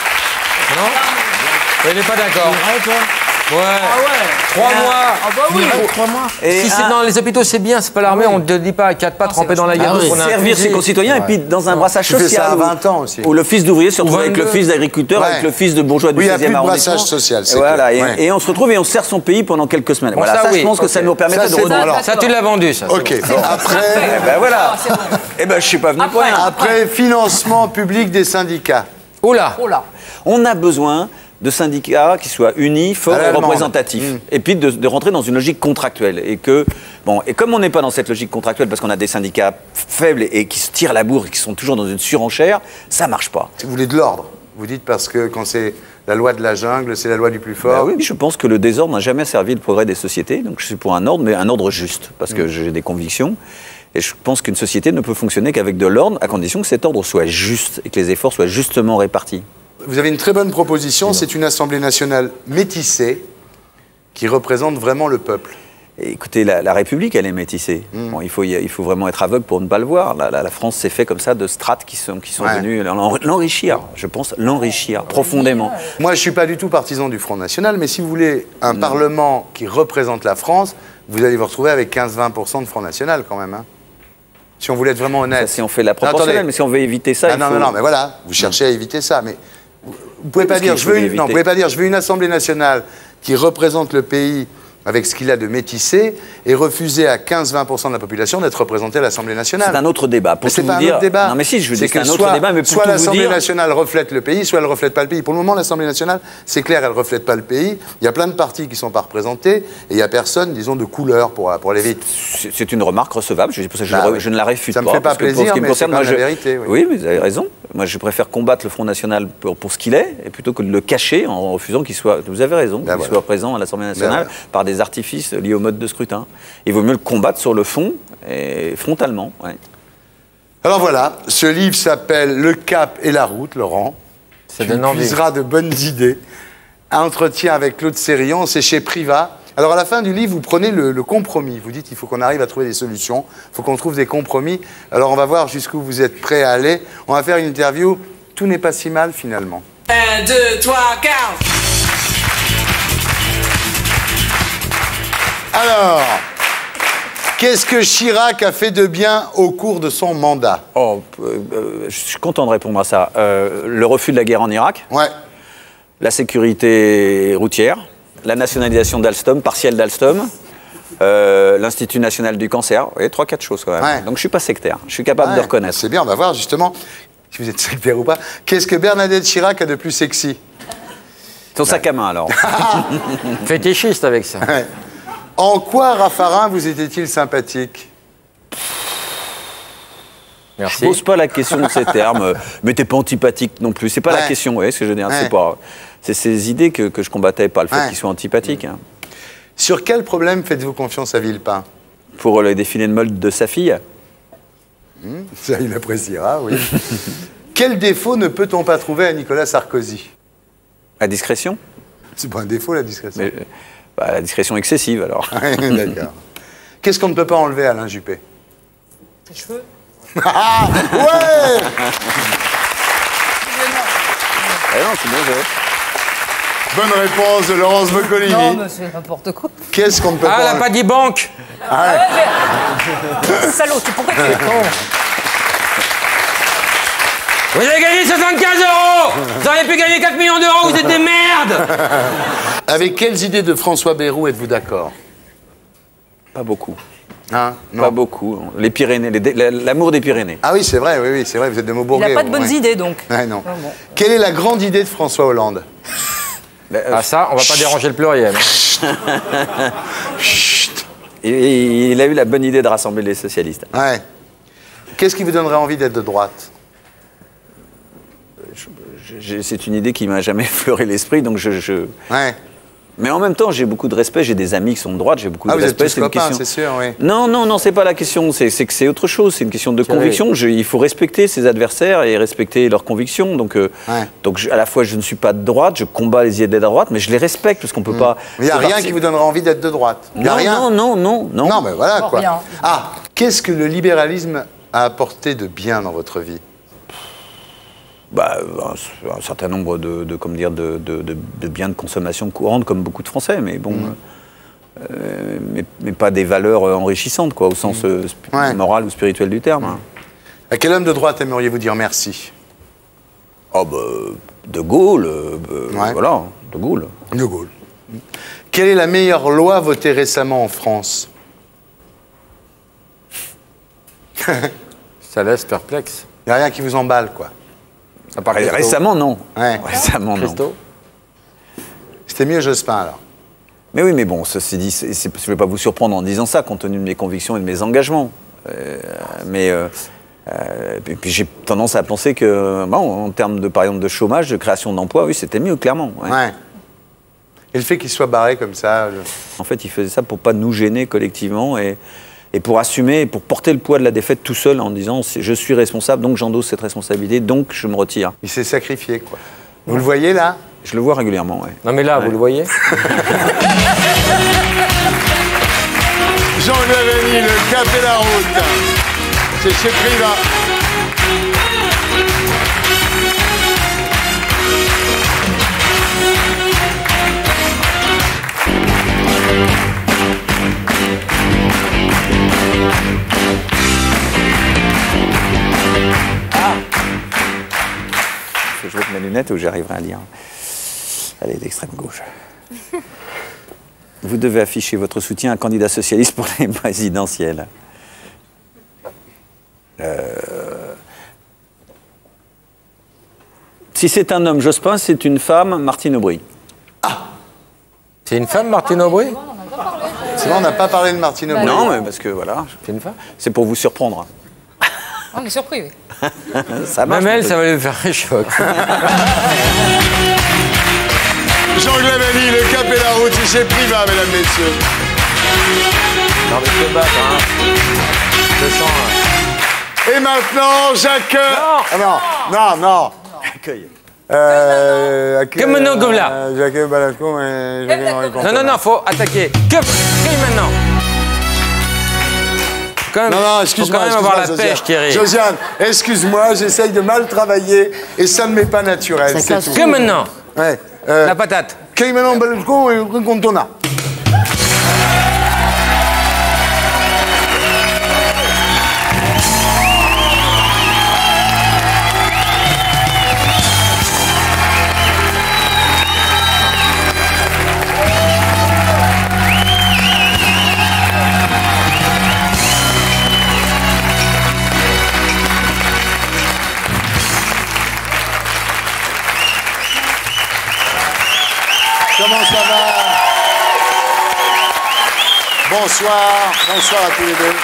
Non? Elle n'est pas d'accord. Ouais. Ah ouais. 3 mois. Ah bah oui. 3 mois. Si c'est dans les hôpitaux, c'est bien, c'est pas l'armée, on ne te dit pas à 4 pas trempé dans la gueule. Servir ses concitoyens et puis dans un brassage Tu fais social. ça à 20 ans aussi. Où le fils d'ouvrier se retrouve avec le fils d'agriculteur, avec le fils de bourgeois du 16e arrondissement. Oui, il n'y a plus de brassage social. Voilà, et on se retrouve et on sert son pays pendant quelques semaines. Bon, voilà, ça, je pense que ça nous permettrait de redonner. Ça, tu l'as vendu, ça. Ok, après... Ben voilà. Eh ben, je suis pas venu pour rien. Après, financement public des syndicats. Oula. On a besoin de syndicats qui soient unis, forts et représentatifs. Et puis de rentrer dans une logique contractuelle. Et comme on n'est pas dans cette logique contractuelle parce qu'on a des syndicats faibles et qui se tirent la bourre et qui sont toujours dans une surenchère, ça marche pas. Vous voulez de l'ordre. Vous dites parce que quand c'est la loi de la jungle, c'est la loi du plus fort. Oui, je pense que le désordre n'a jamais servi le progrès des sociétés. Donc je suis pour un ordre, mais un ordre juste, parce que j'ai des convictions. Et je pense qu'une société ne peut fonctionner qu'avec de l'ordre, à condition que cet ordre soit juste et que les efforts soient justement répartis. Vous avez une très bonne proposition, c'est une Assemblée nationale métissée qui représente vraiment le peuple. Et écoutez, la République, elle est métissée. Bon, il faut vraiment être aveugle pour ne pas le voir. La France s'est fait comme ça de strates qui sont venues l'enrichir, je pense, l'enrichir profondément. Moi, je ne suis pas du tout partisan du Front National, mais si vous voulez un Parlement qui représente la France, vous allez vous retrouver avec 15-20% de Front National quand même. Hein. Si on voulait être vraiment honnête. Ça, si on fait la proportionnelle, mais si on veut éviter ça, non, mais voilà, vous cherchez à éviter ça, mais... Vous pouvez pas dire, vous pouvez pas dire, je veux une Assemblée nationale qui représente le pays avec ce qu'il a de métissé et refuser à 15-20% de la population d'être représenté à l'Assemblée nationale. C'est un autre débat. Mais c'est pas un autre débat. Non mais si, je veux dire que c'est un autre soit, débat, mais pour soit tout l'Assemblée vous dire... nationale reflète le pays, soit elle ne reflète pas le pays. Pour le moment, l'Assemblée nationale, c'est clair, elle ne reflète pas le pays. Il y a plein de partis qui ne sont pas représentés et il n'y a personne, disons, de couleur pour aller vite. C'est une remarque recevable, je ne la réfute pas. Ça me fait pas plaisir, mais c'est pas la vérité. Oui, vous avez raison. Moi, je préfère combattre le Front National pour ce qu'il est, et plutôt que de le cacher en refusant qu'il soit... Vous avez raison, qu'il soit présent à l'Assemblée nationale par des artifices liés au mode de scrutin. Il vaut mieux le combattre sur le fond et frontalement. Ouais. Alors voilà, ce livre s'appelle Le Cap et la route, Laurent. Ça donne envie. Il puisera de bonnes idées. Un entretien avec Claude Sérillon, c'est chez Privat. Alors à la fin du livre, vous prenez le compromis. Vous dites il faut qu'on arrive à trouver des solutions, il faut qu'on trouve des compromis. Alors on va voir jusqu'où vous êtes prêts à aller. On va faire une interview. Tout n'est pas si mal finalement. 1, 2, 3, 4. Alors, qu'est-ce que Chirac a fait de bien au cours de son mandat? Je suis content de répondre à ça. Le refus de la guerre en Irak. Ouais. La sécurité routière. La nationalisation d'Alstom, partielle d'Alstom. L'Institut national du cancer. Vous voyez, 3-4 choses quand même. Ouais. Donc je ne suis pas sectaire. Je suis capable de reconnaître. C'est bien, on va voir justement si vous êtes sectaire ou pas. Qu'est-ce que Bernadette Chirac a de plus sexy? Son sac à main alors. Fétichiste avec ça. Ouais. En quoi Raffarin vous était-il sympathique? Merci. Je ne pose pas la question de ces termes, mais t'es pas antipathique non plus. C'est pas la question, vous voyez ce que je veux dire. C'est ces idées que je combattais, pas le fait qu'ils soient antipathiques. Hein. Sur quel problème faites-vous confiance à Villepin? Pour le défilé de mode de sa fille. Ça, il appréciera, oui. Quel défaut ne peut-on pas trouver à Nicolas Sarkozy? La discrétion. C'est pas un défaut, la discrétion. Mais, la discrétion excessive, alors. D'accord. Qu'est-ce qu'on ne peut pas enlever à Alain Juppé? Tes cheveux. Ah ouais. Non, c'est bien joué. Bonne réponse de Laurence Boccolini. Non, mais c'est n'importe quoi. Qu'est-ce qu'on ne peut pas... Ah, elle n'a pas dit banque. Ah ouais, mais... Salaud, pourquoi tu es con? Vous avez gagné 75 €. Vous auriez pu gagner 4 millions d'euros, vous êtes des merdes. Avec quelles idées de François Bayrou êtes-vous d'accord? Pas beaucoup. Hein? Non. Pas beaucoup. Les Pyrénées, l'amour des Pyrénées. Ah oui, c'est vrai, c'est vrai, vous êtes de Maubourguet. Il n'a pas de bonnes idées, donc. Ouais, non. Bon. Quelle est la grande idée de François Hollande? Ah ça, on va pas déranger le pluriel. Chut. Il a eu la bonne idée de rassembler les socialistes. Ouais. Qu'est-ce qui vous donnerait envie d'être de droite? C'est une idée qui m'a jamais effleuré l'esprit, donc Ouais. Mais en même temps, j'ai beaucoup de respect, j'ai des amis qui sont de droite, j'ai beaucoup de vous êtes respect. tous copains, c'est sûr, oui. Non, c'est pas la question, c'est que c'est autre chose, c'est une question de conviction. Il faut respecter ses adversaires et respecter leurs convictions. Donc, à la fois, je ne suis pas de droite, je combats les idées de la droite, mais je les respecte parce qu'on peut pas... Il n'y a rien qui vous donnera envie d'être de droite. Il y a rien. Non. Non, mais voilà, quoi. Rien. Ah, qu'est-ce que le libéralisme a apporté de bien dans votre vie? Un certain nombre de biens de consommation courante, comme beaucoup de Français, mais bon, mais pas des valeurs enrichissantes, quoi, au sens moral ou spirituel du terme. À quel homme de droite aimeriez-vous dire merci? De Gaulle, voilà, de Gaulle. De Gaulle. Quelle est la meilleure loi votée récemment en France? Ça laisse perplexe. Il n'y a rien qui vous emballe, quoi. Récemment, non. Ouais. Récemment, non. C'était mieux Jospin, alors. Mais oui, mais bon, ceci dit, je ne vais pas vous surprendre en disant ça, compte tenu de mes convictions et de mes engagements. Et puis j'ai tendance à penser que, en termes, par exemple, de chômage, de création d'emplois, oui, c'était mieux, clairement. Ouais. Et le fait qu'il soit barré comme ça... En fait, il faisait ça pour ne pas nous gêner collectivement et pour assumer, pour porter le poids de la défaite tout seul en disant « je suis responsable, donc j'endosse cette responsabilité, donc je me retire ». Il s'est sacrifié, quoi. Vous le voyez, là? Je le vois régulièrement, oui. Non, mais là, vous le voyez? Jean Glavany, le cap et la route. C'est chez Priva. Je vais mettre mes lunettes où j'arriverai à lire. Allez, d'extrême gauche. Vous devez afficher votre soutien à un candidat socialiste pour les présidentielles. Si c'est un homme, Jospin, c'est une femme, Martine Aubry. C'est une femme, Martine Aubry? C'est vrai, on n'a pas parlé de Martine Aubry. Non, mais parce que voilà. C'est une femme? C'est pour vous surprendre. On est surpris, oui. Ça marche. Même elle, ça va lui faire un choc. Jean Glavany, le cap et la route, c'est chez Priva, mesdames, messieurs. Non, mais je te bats, hein. Je sens. Et maintenant, j'accueille... Non. Accueille. Que maintenant, comme là. J'accueille Balasco, mais... Non, faut attaquer. Que maintenant. Non, excuse-moi. Faut quand même avoir la pêche, Thierry. Josiane, excuse-moi, j'essaye de mal travailler et ça ne m'est pas naturel. C'est tout. Que maintenant. Ouais. La patate. Que maintenant, Balasco, et Contona. Comment ça va? Bonsoir à tous les deux.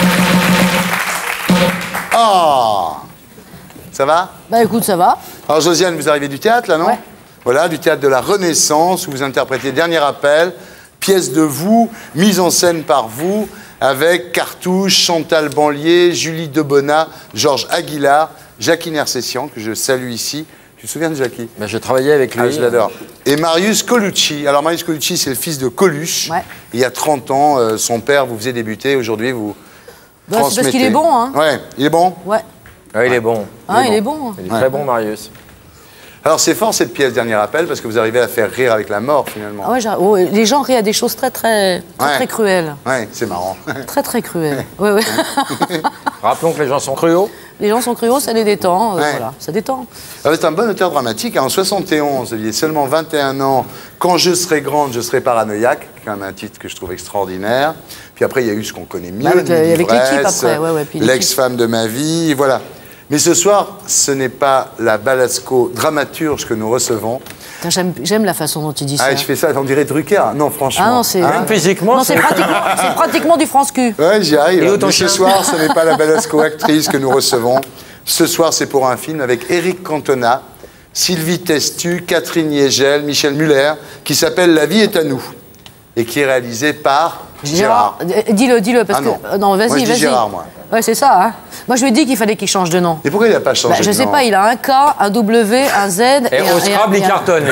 Oh! Ça va? Bah écoute, ça va. Alors Josiane, vous arrivez du théâtre là, non? Ouais. Voilà, du théâtre de la Renaissance, où vous interprétez Dernier Appel, pièce de vous, mise en scène par vous, avec Cartouche, Chantal Banlier, Julie Debona, Georges Aguilar, Jackie Nersessian, que je salue ici. Tu te souviens de Jackie? Ben, j'ai travaillé avec lui. Ah, je l'adore. Et Marius Colucci. Alors Marius Colucci, c'est le fils de Coluche. Ouais. Il y a 30 ans, son père vous faisait débuter. Aujourd'hui, vous transmettez. C'est parce qu'il est bon, hein? Ouais, il est bon? Ouais. Ah, il est bon. Il est bon. Il est très bon, Marius. Alors c'est fort cette pièce Dernier Appel parce que vous arrivez à faire rire avec la mort finalement. Ah ouais, les gens rient à des choses très cruelles. Ouais, c'est marrant. Très cruelles. Ouais. Rappelons que les gens sont cruaux. Les gens sont cruaux, ça les détend. Voilà, ça détend. Alors, c'est un bon auteur dramatique. En 71, il y seulement 21 ans. Quand je serai grande, je serai paranoïaque. Quand même un titre que je trouve extraordinaire. Puis après, il y a eu ce qu'on connaît mieux. Avec l'équipe après. L'ex-femme de ma vie. Voilà. Mais ce soir, ce n'est pas la Balasco dramaturge que nous recevons. J'aime la façon dont tu dis ça. Ah, je fais ça, on dirait Drucker. Non, franchement. Ah non, c'est... Hein? Physiquement, non, c'est pratiquement du France-Cul. Ouais, j'y arrive. Mais ce soir, ce n'est pas la Balasco actrice que nous recevons. Ce soir, c'est pour un film avec Éric Cantona, Sylvie Testu, Catherine Niégel, Michel Muller, qui s'appelle La vie est à nous et qui est réalisé par Gérard. Dis-le, parce que... Non, vas-y, moi, je dis vas-y. Gérard, moi. Ouais, c'est ça. Hein. Moi, je lui ai dit qu'il fallait qu'il change de nom. Et pourquoi il n'a pas changé de nom? Je sais pas, il a un K, un W, un Z... Et au Scrabble, il cartonne.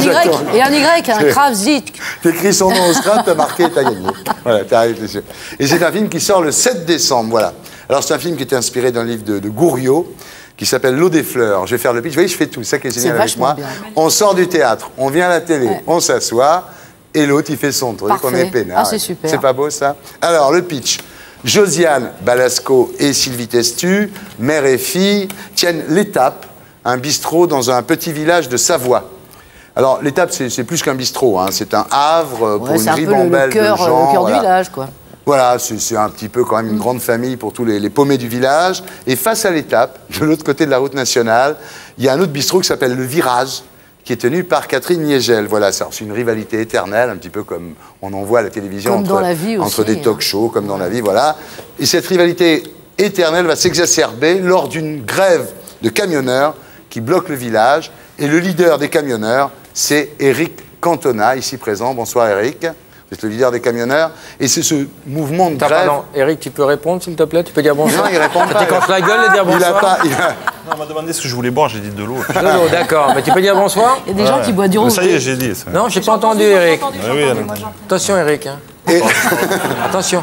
Et un Y, un Kravzik. T'écris son nom au Scrabble, t'as marqué, t'as gagné. Voilà, t'as réfléchi. Et c'est un film qui sort le 7 décembre, voilà. Alors, c'est un film qui était inspiré d'un livre de Gouriot, qui s'appelle L'eau des fleurs. Je vais faire le pitch. Vous voyez, je fais tout. C'est ça qui est génial avec moi. Bien. On sort du théâtre, on vient à la télé, on s'assoit, et l'autre, il fait son truc. On est peinard. Ah, c'est super. C'est pas beau, ça? Alors, le pitch. Josiane Balasco et Sylvie Testu, mère et fille, tiennent l'Étape, un bistrot dans un petit village de Savoie. Alors, l'Étape, c'est plus qu'un bistrot. Hein. C'est un havre pour une ribambelle de gens. C'est le cœur du village, quoi. Voilà, c'est un petit peu quand même une grande famille pour tous les paumés du village. Et face à l'Étape, de l'autre côté de la route nationale, il y a un autre bistrot qui s'appelle Le Virage, qui est tenu par Catherine Niégel. Voilà, c'est une rivalité éternelle, un petit peu comme on en voit à la télévision entre des talk-shows, comme dans la vie, voilà. Et cette rivalité éternelle va s'exacerber lors d'une grève de camionneurs qui bloque le village. Et le leader des camionneurs, c'est Éric Cantona, ici présent. Bonsoir Éric. Vous êtes le leader des camionneurs. Et c'est ce mouvement de grève... Pardon, Eric, tu peux répondre, s'il te plaît? Tu peux dire bonsoir? Non, il répond pas. Tu t'écorches la gueule de dire bonsoir? Non, on m'a demandé ce que je voulais boire, j'ai dit de l'eau. De l'eau, d'accord. Mais tu peux dire bonsoir? Il y a des gens qui boivent du rouge. Ça y est, j'ai dit. Ça. Non, j'ai pas entendu, Eric. Oui, Attention, Eric. Hein. Attention.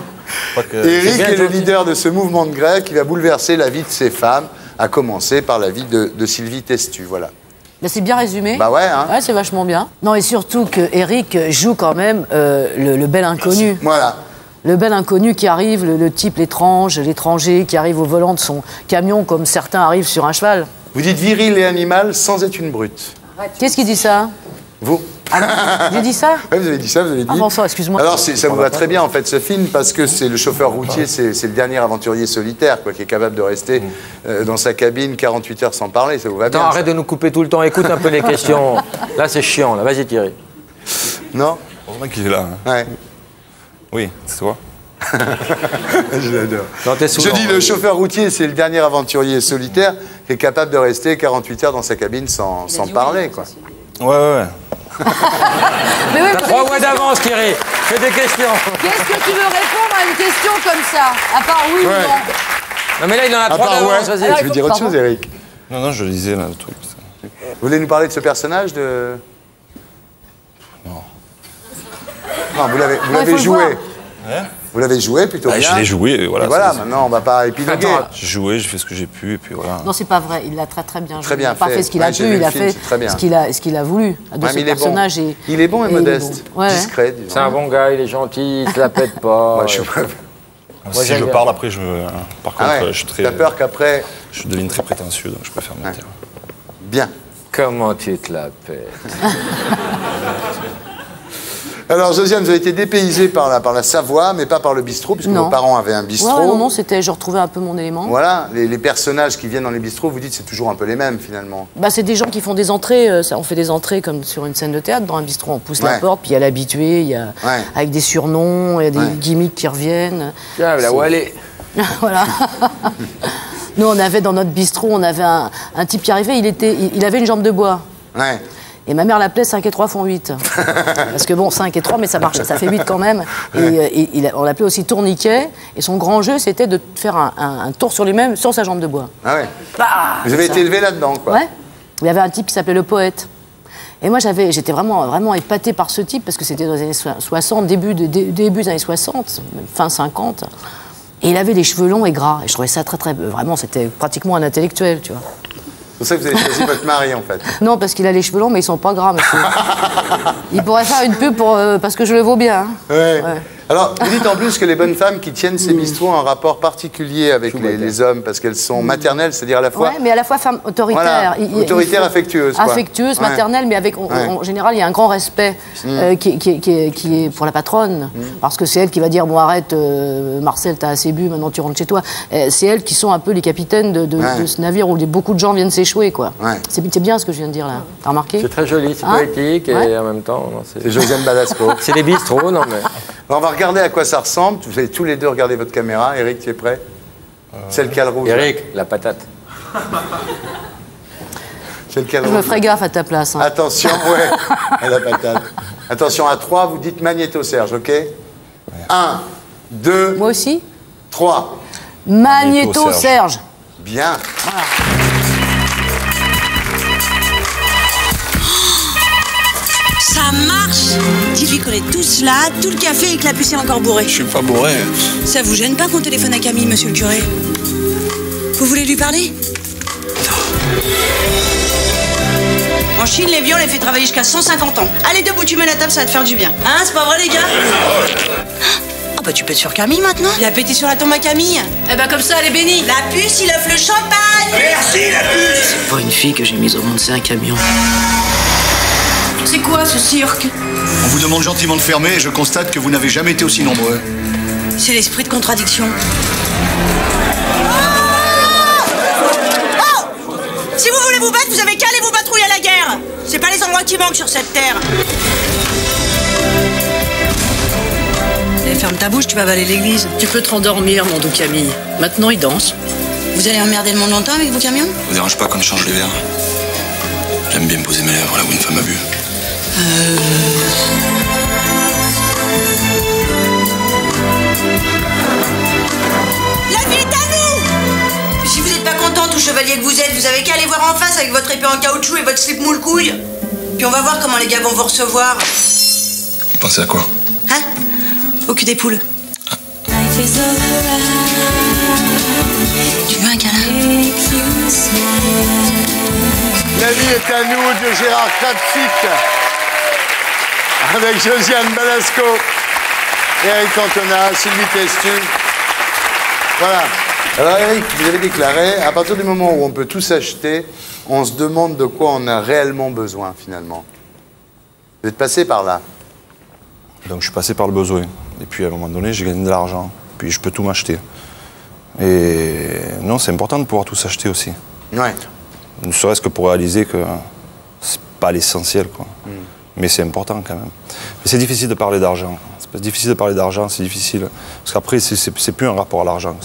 Éric est le leader de ce mouvement de grève qui va bouleverser la vie de ces femmes, à commencer par la vie de Sylvie Testu, voilà. Ben, c'est bien résumé. Bah ouais, hein. Ouais, c'est vachement bien. Non, et surtout que Eric joue quand même le bel inconnu. Voilà. Le bel inconnu qui arrive, le type l'étranger qui arrive au volant de son camion comme certains arrivent sur un cheval. Vous dites viril et animal sans être une brute. Qu'est-ce qui dit ça? Vous. Ah, j'ai dit ça? Oui, vous avez dit ça, vous avez dit. Ah, François, excuse-moi. Alors, ça vous va très bien, en fait, ce film, parce que c'est le chauffeur routier, c'est le dernier aventurier solitaire, quoi, qui est capable de rester dans sa cabine 48 heures sans parler, ça vous va bien. Attends, arrête de nous couper tout le temps, écoute un peu les questions. Là, c'est chiant, là. Vas-y, Thierry. Non? Heureusement qu'il est là. Hein. Ouais. Oui, c'est toi. Je l'adore. Je dis le chauffeur routier, c'est le dernier aventurier solitaire qui est capable de rester 48 heures dans sa cabine sans parler, quoi. Ouais. T'as 3 mois d'avance, Thierry. Fais des questions. Qu'est-ce que tu veux répondre à une question comme ça? À part oui ou non? Non, mais là, il en a 3 d'avance, vas-y. Tu veux dire autre chose, Eric? Non, je lisais là, le truc. Vous voulez nous parler de ce personnage de... Non, vous l'avez joué. Vous l'avez joué plutôt bien. Je l'ai joué, voilà. Et voilà, maintenant, on va pas épiloguer. J'ai joué, j'ai fait ce que j'ai pu, et puis voilà. Non, c'est pas vrai. Il l'a très très bien joué. Très bien il n'a pas fait ce qu'il a pu, il a fait ce qu'il a voulu. De ce personnage. Il est bon et modeste, discret, disons. C'est un bon gars, il est gentil, il se la pète pas. Moi, si je parle, après, par contre, je suis très... T'as peur qu'après... Je devienne très prétentieux, donc je préfère me taire. Bien. Comment tu te la pètes? Alors, Josiane, vous avez été dépaysée par la Savoie, mais pas par le bistrot, puisque vos parents avaient un bistrot. Ouais, non, je retrouvais un peu mon élément. Voilà, les personnages qui viennent dans les bistrots, vous dites c'est toujours un peu les mêmes, finalement. Bah, c'est des gens qui font des entrées, on fait des entrées comme sur une scène de théâtre, dans un bistrot, on pousse la porte, puis il y a l'habitué, il y a avec des surnoms, il y a des gimmicks qui reviennent. Ah, la Wallet. Voilà. Nous, on avait dans notre bistrot, on avait un type qui arrivait, il avait une jambe de bois. Ouais. Et ma mère l'appelait 5 et 3 font 8. Parce que bon, 5 et 3, mais ça marche, ça fait 8 quand même. Et on l'appelait aussi tourniquet. Et son grand jeu, c'était de faire un tour sur lui-même, sur sa jambe de bois. Ah ouais. Vous avez été élevé là-dedans, quoi. Ouais. Il y avait un type qui s'appelait le poète. Et moi, j'étais vraiment épatée par ce type, parce que c'était dans les années 60, début des années 60, fin 50. Et il avait des cheveux longs et gras. Et je trouvais ça vraiment, c'était pratiquement un intellectuel, tu vois. C'est pour ça que vous avez choisi votre mari, en fait. Non, parce qu'il a les cheveux longs, mais ils sont pas gras, monsieur. Il pourrait faire une pub parce que je le vaux bien. Hein. Ouais. Alors, vous dites en plus que les bonnes femmes qui tiennent ces bistrots ont un rapport particulier avec les hommes, parce qu'elles sont maternelles, c'est-à-dire à la fois... Oui, mais à la fois femmes autoritaires. Voilà. Autoritaire, affectueuse. Affectueuse, maternelle, mais avec, en général, il y a un grand respect qui est pour la patronne. Parce que c'est elle qui va dire, bon, arrête, Marcel, t'as assez bu, maintenant tu rentres chez toi. C'est elles qui sont un peu les capitaines de ce navire où beaucoup de gens viennent s'échouer, quoi. C'est bien ce que je viens de dire, là. T'as remarqué? C'est très joli, c'est poétique, et en même temps... C'est Josiane Balasco. C'est des bistrots, non mais... On va regarder à quoi ça ressemble. Vous allez tous les deux regarder votre caméra. Eric, tu es prêt? Celle qui a le rouge. Eric, la patate. C'est le cadran. Je me ferai gaffe à ta place. Hein. Attention, ouais, à la patate. Attention, à 3, vous dites Magnéto Serge, ok? 1, 2... Moi aussi 3. Magnéto Serge. Bien. Voilà. Ça marche! Dis-lui qu'on est tous là, tout le café et que la puce est encore bourrée. Je suis pas bourré. Ça vous gêne pas qu'on téléphone à Camille, monsieur le curé? Vous voulez lui parler? En Chine, les vieux, on les fait travailler jusqu'à 150 ans. Allez, debout, tu mets la table, ça va te faire du bien. Hein, c'est pas vrai, les gars? Ah bah tu pètes sur Camille maintenant. Il a pété sur la tombe à Camille. Eh bah comme ça, elle est bénie. La puce, il offre le champagne. Merci, la puce. C'est pas une fille que j'ai mise au monde, c'est un camion. C'est quoi ce cirque? On vous demande gentiment de fermer et je constate que vous n'avez jamais été aussi nombreux. C'est l'esprit de contradiction. Si vous voulez vous battre, vous avez qu'à aller vous patrouiller à la guerre. C'est pas les endroits qui manquent sur cette terre. Allez, ferme ta bouche, tu vas avaler l'église. Tu peux te rendormir, mon doux Camille. Maintenant, il danse. Vous allez emmerder le monde longtemps avec vos camions? Vous dérange pas qu'on échange les verres? J'aime bien me poser mes lèvres là où une femme a bu. La vie est à nous! Si vous n'êtes pas content, tout chevalier que vous êtes, vous avez qu'à aller voir en face avec votre épée en caoutchouc et votre slip moule couille. Puis on va voir comment les gars vont vous recevoir. Vous pensez à quoi? Hein? Au cul des poules. Tu veux un câlin? La vie est à nous de Gérard Kravtsik avec Josiane Balasco, Eric Cantona, Sylvie Testu. Voilà. Alors Eric, vous avez déclaré, à partir du moment où on peut tout s'acheter, on se demande de quoi on a réellement besoin finalement. Vous êtes passé par là. Donc je suis passé par le besoin. Et puis à un moment donné, j'ai gagné de l'argent. Puis je peux tout m'acheter. Et non, c'est important de pouvoir tout s'acheter aussi. Ouais. Ne serait-ce que pour réaliser que c'est pas l'essentiel, quoi. Mais c'est important quand même. Mais c'est difficile de parler d'argent. C'est difficile de parler d'argent, c'est difficile. Parce qu'après, c'est plus un rapport à l'argent.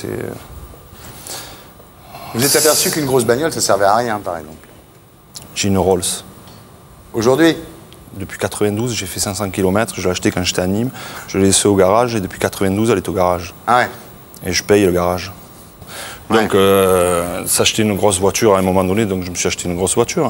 Vous êtes aperçu qu'une grosse bagnole, ça servait à rien, par exemple? J'ai une Rolls. Aujourd'hui? Depuis 92, j'ai fait 500 km. Je l'ai acheté quand j'étais à Nîmes. Je l'ai laissée au garage et depuis 92, elle est au garage. Ah ouais. Et je paye le garage. Donc, s'acheter une grosse voiture à un moment donné, donc je me suis acheté une grosse voiture.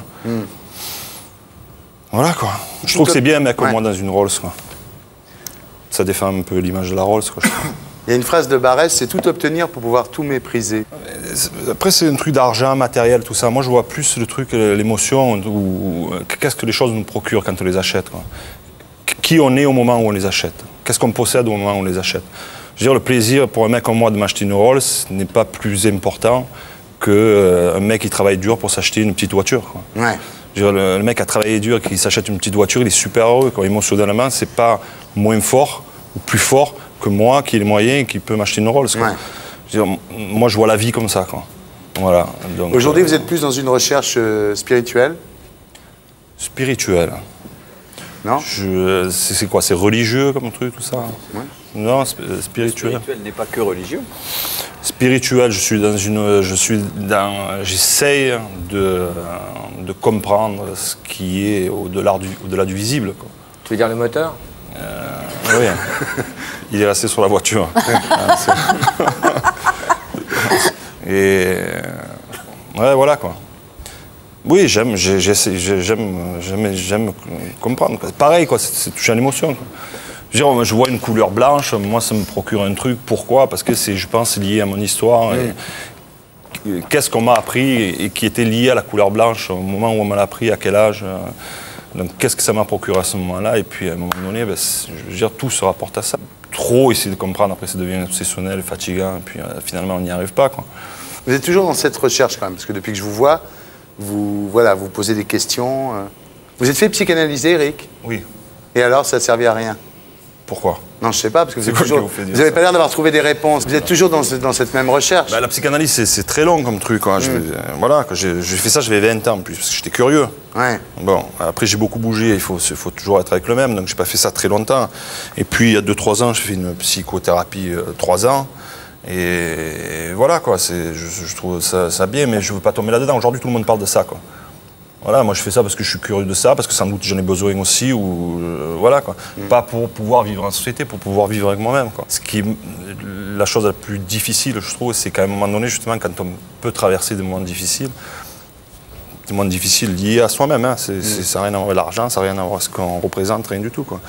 Voilà, quoi. Je trouve que c'est bien un mec comme moi dans une Rolls, quoi. Ça défend un peu l'image de la Rolls, quoi. Il y a une phrase de Barès, c'est tout obtenir pour pouvoir tout mépriser. Après, c'est un truc d'argent, matériel, tout ça. Moi, je vois plus le truc, l'émotion, ou qu'est-ce que les choses nous procurent quand on les achète, quoi. Qui on est au moment où on les achète. Qu'est-ce qu'on possède au moment où on les achète. Je veux dire, le plaisir pour un mec comme moi de m'acheter une Rolls n'est pas plus important qu'un mec qui travaille dur pour s'acheter une petite voiture, quoi. Ouais. Je veux dire, le mec a travaillé dur, qui s'achète une petite voiture, il est super heureux, quoi. Émotionnellement, c'est pas moins fort ou plus fort que moi qui ai les moyens et qui peut m'acheter une Rolls, quoi. Ouais. Je veux dire, moi, je vois la vie comme ça, quoi. Voilà. Aujourd'hui, vous êtes plus dans une recherche spirituelle? Spirituelle. Non? C'est quoi? C'est religieux comme truc, tout ça? Ouais. Non, spirituel. Spirituel n'est pas que religieux. Spirituel, j'essaye de comprendre ce qui est au-delà du visible, quoi. Tu veux dire le moteur? Oui. Il est resté sur la voiture. Et ouais, voilà, quoi. Oui, j'aime comprendre, quoi. Pareil, quoi, c'est touché à l'émotion, quoi. Je vois une couleur blanche, moi ça me procure un truc. Pourquoi? Parce que c'est, je pense, lié à mon histoire. Qu'est-ce qu'on m'a appris et qui était lié à la couleur blanche au moment où on m'a appris, à quel âge. Donc qu'est-ce que ça m'a procuré à ce moment-là? Et puis à un moment donné, je veux dire, tout se rapporte à ça. Trop essayer de comprendre, après ça devient obsessionnel, fatigant, et puis finalement on n'y arrive pas, quoi. Vous êtes toujours dans cette recherche quand même, parce que depuis que je vous vois, vous posez des questions. Vous êtes fait psychanalyser, Eric? Oui. Et alors, ça ne servait à rien? Pourquoi? Non, je ne sais pas, parce que vous n'avez pas l'air d'avoir trouvé des réponses. Vous êtes toujours dans cette même recherche. La psychanalyse, c'est très long comme truc, quoi. Voilà, j'ai fait ça, j'avais 20 ans, plus, parce que j'étais curieux. Ouais. Bon, après j'ai beaucoup bougé, il faut toujours être avec le même, donc j'ai pas fait ça très longtemps. Et puis il y a 2-3 ans, j'ai fait une psychothérapie 3 ans. Et voilà, quoi, je trouve ça bien, mais je veux pas tomber là-dedans. Aujourd'hui, tout le monde parle de ça, quoi. Voilà, moi je fais ça parce que je suis curieux de ça, parce que sans doute j'en ai besoin aussi, ou voilà quoi. Pas pour pouvoir vivre en société, pour pouvoir vivre avec moi-même, quoi. La chose la plus difficile, je trouve, c'est qu'à un moment donné, justement, quand on peut traverser des moments difficiles liés à soi-même, hein. Ça n'a rien à voir avec l'argent, ça n'a rien à voir avec ce qu'on représente, rien du tout, quoi.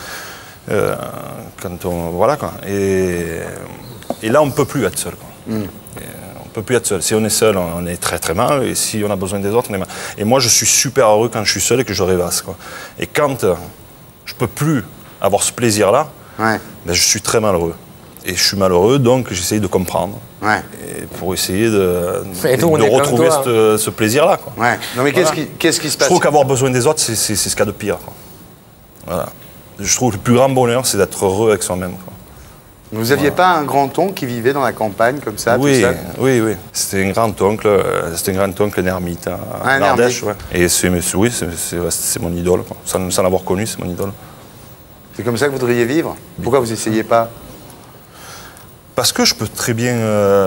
Voilà, quoi. Et là, on ne peut plus être seul, quoi. On ne peut plus être seul. Si on est seul, on est très très mal. Et si on a besoin des autres, on est mal. Et moi, je suis super heureux quand je suis seul et que je rêvasse, quoi. Et quand je ne peux plus avoir ce plaisir-là, ben, je suis très malheureux. Et je suis malheureux, donc j'essaye de comprendre. Et pour essayer de retrouver ce plaisir-là, quoi. Non, mais qu'est-ce qui se passe? Je trouve qu'avoir besoin des autres, c'est ce qu'il y a de pire, quoi. Voilà. Je trouve que le plus grand bonheur, c'est d'être heureux avec soi-même, quoi. Vous n'aviez pas un grand-oncle qui vivait dans la campagne comme ça, oui, tout seul? Oui. C'était un grand-oncle, un ermite, en Ardèche. Ouais. Et c'est mon idole, quoi. Sans l'avoir connu, c'est mon idole. C'est comme ça que vous voudriez vivre? Pourquoi vous n'essayez pas? Parce que je peux très bien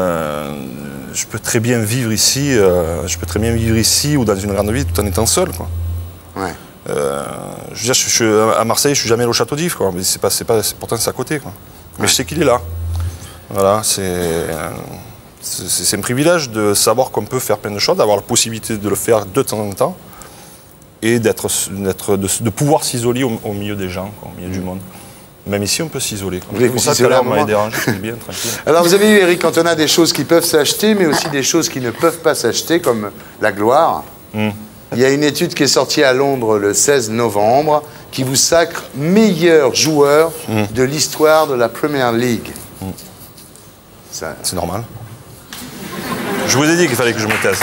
vivre ici. Je peux très bien vivre ici ou dans une grande ville tout en étant seul, quoi. Je veux dire, à Marseille, je suis jamais allé au Château d'If, quoi. Mais pourtant c'est à côté, quoi. Mais je sais qu'il est là. Voilà, c'est un privilège de savoir qu'on peut faire plein de choses, d'avoir la possibilité de le faire de temps en temps et de pouvoir s'isoler au milieu des gens, quoi, au milieu du monde. Même ici, on peut s'isoler. C'est pour ça que là, on m'a dérangé, je suis bien, tranquille. Alors, vous avez vu, Eric Cantona, des choses qui peuvent s'acheter, mais aussi des choses qui ne peuvent pas s'acheter, comme la gloire. Il y a une étude qui est sortie à Londres le 16 novembre qui vous sacre meilleur joueur de l'histoire de la Premier League. C'est normal. Je vous ai dit qu'il fallait que je me taise.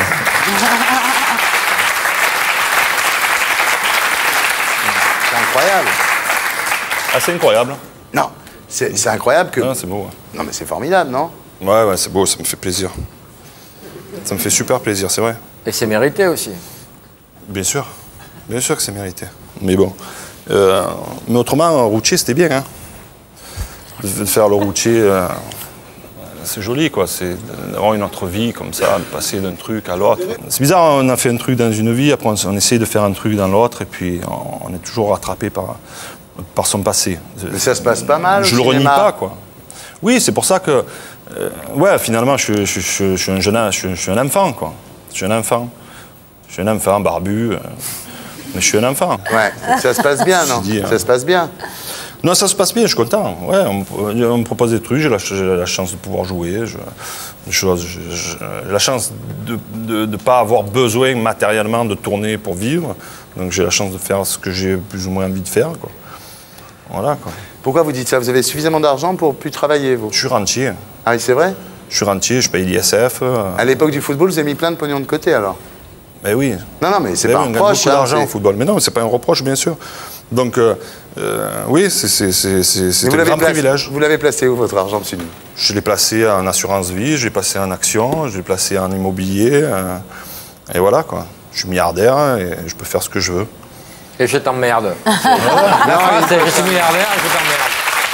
C'est incroyable. Ah, c'est incroyable. Non, c'est incroyable que... Non, c'est beau. Ouais. Non, mais c'est formidable, non? Ouais, c'est beau, ça me fait plaisir. Ça me fait super plaisir, c'est vrai. Et c'est mérité aussi. Bien sûr que c'est mérité. Mais bon. Mais autrement, routier, c'était bien, hein. De faire le routier, c'est joli, quoi. C'est d'avoir une autre vie comme ça, de passer d'un truc à l'autre. C'est bizarre, on a fait un truc dans une vie, après on essaye de faire un truc dans l'autre, et puis on est toujours rattrapé par son passé. Mais ça se passe pas mal. Je le renie pas, quoi. Oui, c'est pour ça que, ouais, finalement, je suis un enfant, quoi. Je suis un enfant. Je suis un enfant barbu, mais je suis un enfant. Ouais, ça se passe bien, non? Ça se passe bien. Non, ça se passe bien, je suis content. Ouais, on me propose des trucs, j'ai la chance de pouvoir jouer. J'ai la chance de ne pas avoir besoin matériellement de tourner pour vivre. Donc j'ai la chance de faire ce que j'ai plus ou moins envie de faire, quoi. Voilà, quoi. Pourquoi vous dites ça? Vous avez suffisamment d'argent pour plus travailler, vous? Je suis rentier. Ah oui, c'est vrai? Je suis rentier, je paye l'ISF. À l'époque du football, vous avez mis plein de pognon de côté, alors? Ben oui. Non, mais c'est pas un reproche. On gagne beaucoup d'argent au football. Mais non, c'est pas un reproche, bien sûr. Donc, oui, c'est un grand privilège. Vous l'avez placé où, votre argent, monsieur? Je l'ai placé en assurance vie, je l'ai placé en action, je l'ai placé en immobilier. Et voilà, quoi. Je suis milliardaire et je peux faire ce que je veux. Et je t'emmerde. La phrase, c'est je suis milliardaire et je t'emmerde.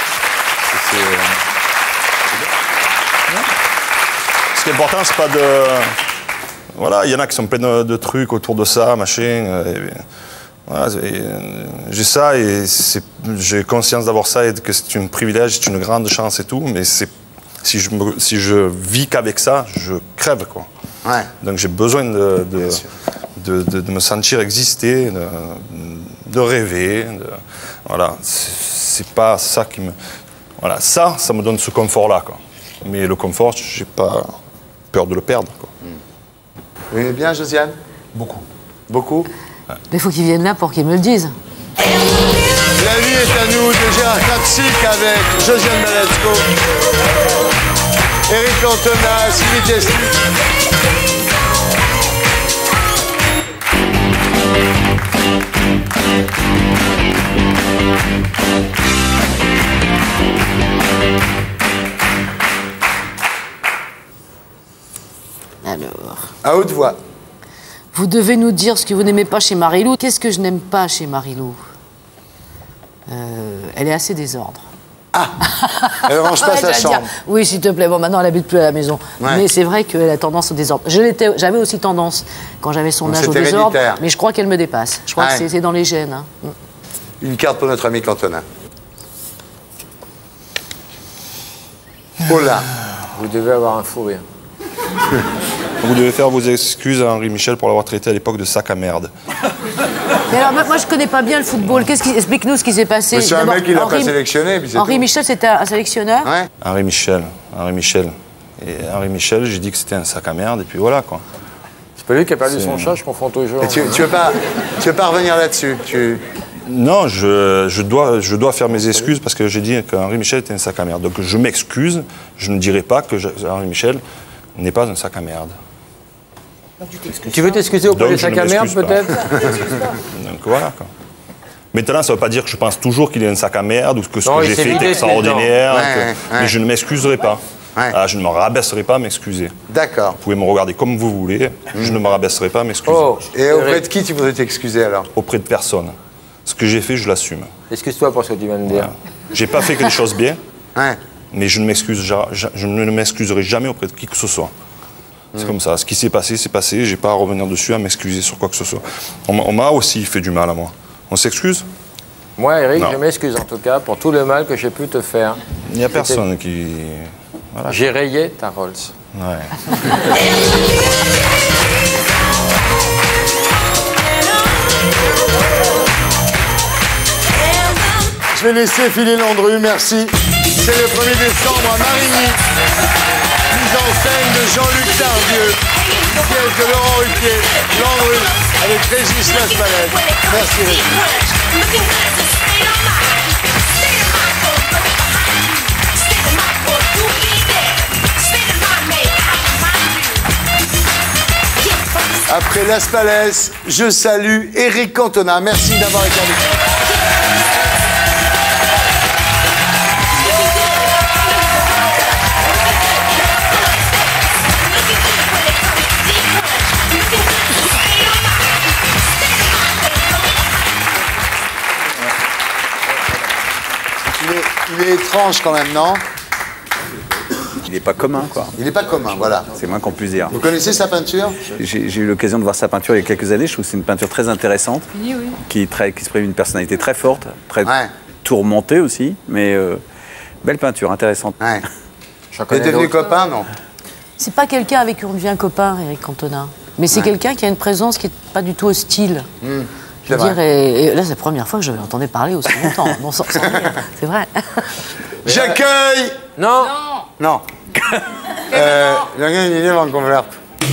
Ce qui est important, c'est pas de... Voilà, il y en a qui sont pleins de trucs autour de ça, machin. Voilà, j'ai ça et j'ai conscience d'avoir ça et que c'est un privilège, c'est une grande chance et tout, mais si je vis qu'avec ça, je crève, quoi. Ouais. Donc j'ai besoin de me sentir exister, de rêver. Voilà, c'est pas ça qui me... Voilà, ça me donne ce confort-là, quoi. Mais le confort, j'ai pas peur de le perdre, quoi. Vous aimez bien, Josiane? Beaucoup. Beaucoup? Mais il faut qu'ils viennent là pour qu'ils me le disent. La vie est à nous de Gérard Klatsik avec Josiane Balasco, Eric Cantona, Sylvie Testud. Alors. À haute voix. Vous devez nous dire ce que vous n'aimez pas chez Marie-Lou. Qu'est-ce que je n'aime pas chez Marie-Lou? Elle est assez désordre. Elle ne range pas sa j'allais dire, chambre. oui, s'il te plaît. Bon, maintenant, elle n'habite plus à la maison. Ouais. Mais c'est vrai qu'elle a tendance au désordre. J'avais aussi tendance, quand j'avais son Donc âge, au c'est désordre. héréditaire. Mais je crois qu'elle me dépasse. Je crois que c'est dans les gènes. Hein. Une carte pour notre ami Cantona. Oh là. Vous devez avoir un fou rire. Vous devez faire vos excuses à Henri Michel pour l'avoir traité à l'époque de sac à merde. Mais alors, moi, je connais pas bien le football. Explique-nous ce qui s'est passé. C'est un mec qui l'a pas sélectionné. Puis Henri Michel, c'était un sélectionneur. Ouais. Henri Michel. Et Henri Michel, j'ai dit que c'était un sac à merde, et puis voilà, quoi. C'est pas lui qui a perdu son chat, je confonds toujours. Et tu veux pas revenir là-dessus Non, je dois faire mes excuses parce que j'ai dit qu'Henri Michel était un sac à merde. Donc je m'excuse, je ne dirai pas que Henri Michel n'est pas un sac à merde. Tu veux t'excuser auprès des sacs à merde, peut-être? Donc voilà, quoi. Maintenant, ça ne veut pas dire que je pense toujours qu'il est un sac à merde ou que ce que j'ai fait est extraordinaire, mais je ne m'excuserai pas. Ah, je ne me rabaisserai pas à m'excuser. D'accord. Vous pouvez me regarder comme vous voulez, je ne me rabaisserai pas à m'excuser. Oh. Et auprès de qui tu voudrais t'excuser alors? Auprès de personne. Ce que j'ai fait, je l'assume. Excuse-toi pour ce que tu viens de dire. J'ai pas fait quelque chose bien, mais je ne m'excuserai jamais auprès de qui que ce soit. C'est comme ça. Ce qui s'est passé, c'est passé. J'ai pas à revenir dessus, à m'excuser sur quoi que ce soit. On m'a aussi fait du mal à moi. On s'excuse? Moi, Eric, je m'excuse en tout cas pour tout le mal que j'ai pu te faire. Il n'y a personne qui... Voilà. J'ai rayé ta Rolls. Ouais. Je vais laisser filer Landru, merci. C'est le 1er décembre à Marigny. Mise en scène de Jean-Luc Tardieu. Pièce de Laurent Ruquier. Landru avec Régis Laspalais. Merci Régis. Après Laspalais, je salue Eric Cantona. Merci d'avoir été avec nous. Il est étrange quand même, non? Il n'est pas commun, quoi. Il n'est pas commun, voilà. C'est moins qu'on puisse dire. Vous connaissez sa peinture? J'ai eu l'occasion de voir sa peinture il y a quelques années. Je trouve que c'est une peinture très intéressante, Oui, oui. qui exprime une personnalité très forte, très tourmentée aussi, mais belle peinture, intéressante. Ouais. T'es devenu copain, non? C'est pas quelqu'un avec qui on devient copain, Eric Cantona. Mais c'est quelqu'un qui a une présence qui n'est pas du tout hostile. Je veux dire, et là, c'est la première fois que je l'entendais parler aussi longtemps. Non, sans rire, c'est vrai. J'accueille. Non. Non. J'ai une idée avant qu'on verre.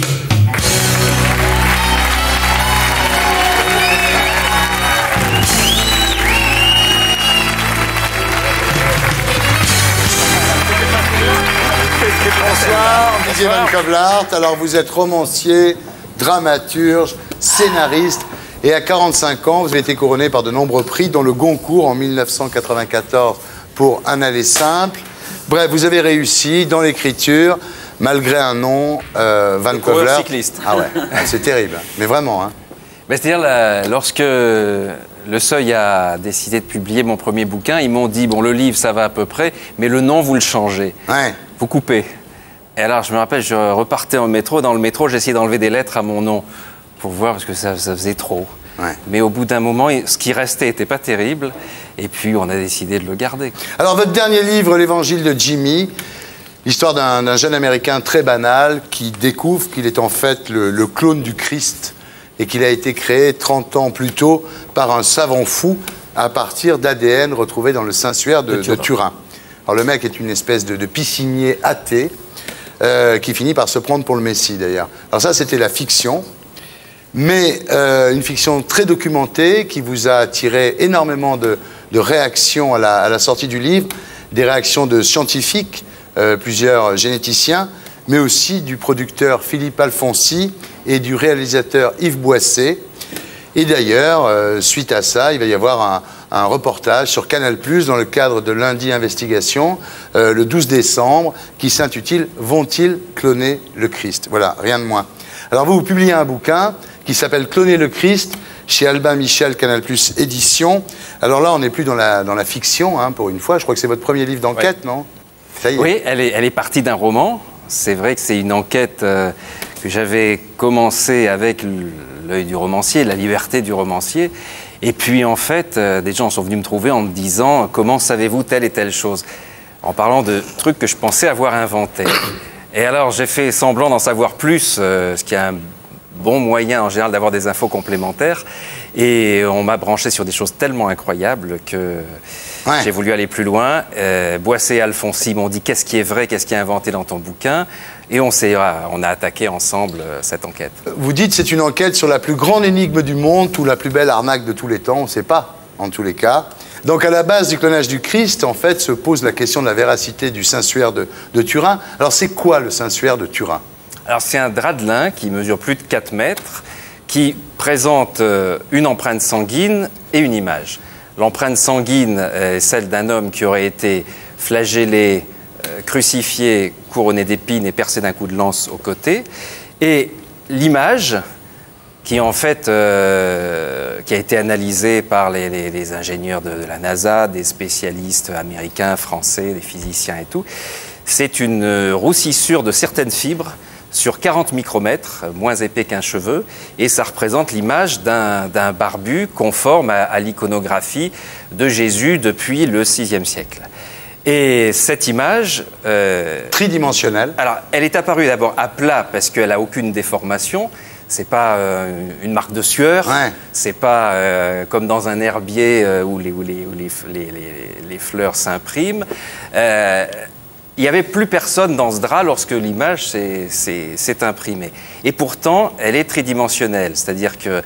Bonsoir, Didier Van Coblart. Alors, vous êtes romancier, dramaturge, scénariste. Et à 45 ans, vous avez été couronné par de nombreux prix, dont le Goncourt en 1994 pour Un aller simple. Bref, vous avez réussi dans l'écriture, malgré un nom, Van Coblart. Cycliste. Ah ouais, c'est terrible. Mais vraiment, hein. C'est-à-dire, lorsque Le Seuil a décidé de publier mon premier bouquin, ils m'ont dit, bon, le livre, ça va à peu près, mais le nom, vous le changez. Vous coupez. Et alors, je me rappelle, je repartais en métro. Dans le métro, j'essayais d'enlever des lettres à mon nom pour voir, parce que ça faisait trop. Mais au bout d'un moment, ce qui restait n'était pas terrible. Et puis, on a décidé de le garder. Alors, votre dernier livre, L'Évangile de Jimmy, l'histoire d'un jeune Américain très banal qui découvre qu'il est en fait le clone du Christ et qu'il a été créé 30 ans plus tôt par un savant fou à partir d'ADN retrouvé dans le Saint-Suaire de Turin. Alors, le mec est une espèce de piscinier athée qui finit par se prendre pour le Messie, d'ailleurs. Alors ça, c'était la fiction. Mais une fiction très documentée qui vous a attiré énormément de réactions à la sortie du livre, des réactions de scientifiques, plusieurs généticiens, mais aussi du producteur Philippe Alfonsi et du réalisateur Yves Boisset. Et d'ailleurs, suite à ça, il va y avoir un reportage sur Canal+, dans le cadre de Lundi Investigation, le 12 décembre, qui s'intitule « Vont-ils cloner le Christ ?» Voilà, rien de moins. Alors vous publiez un bouquin qui s'appelle « Cloner le Christ » chez Albin Michel, Canal+ Édition. Alors là, on n'est plus dans la fiction, hein, pour une fois. Je crois que c'est votre premier livre d'enquête, non? Ça y est. Oui, elle est partie d'un roman. C'est vrai que c'est une enquête que j'avais commencé avec l'œil du romancier, la liberté du romancier. Et puis, en fait, des gens sont venus me trouver en me disant « Comment savez-vous telle et telle chose ?» en parlant de trucs que je pensais avoir inventés. Et alors, j'ai fait semblant d'en savoir plus, ce qui est un bon moyen, en général, d'avoir des infos complémentaires. Et on m'a branché sur des choses tellement incroyables que j'ai voulu aller plus loin. Boissé et Alfonsi m'ont dit « Qu'est-ce qui est vrai, qu'est-ce qui est inventé dans ton bouquin ?» Et on a attaqué ensemble cette enquête. Vous dites c'est une enquête sur la plus grande énigme du monde ou la plus belle arnaque de tous les temps, on ne sait pas, en tous les cas. Donc à la base du clonage du Christ, en fait, se pose la question de la véracité du Saint-Suaire de Turin. Alors c'est quoi le Saint-Suaire de Turin? Alors c'est un drap de lin qui mesure plus de 4 mètres, qui présente une empreinte sanguine et une image. L'empreinte sanguine est celle d'un homme qui aurait été flagellé, crucifié, couronné d'épines et percé d'un coup de lance au côté. Et l'image, qui en fait qui a été analysée par les ingénieurs de la NASA, des spécialistes américains, français, des physiciens et tout, c'est une roussissure de certaines fibres sur 40 micromètres, moins épais qu'un cheveu, et ça représente l'image d'un barbu conforme à l'iconographie de Jésus depuis le VIe siècle. Et cette image... tridimensionnelle. Alors, elle est apparue d'abord à plat parce qu'elle n'a aucune déformation. C'est pas une marque de sueur. C'est pas comme dans un herbier où les fleurs s'impriment. Il n'y avait plus personne dans ce drap lorsque l'image s'est imprimée. Et pourtant, elle est tridimensionnelle. C'est-à-dire que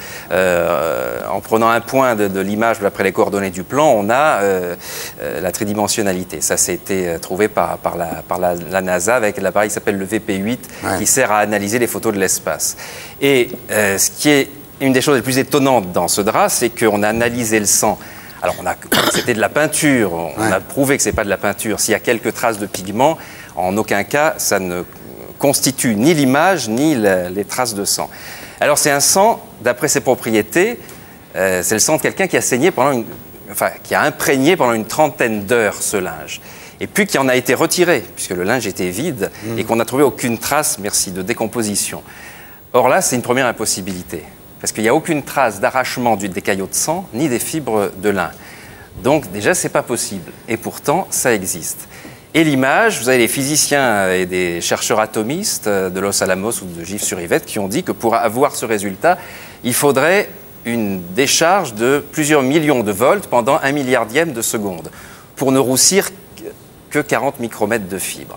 en prenant un point de l'image après les coordonnées du plan, on a la tridimensionnalité. Ça, c'était trouvé par la NASA avec l'appareil qui s'appelle le VP8, qui sert à analyser les photos de l'espace. Et ce qui est une des choses les plus étonnantes dans ce drap, c'est qu'on a analysé le sang. Alors, c'était de la peinture, on a prouvé que ce n'est pas de la peinture. S'il y a quelques traces de pigments, en aucun cas, ça ne constitue ni l'image, ni les traces de sang. Alors, c'est un sang, d'après ses propriétés, c'est le sang de quelqu'un qui a saigné qui a imprégné pendant une trentaine d'heures ce linge. Et puis qui en a été retiré, puisque le linge était vide, et qu'on n'a trouvé aucune trace, de décomposition. Or là, c'est une première impossibilité. Parce qu'il n'y a aucune trace d'arrachement des caillots de sang, ni des fibres de lin. Donc déjà, ce n'est pas possible. Et pourtant, ça existe. Et l'image, vous avez les physiciens et des chercheurs atomistes de Los Alamos ou de Gif-sur-Yvette qui ont dit que pour avoir ce résultat, il faudrait une décharge de plusieurs millions de volts pendant 1 milliardième de seconde pour ne roussir que 40 micromètres de fibres.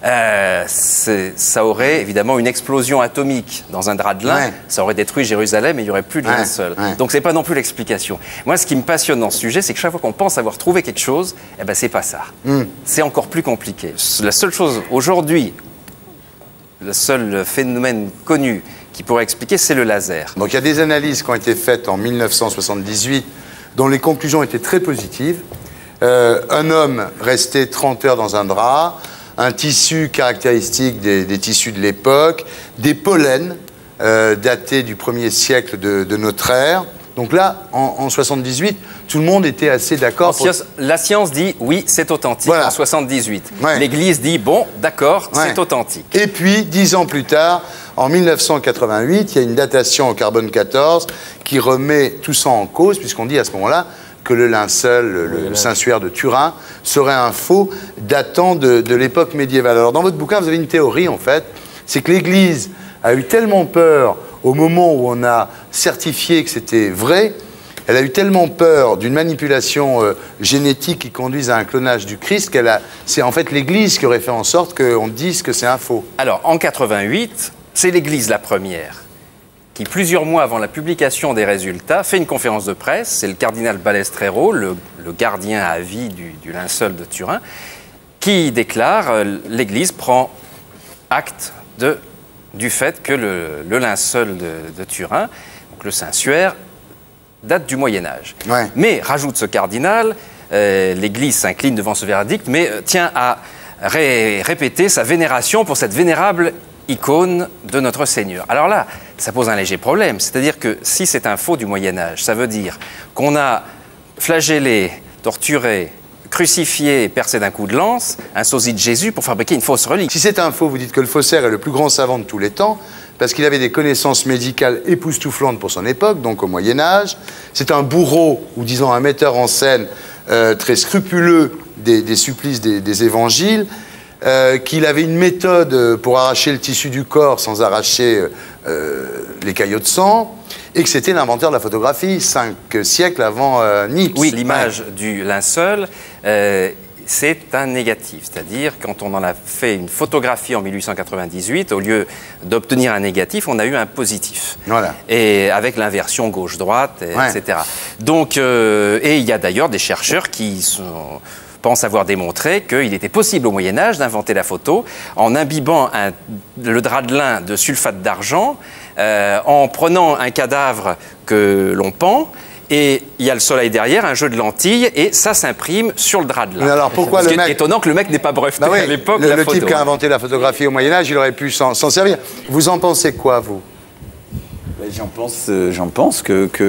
Ça aurait évidemment une explosion atomique dans un drap de lin, ça aurait détruit Jérusalem et il n'y aurait plus de linceul. Donc c'est pas non plus l'explication. Moi, ce qui me passionne dans ce sujet, c'est que chaque fois qu'on pense avoir trouvé quelque chose, eh ben c'est pas ça. C'est encore plus compliqué. La seule chose aujourd'hui, le seul phénomène connu qui pourrait expliquer, c'est le laser. Donc il y a des analyses qui ont été faites en 1978 dont les conclusions étaient très positives. Un homme restait 30 heures dans un drap, un tissu caractéristique des tissus de l'époque, des pollens datés du 1er siècle de notre ère. Donc là, en 78, tout le monde était assez d'accord. La science dit oui, c'est authentique en 78. L'Église dit bon, d'accord, c'est authentique. Et puis, 10 ans plus tard, en 1988, il y a une datation au carbone 14 qui remet tout ça en cause, puisqu'on dit à ce moment-là que le linceul, le Saint-Suaire de Turin, serait un faux datant de l'époque médiévale. Alors dans votre bouquin, vous avez une théorie en fait, c'est que l'Église a eu tellement peur au moment où on a certifié que c'était vrai, elle a eu tellement peur d'une manipulation génétique qui conduise à un clonage du Christ c'est en fait l'Église qui aurait fait en sorte qu'on dise que c'est un faux. Alors en 88, c'est l'Église la première qui, plusieurs mois avant la publication des résultats, fait une conférence de presse. C'est le cardinal Balestrero, le gardien à vie du linceul de Turin, qui déclare « l'Église prend acte du fait que le linceul de Turin, donc le Saint-Suaire, date du Moyen-Âge. » Mais, rajoute ce cardinal, l'Église s'incline devant ce verdict, mais tient à répéter sa vénération pour cette vénérable icône de notre Seigneur. Alors là, ça pose un léger problème. C'est-à-dire que si c'est un faux du Moyen-Âge, ça veut dire qu'on a flagellé, torturé, crucifié et percé d'un coup de lance un sosie de Jésus pour fabriquer une fausse relique. Si c'est un faux, vous dites que le faussaire est le plus grand savant de tous les temps, parce qu'il avait des connaissances médicales époustouflantes pour son époque, donc au Moyen-Âge. C'est un bourreau, ou disons un metteur en scène très scrupuleux des supplices des évangiles, qu'il avait une méthode pour arracher le tissu du corps sans arracher les caillots de sang, et que c'était l'inventeur de la photographie 5 siècles avant Niepce. Oui, l'image du linceul, c'est un négatif. C'est-à-dire, quand on en a fait une photographie en 1898, au lieu d'obtenir un négatif, on a eu un positif. Voilà. Et avec l'inversion gauche-droite, etc. Donc, et il y a d'ailleurs des chercheurs qui pensent avoir démontré qu'il était possible au Moyen-Âge d'inventer la photo en imbibant le drap de lin de sulfate d'argent, en prenant un cadavre que l'on pend, et il y a le soleil derrière, un jeu de lentilles, et ça s'imprime sur le drap de lin. Mais alors pourquoi le mec... C'est étonnant que le mec n'ait pas breveté à l'époque la photo. Le type qui a inventé la photographie au Moyen-Âge, il aurait pu s'en servir. Vous en pensez quoi, vous? J'en pense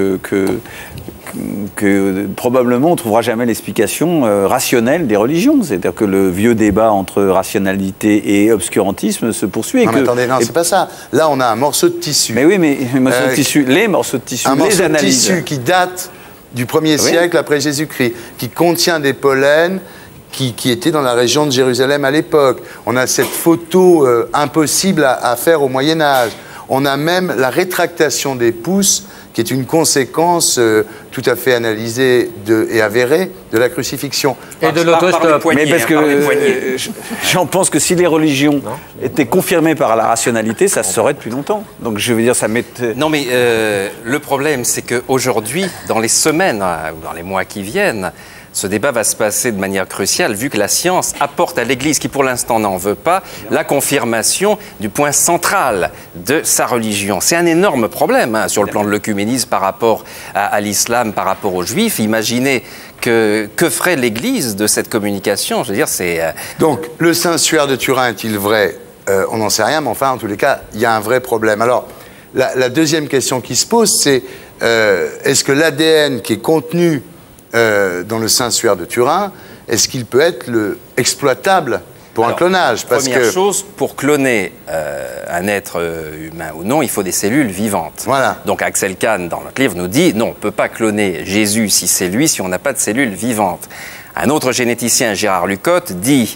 que probablement on ne trouvera jamais l'explication rationnelle des religions. C'est-à-dire que le vieux débat entre rationalité et obscurantisme se poursuit. Non, mais attendez, non, c'est pas ça. Là, on a un morceau de tissu. Mais oui, mais les morceaux de tissu, les morceaux de tissu, un les morceau analyses. de tissu qui date du 1er siècle après Jésus-Christ, qui contient des pollens qui étaient dans la région de Jérusalem à l'époque. On a cette photo impossible à faire au Moyen-Âge. On a même la rétractation des pouces, qui est une conséquence tout à fait analysée et avérée de la crucifixion. Et de l'autostop. Mais parce que j'en pense que si les religions étaient confirmées par la rationalité, ça se saurait depuis longtemps. Donc je veux dire, ça m'est... Non mais le problème, c'est qu'aujourd'hui, dans les semaines ou dans les mois qui viennent, ce débat va se passer de manière cruciale, vu que la science apporte à l'Église, qui pour l'instant n'en veut pas, la confirmation du point central de sa religion. C'est un énorme problème sur le plan de l'œcuménisme par rapport à l'islam, par rapport aux juifs. Imaginez que ferait l'Église de cette communication. Je veux dire, c'est... Donc, le Saint-Suaire de Turin est-il vrai? On n'en sait rien, mais enfin, en tous les cas, il y a un vrai problème. Alors, la deuxième question qui se pose, c'est est-ce que l'ADN qui est contenu dans le Saint-Suaire de Turin, est-ce qu'il peut être exploitable pour un clonage? Première chose, pour cloner un être humain ou non, il faut des cellules vivantes. Voilà. Donc Axel Kahn, dans notre livre, nous dit non, on ne peut pas cloner Jésus si c'est lui, si on n'a pas de cellules vivantes. Un autre généticien, Gérard Lucotte, dit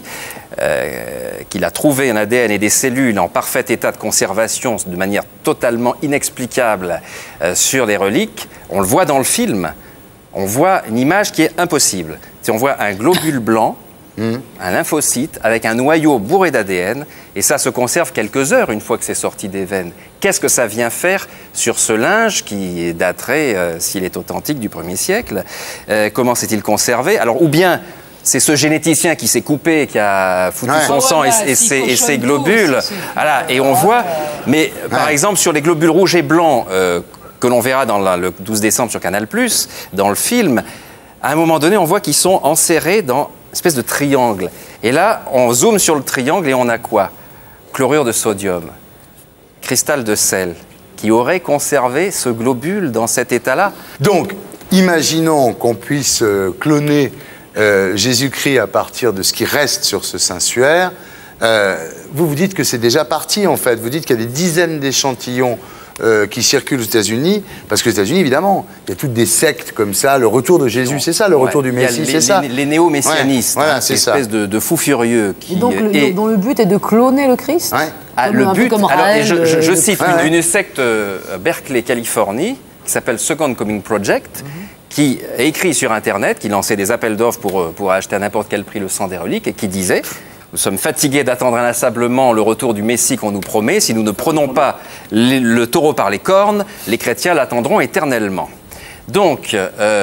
qu'il a trouvé un ADN et des cellules en parfait état de conservation de manière totalement inexplicable sur des reliques. On le voit dans le film. On voit une image qui est impossible. Si on voit un globule blanc, un lymphocyte, avec un noyau bourré d'ADN, et ça se conserve quelques heures une fois que c'est sorti des veines. Qu'est-ce que ça vient faire sur ce linge qui daterait, s'il est authentique, du 1er siècle? Comment s'est-il conservé? Alors, ou bien c'est ce généticien qui s'est coupé, qui a foutu son sang et ses globules. Voilà, et on voit... Mais, par exemple, sur les globules rouges et blancs... que l'on verra dans le 12 décembre sur Canal+, dans le film, à un moment donné, on voit qu'ils sont enserrés dans une espèce de triangle. Et là, on zoome sur le triangle et on a quoi? Chlorure de sodium, cristal de sel, qui aurait conservé ce globule dans cet état-là. Donc, imaginons qu'on puisse cloner Jésus-Christ à partir de ce qui reste sur ce Saint-Suaire. Vous dites que c'est déjà parti, en fait. Vous dites qu'il y a des dizaines d'échantillons qui circulent aux États-Unis, parce que aux États-Unis, évidemment, il y a toutes des sectes comme ça, le retour de Jésus, c'est ça, le retour du Messie, c'est ça. Les néo-messianistes, voilà, c'est ça. Espèce de fous furieux. Et donc, dont le but est de cloner le Christ? Le but, alors, je cite une secte Berkeley, Californie, qui s'appelle Second Coming Project, qui a écrit sur Internet, qui lançait des appels d'offres pour acheter à n'importe quel prix le sang des reliques, et qui disait... Nous sommes fatigués d'attendre inlassablement le retour du Messie qu'on nous promet. Si nous ne prenons pas le taureau par les cornes, les chrétiens l'attendront éternellement. Donc,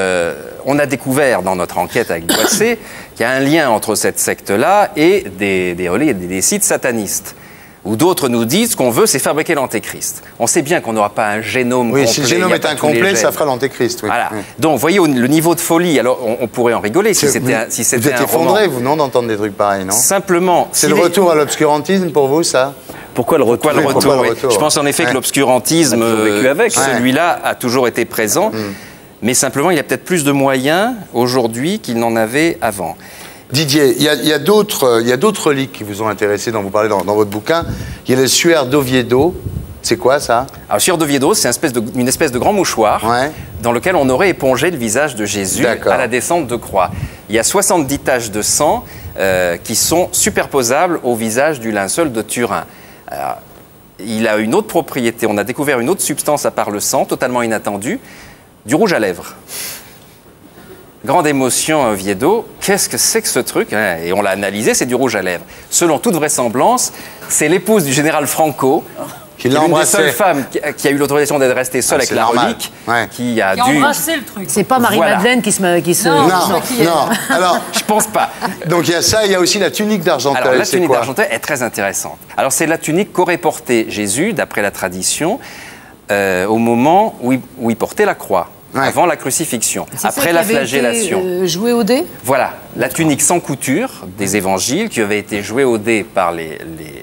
on a découvert dans notre enquête avec Boissé qu'il y a un lien entre cette secte-là et des sites satanistes. Où d'autres nous disent ce qu'on veut, c'est fabriquer l'antéchrist. On sait bien qu'on n'aura pas un génome complet. Oui, si le génome est incomplet, ça fera l'antéchrist. Oui. Voilà. Donc, vous voyez le niveau de folie. Alors, on pourrait en rigoler si c'était un Vous êtes effondré, vous, non, d'entendre des trucs pareils, non? Simplement... C'est le retour à l'obscurantisme pour vous, ça? Pourquoi le retour, oui. Je pense en effet que l'obscurantisme, celui-là, a toujours été présent. Mais simplement, il y a peut-être plus de moyens aujourd'hui qu'il n'en avait avant. Didier, il y a d'autres reliques qui vous ont intéressé, dont vous parlez dans votre bouquin. Il y a le suaire d'Oviedo. C'est quoi ça? Alors, le suaire d'Oviedo, c'est une espèce de grand mouchoir dans lequel on aurait épongé le visage de Jésus à la descente de croix. Il y a 70 taches de sang qui sont superposables au visage du linceul de Turin. Alors, il a une autre propriété. On a découvert une autre substance à part le sang, totalement inattendue, du rouge à lèvres. Grande émotion à Oviedo. Qu'est-ce que c'est que ce truc? Et on l'a analysé, c'est du rouge à lèvres. Selon toute vraisemblance, c'est l'épouse du général Franco, qui est l'une des seules femmes qui a eu l'autorisation d'être restée seule avec la relique, qui a dû... embrassé le truc. C'est pas Marie-Madeleine qui se... Non, alors, je pense pas. Donc il y a ça, il y a aussi la tunique d'Argenteuil. Alors la tunique d'Argenteuil est très intéressante. Alors c'est la tunique qu'aurait portée Jésus, d'après la tradition, au moment où il portait la croix. Avant la crucifixion, après la flagellation. Jouée au dé? Voilà, la tunique sans couture des évangiles qui avait été jouée au dé par les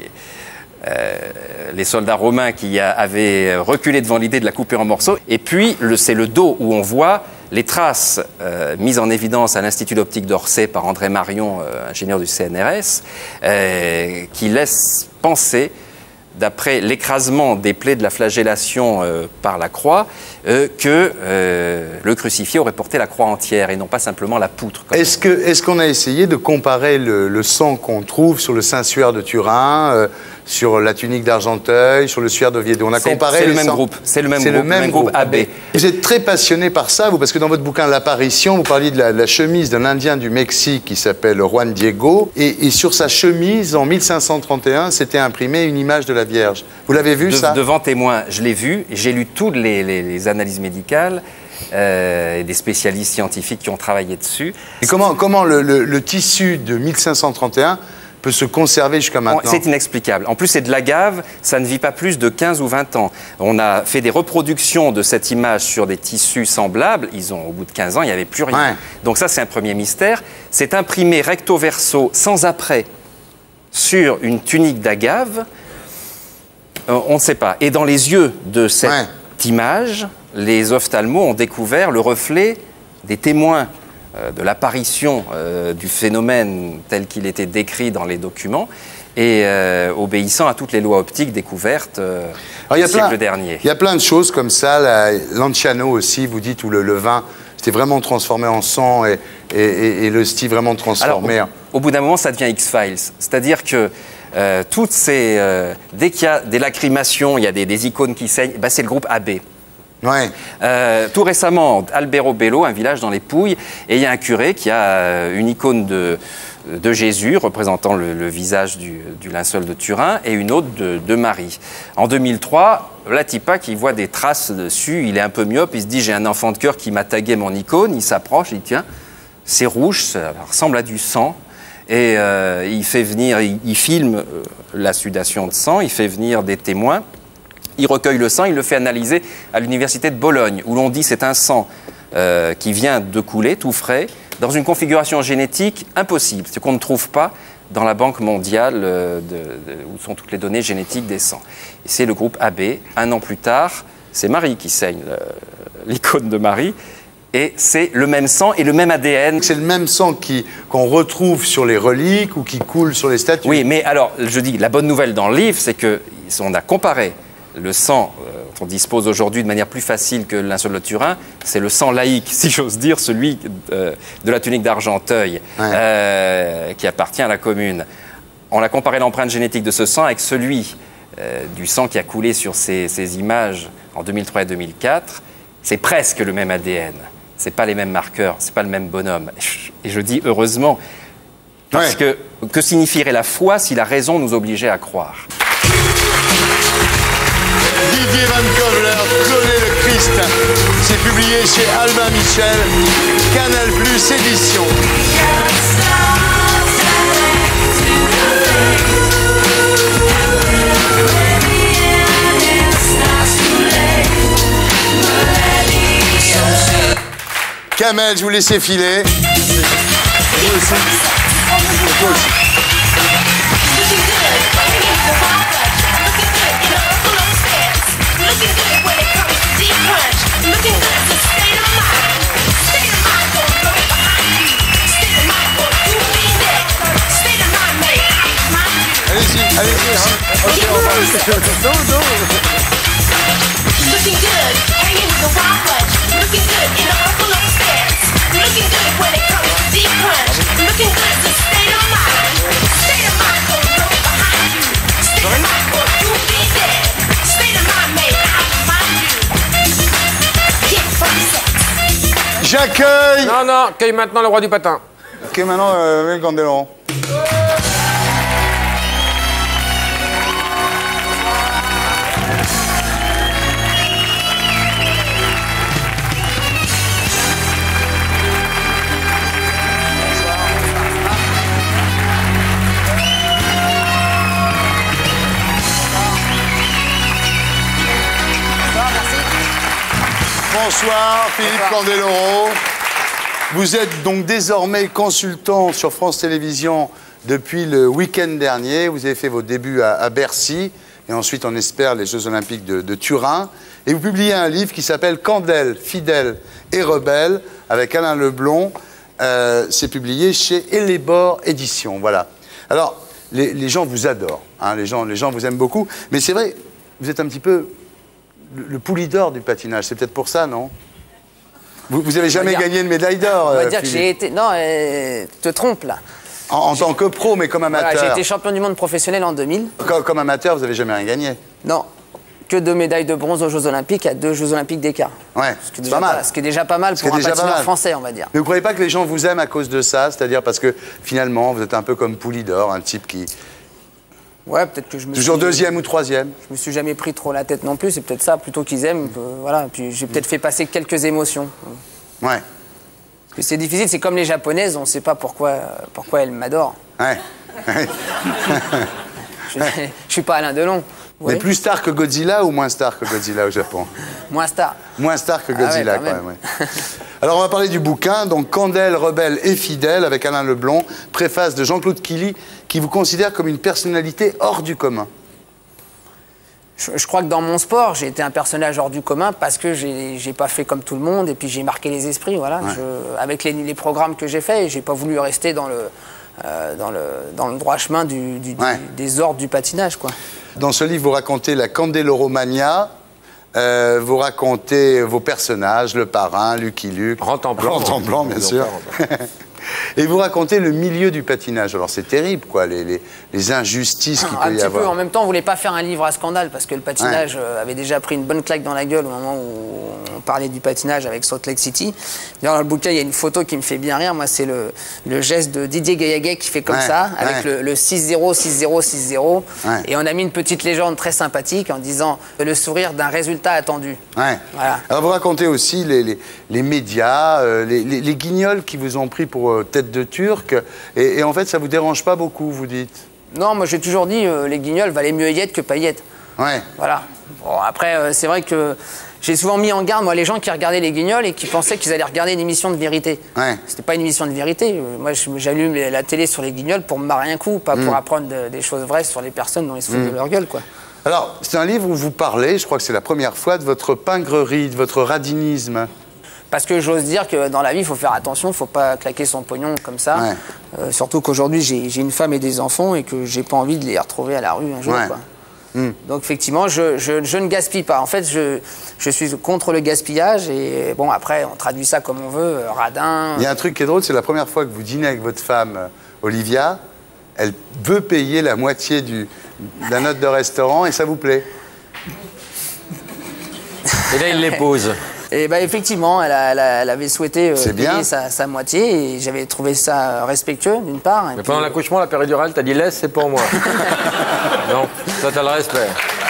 soldats romains qui avaient reculé devant l'idée de la couper en morceaux. Et puis, c'est le dos où on voit les traces mises en évidence à l'Institut d'optique d'Orsay par André Marion, ingénieur du CNRS, qui laissent penser, d'après l'écrasement des plaies de la flagellation par la croix, que le crucifié aurait porté la croix entière et non pas simplement la poutre. Est-ce qu'on a essayé de comparer le sang qu'on trouve sur le Saint-Suaire de Turin, sur la tunique d'Argenteuil, sur le suaire d'Oviedo? On a comparé le même groupe. C'est le même groupe AB. Vous êtes très passionné par ça, vous, parce que dans votre bouquin L'Apparition, vous parliez de la chemise d'un Indien du Mexique qui s'appelle Juan Diego, et sur sa chemise, en 1531, s'était imprimée une image de la Vierge. Vous l'avez vu, ça? Devant témoin, je l'ai vu. J'ai lu toutes les analyses médicales et des spécialistes scientifiques qui ont travaillé dessus. Et comment le tissu de 1531 peut se conserver jusqu'à maintenant? C'est inexplicable. En plus, c'est de l'agave, ça ne vit pas plus de 15 ou 20 ans. On a fait des reproductions de cette image sur des tissus semblables. Au bout de 15 ans, il n'y avait plus rien. Donc ça, c'est un premier mystère. C'est imprimé recto verso, sans après, sur une tunique d'agave. On ne sait pas. Et dans les yeux de cette image, les ophtalmos ont découvert le reflet des témoins de l'apparition du phénomène tel qu'il était décrit dans les documents et obéissant à toutes les lois optiques découvertes au siècle dernier. Il y a plein de choses comme ça. Lanciano aussi, vous dites, où le vin c'était vraiment transformé en sang et le style vraiment transformé. Alors, au bout d'un moment, ça devient X-Files. C'est-à-dire que toutes ces... dès qu'il y a des lacrymations, il y a des icônes qui saignent, c'est le groupe AB. Tout récemment, Albero Bello, un village dans les Pouilles, et il y a un curé qui a une icône de Jésus représentant le visage du linceul de Turin et une autre de Marie. En 2003, Latipa qui voit des traces dessus, il est un peu myope, il se dit j'ai un enfant de cœur qui m'a tagué mon icône, il s'approche, il dit tiens, c'est rouge, ça ressemble à du sang. Et il fait venir, il filme la sudation de sang, il fait venir des témoins. Il recueille le sang, il le fait analyser à l'université de Bologne, où l'on dit c'est un sang qui vient de couler, tout frais, dans une configuration génétique impossible, ce qu'on ne trouve pas dans la Banque mondiale où sont toutes les données génétiques des sangs. Et c'est le groupe AB. Un an plus tard, c'est Marie qui saigne l'icône de Marie. Et c'est le même sang et le même ADN. C'est le même sang qu'on retrouve sur les reliques ou qui coule sur les statues. Oui, mais alors, je dis, la bonne nouvelle dans le livre, c'est qu'on a comparé le sang dont on dispose aujourd'hui de manière plus facile que le linceul de Turin, c'est le sang laïque, si j'ose dire, celui de la tunique d'Argenteuil, qui appartient à la commune. On a comparé l'empreinte génétique de ce sang avec celui du sang qui a coulé sur ces images en 2003 et 2004. C'est presque le même ADN. C'est pas les mêmes marqueurs, c'est pas le même bonhomme. Et je dis heureusement, parce que signifierait la foi si la raison nous obligeait à croire? Didier Van Kovler, Cloné le Christ. C'est publié chez Albin Michel, Canal+ édition. Kamel, je vous laisse filer. Vous aussi. Looking good, hanging with the wild bunch. Looking good in a hustle upstairs. Looking good when it comes to deep crunch. Looking good is a state of mind. State of mind goes low behind you. State of mind or you be dead. State of mind may I remind you. Hit from sex. J'accueille. Non, accueille maintenant le roi du patin. Ok, maintenant, Candeloro. Bonsoir, Philippe Candeloro. Vous êtes donc désormais consultant sur France Télévisions depuis le week-end dernier. Vous avez fait vos débuts à Bercy et ensuite, on espère, les Jeux Olympiques de Turin. Et vous publiez un livre qui s'appelle Candelle, fidèle et rebelle avec Alain Leblond. C'est publié chez Hellebore Éditions. Voilà. Alors, les gens vous adorent. Hein, les gens vous aiment beaucoup. Mais c'est vrai, vous êtes un petit peu le Poulidor du patinage. C'est peut-être pour ça, non? Vous n'avez jamais gagné une médaille d'or. On va dire que j'ai été... Non, tu te trompes, là. En tant que pro, mais comme amateur. Voilà, j'ai été champion du monde professionnel en 2000. Comme amateur, vous n'avez jamais rien gagné? Non. Que 2 médailles de bronze aux Jeux Olympiques à 2 Jeux Olympiques d'écart. Ouais, c'est pas mal. Ce qui est déjà pas mal pour un patineur français, on va dire. Mais vous ne croyez pas que les gens vous aiment à cause de ça? C'est-à-dire parce que, finalement, vous êtes un peu comme Poulidor, un type qui... Ouais, peut-être que je me Toujours deuxième ou troisième? Je me suis jamais pris trop la tête non plus, c'est peut-être ça, plutôt qu'ils aiment. Voilà, puis j'ai peut-être fait passer quelques émotions. Ouais. Parce que c'est difficile, c'est comme les japonaises, on ne sait pas pourquoi elles m'adorent. Ouais. Je suis pas Alain Delon. Mais plus star que Godzilla ou moins star que Godzilla au Japon? Moins star. Moins star que Godzilla, quand même. Ouais. Alors, on va parler du bouquin, donc Candelle, rebelle et fidèle, avec Alain Leblond, préface de Jean-Claude Killy, qui vous considère comme une personnalité hors du commun. Je crois que dans mon sport, j'ai été un personnage hors du commun parce que j'ai pas fait comme tout le monde et puis j'ai marqué les esprits. Voilà. Ouais. Avec les programmes que j'ai faits, j'ai pas voulu rester dans le droit chemin des ordres du patinage, quoi. Dans ce livre, vous racontez la Candeloromania, vous racontez vos personnages, le parrain, Lucky Luke. Rentemblant, bien sûr. Et vous racontez le milieu du patinage. Alors c'est terrible, quoi, les injustices qu'il peut y avoir. Un petit peu. En même temps, on voulait pas faire un livre à scandale parce que le patinage avait déjà pris une bonne claque dans la gueule au moment où on parlait du patinage avec Salt Lake City. D'ailleurs, dans le bouquin, il y a une photo qui me fait bien rire. Moi, c'est le geste de Didier Gaillaguet qui fait comme ça, avec le 6-0, 6-0, 6-0. Et on a mis une petite légende très sympathique en disant le sourire d'un résultat attendu. Ouais. Voilà. Alors vous racontez aussi les médias, les guignols qui vous ont pris pour tête de Turc, et en fait ça vous dérange pas beaucoup, vous dites? Non, moi j'ai toujours dit les guignols valaient mieux Yette que paillettes. Ouais. Voilà. Bon, après c'est vrai que j'ai souvent mis en garde, moi, les gens qui regardaient les guignols et qui pensaient qu'ils allaient regarder une émission de vérité. Ouais. C'était pas une émission de vérité. Moi, j'allume la télé sur les guignols pour me marrer un coup, pas pour apprendre des choses vraies sur les personnes dont ils se foutent de leur gueule, quoi. Alors, c'est un livre où vous parlez, je crois que c'est la première fois, de votre pingrerie, de votre radinisme. Parce que j'ose dire que dans la vie, il faut faire attention, il ne faut pas claquer son pognon comme ça. Ouais. Surtout qu'aujourd'hui, j'ai une femme et des enfants et que j'ai pas envie de les retrouver à la rue un jour, quoi. Donc effectivement, je ne gaspille pas. En fait, je suis contre le gaspillage et bon, après, on traduit ça comme on veut, radin. Il y a un truc qui est drôle, c'est la première fois que vous dînez avec votre femme, Olivia, elle veut payer la moitié de la note de restaurant et ça vous plaît? Et là, il les pose. Et bah effectivement, elle avait souhaité payer sa moitié et j'avais trouvé ça respectueux d'une part. Mais pendant l'accouchement, la péridurale, t'as dit laisse, c'est pour moi. Non, ça t'as le respect.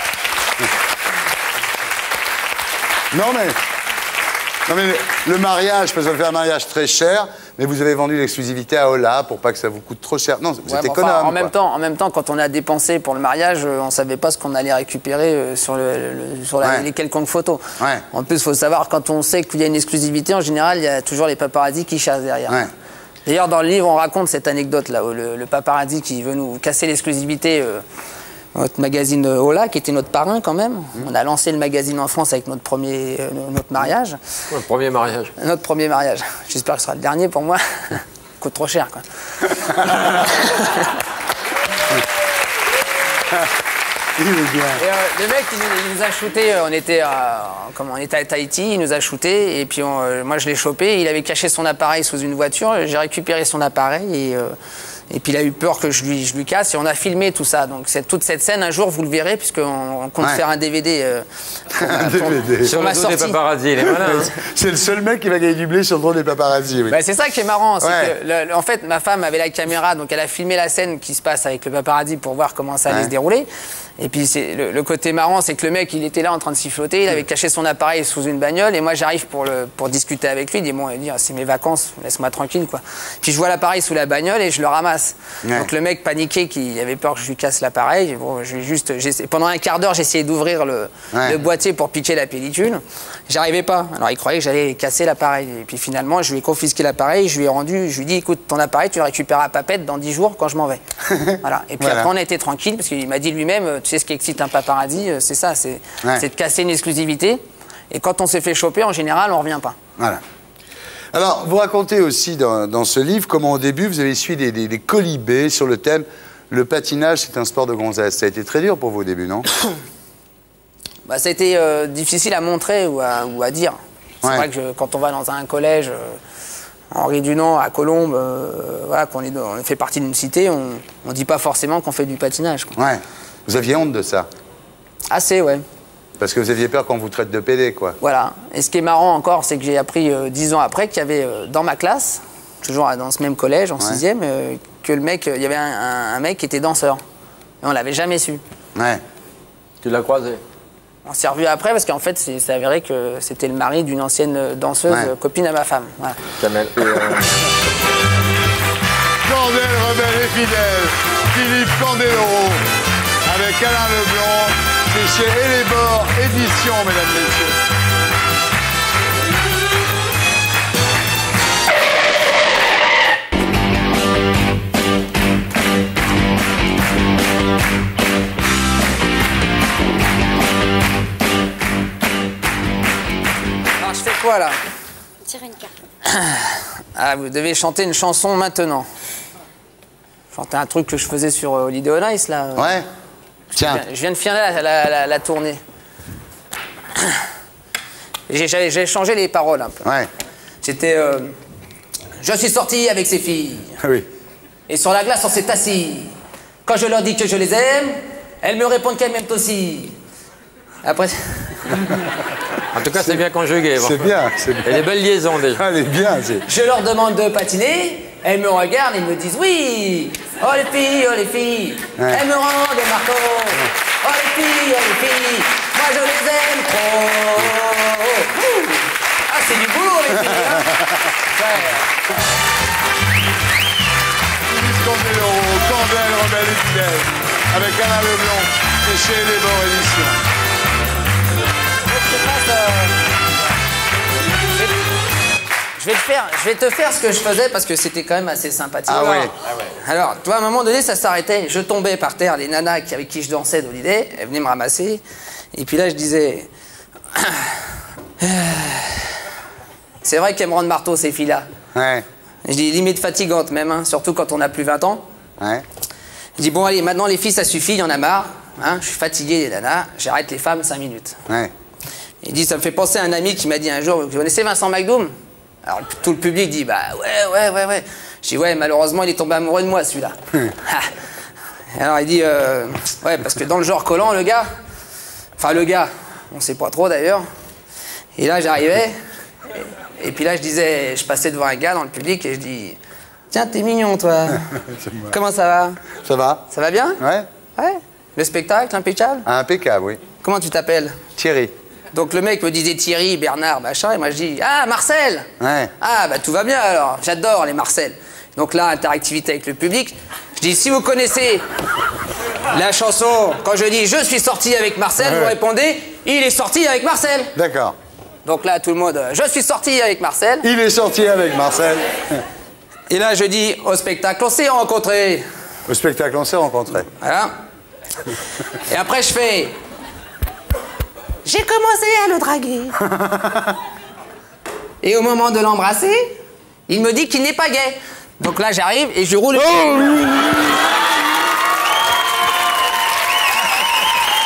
Non mais le mariage, parce qu'on fait un mariage très cher, mais vous avez vendu l'exclusivité à Ola pour pas que ça vous coûte trop cher. Non, vous êtes économe. En même temps, quand on a dépensé pour le mariage, on savait pas ce qu'on allait récupérer sur les quelconques photos. Ouais. En plus, il faut savoir, quand on sait qu'il y a une exclusivité, en général, il y a toujours les paparazzis qui chassent derrière. Ouais. D'ailleurs, dans le livre, on raconte cette anecdote-là, où le paparazzi qui veut nous casser l'exclusivité... notre magazine Ola, qui était notre parrain quand même. On a lancé le magazine en France avec notre mariage. Notre premier mariage. Notre premier mariage. J'espère que ce sera le dernier pour moi. Coûte trop cher, quoi. Il est bien. Et, le mec, il nous a shooté, on était à Tahiti, il nous a shooté, et puis moi je l'ai chopé, il avait caché son appareil sous une voiture, j'ai récupéré son appareil, et puis il a eu peur que je lui casse, et on a filmé tout ça. Donc toute cette scène, un jour, vous le verrez, puisqu'on compte faire un DVD. Sur ma sortie. Des paparazzi, il est malin. C'est le seul mec qui va gagner du blé sur le dos des paparazzi. Oui. Bah, c'est ça qui est marrant. Que, en fait, ma femme avait la caméra, donc elle a filmé la scène qui se passe avec le paparazzi pour voir comment ça allait se dérouler. Et puis le côté marrant, c'est que le mec, il était là en train de siffloter, il avait caché son appareil sous une bagnole, et moi j'arrive pour discuter avec lui, il dit bon, c'est mes vacances, laisse-moi tranquille quoi. Puis je vois l'appareil sous la bagnole et je le ramasse. Donc le mec paniqué, qui avait peur que je lui casse l'appareil, bon, pendant un quart d'heure, j'essayais d'ouvrir le boîtier pour piquer la pellicule, j'arrivais pas. Alors il croyait que j'allais casser l'appareil, et puis finalement je lui ai confisqué l'appareil, je lui ai dit écoute, ton appareil tu le récupéreras à Papette dans 10 jours quand je m'en vais. Voilà. Et puis après on a été tranquille, parce qu'il m'a dit lui-même, tu sais ce qui excite un paparazzi, c'est ça, c'est de casser une exclusivité. Et quand on s'est fait choper, en général, on revient pas. Voilà. Alors, vous racontez aussi dans ce livre comment au début, vous avez suivi des colibés sur le thème « Le patinage, c'est un sport de gonzesse ». Ça a été très dur pour vous au début, non? Bah, ça a été difficile à montrer ou à dire. C'est vrai que quand on va dans un collège, Henri Dunant, à Colombes, voilà, on fait partie d'une cité, on ne dit pas forcément qu'on fait du patinage. Quoi. Ouais. Vous aviez honte de ça? Assez, ouais. Parce que vous aviez peur qu'on vous traite de pédé, quoi. Voilà. Et ce qui est marrant encore, c'est que j'ai appris 10 ans après qu'il y avait dans ma classe, toujours dans ce même collège, en 6e, que le mec, il y avait un mec qui était danseur. Et on l'avait jamais su. Ouais. Tu l'as croisé? On s'est revu après parce qu'en fait, c'est avéré que c'était le mari d'une ancienne danseuse, copine à ma femme. Voilà. Candel, rebelle et fidèle, Philippe Candeloro, avec Alain Leblanc, c'est chez Elébor Édition, mesdames, messieurs. Alors, je fais quoi, là? Tirer une carte. Ah, vous devez chanter une chanson maintenant. Chanter un truc que je faisais sur Holiday on Ice, là. Ouais. Tiens. Je viens de finir la tournée. J'ai changé les paroles un peu. Ouais. C'était je suis sorti avec ces filles. Oui. Et sur la glace, on s'est assis. Quand je leur dis que je les aime, elles me répondent qu'elles m'aiment aussi. Après. En tout cas, c'est bien conjugué. C'est bien. Et des belles liaisons déjà. Elle est bien. Je leur demande de patiner. Elles me regardent et me disent oui. Oh les filles, oh les filles. Ouais. Elles me rendent des marteaux. Oh les filles, moi je les aime trop. Ah, c'est du boulot les filles. Hein. Philippe Candeloro, Candel, rebelle et fidèle, avec Alain Leblanc, c'est chez Elébor Édition. Je vais te faire ce que je faisais parce que c'était quand même assez sympathique. Ah ouais. Alors, toi, à un moment donné, ça s'arrêtait. Je tombais par terre, les nanas avec qui je dansais d'Holiday, elles venaient me ramasser. Et puis là, je disais... C'est vrai qu'elles me rendent marteau, ces filles-là. Ouais. Je dis limite fatigante même, hein, surtout quand on a plus 20 ans. Ouais. Je dis bon, allez, maintenant les filles, ça suffit, il y en a marre. Hein, je suis fatigué, les nanas, j'arrête les femmes 5 minutes. Ouais. Il dit, ça me fait penser à un ami qui m'a dit un jour, vous connaissez Vincent McDoom? Alors tout le public dit, bah ouais. Je dis, ouais, malheureusement, il est tombé amoureux de moi, celui-là. Alors il dit, ouais, parce que dans le genre collant, le gars, on sait pas trop d'ailleurs. Et là, j'arrivais, et puis là, je passais devant un gars dans le public et je dis, tiens, t'es mignon, toi. Comment ça va? Ça va. Ça va bien? Ouais. Ouais. Le spectacle, impeccable? Impeccable, oui. Comment tu t'appelles? Thierry. Donc le mec me disait Thierry, Bernard, machin, et moi je dis ah Marcel. Ouais. Ah bah tout va bien alors, j'adore les Marcel. Donc là, interactivité avec le public. Je dis si vous connaissez la chanson, quand je dis je suis sorti avec Marcel, vous répondez il est sorti avec Marcel. D'accord. Donc là tout le monde je suis sorti avec Marcel. Il est sorti avec Marcel. Et là je dis au spectacle on s'est rencontrés. Au spectacle on s'est rencontrés. Voilà. Et après je fais j'ai commencé à le draguer. Et au moment de l'embrasser, il me dit qu'il n'est pas gay. Donc là, j'arrive et je roule.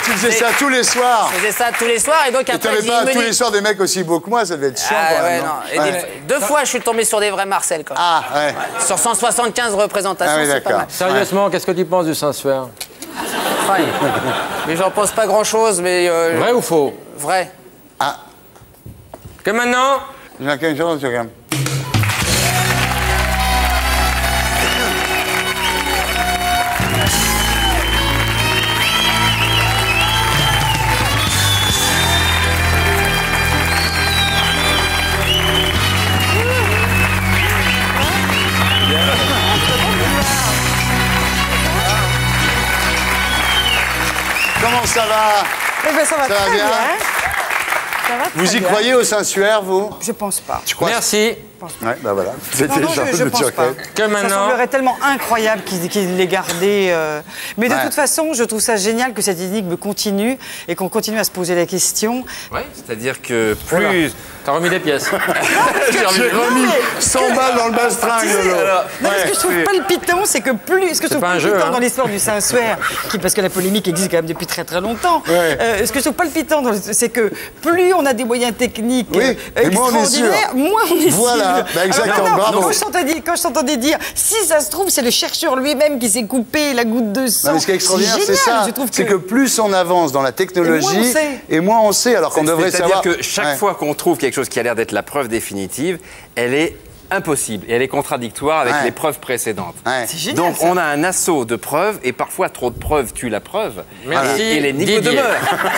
tu faisais ça tous les soirs. Je faisais ça tous les soirs et donc Et après. t'avais pas tous les soirs des mecs aussi beaux que moi, ça devait être chiant quand même. Non. Et deux fois, je suis tombé sur des vrais Marcel. Quand même. Ah, ouais. Sur 175 représentations, Ah oui, c'est pas mal. Sérieusement, qu'est-ce que tu penses du Saint-Suaire? Ouais. Mais j'en pense pas grand-chose, mais... Vrai ou faux? Vrai. Ah. Que maintenant? J'ai quelque chose, quand même. Comment ça va? Eh ben, ça va très bien. Ça va Vous très y bien. croyez au Saint-Suaire, vous? Je pense pas. Tu crois? Merci. Ouais, bah voilà. C'était Non, Charles je de pense Turquet. pas. Que Ça maintenant? semblerait tellement incroyable qu'il l'ait gardé. Mais de Ouais. toute façon, je trouve ça génial que cette énigme continue et qu'on continue à se poser la question. Oui, c'est-à-dire que plus. Voilà. T'as remis des pièces. J'ai remis 100 balles dans le bastringue, Lolo. Non, ce que je trouve palpitant, c'est que plus. Ce que je trouve pas un palpitant jeu, hein. dans l'histoire du Saint-Suaire, parce que la polémique existe quand même depuis très très longtemps, ce que je trouve palpitant, c'est que plus on a des moyens techniques et moins on est sûr. extraordinaires, moins on est sûr. Voilà, bah exactement, Alors, non, bravo. Quand je t'entendais dire, si ça se trouve, c'est le chercheur lui-même qui s'est coupé la goutte de sang. Non, mais ce qui est extraordinaire, c'est génial, ça. je trouve C'est que plus on avance dans la technologie, et moins on sait, alors qu'on devrait savoir. C'est-à-dire que chaque fois qu'on trouve quelque chose qui a l'air d'être la preuve définitive, elle est impossible et elle est contradictoire avec les preuves précédentes. C'est génial, Donc ça. on a un assaut de preuves et parfois trop de preuves tue la preuve. Merci, Et l'énigme Didier. demeure.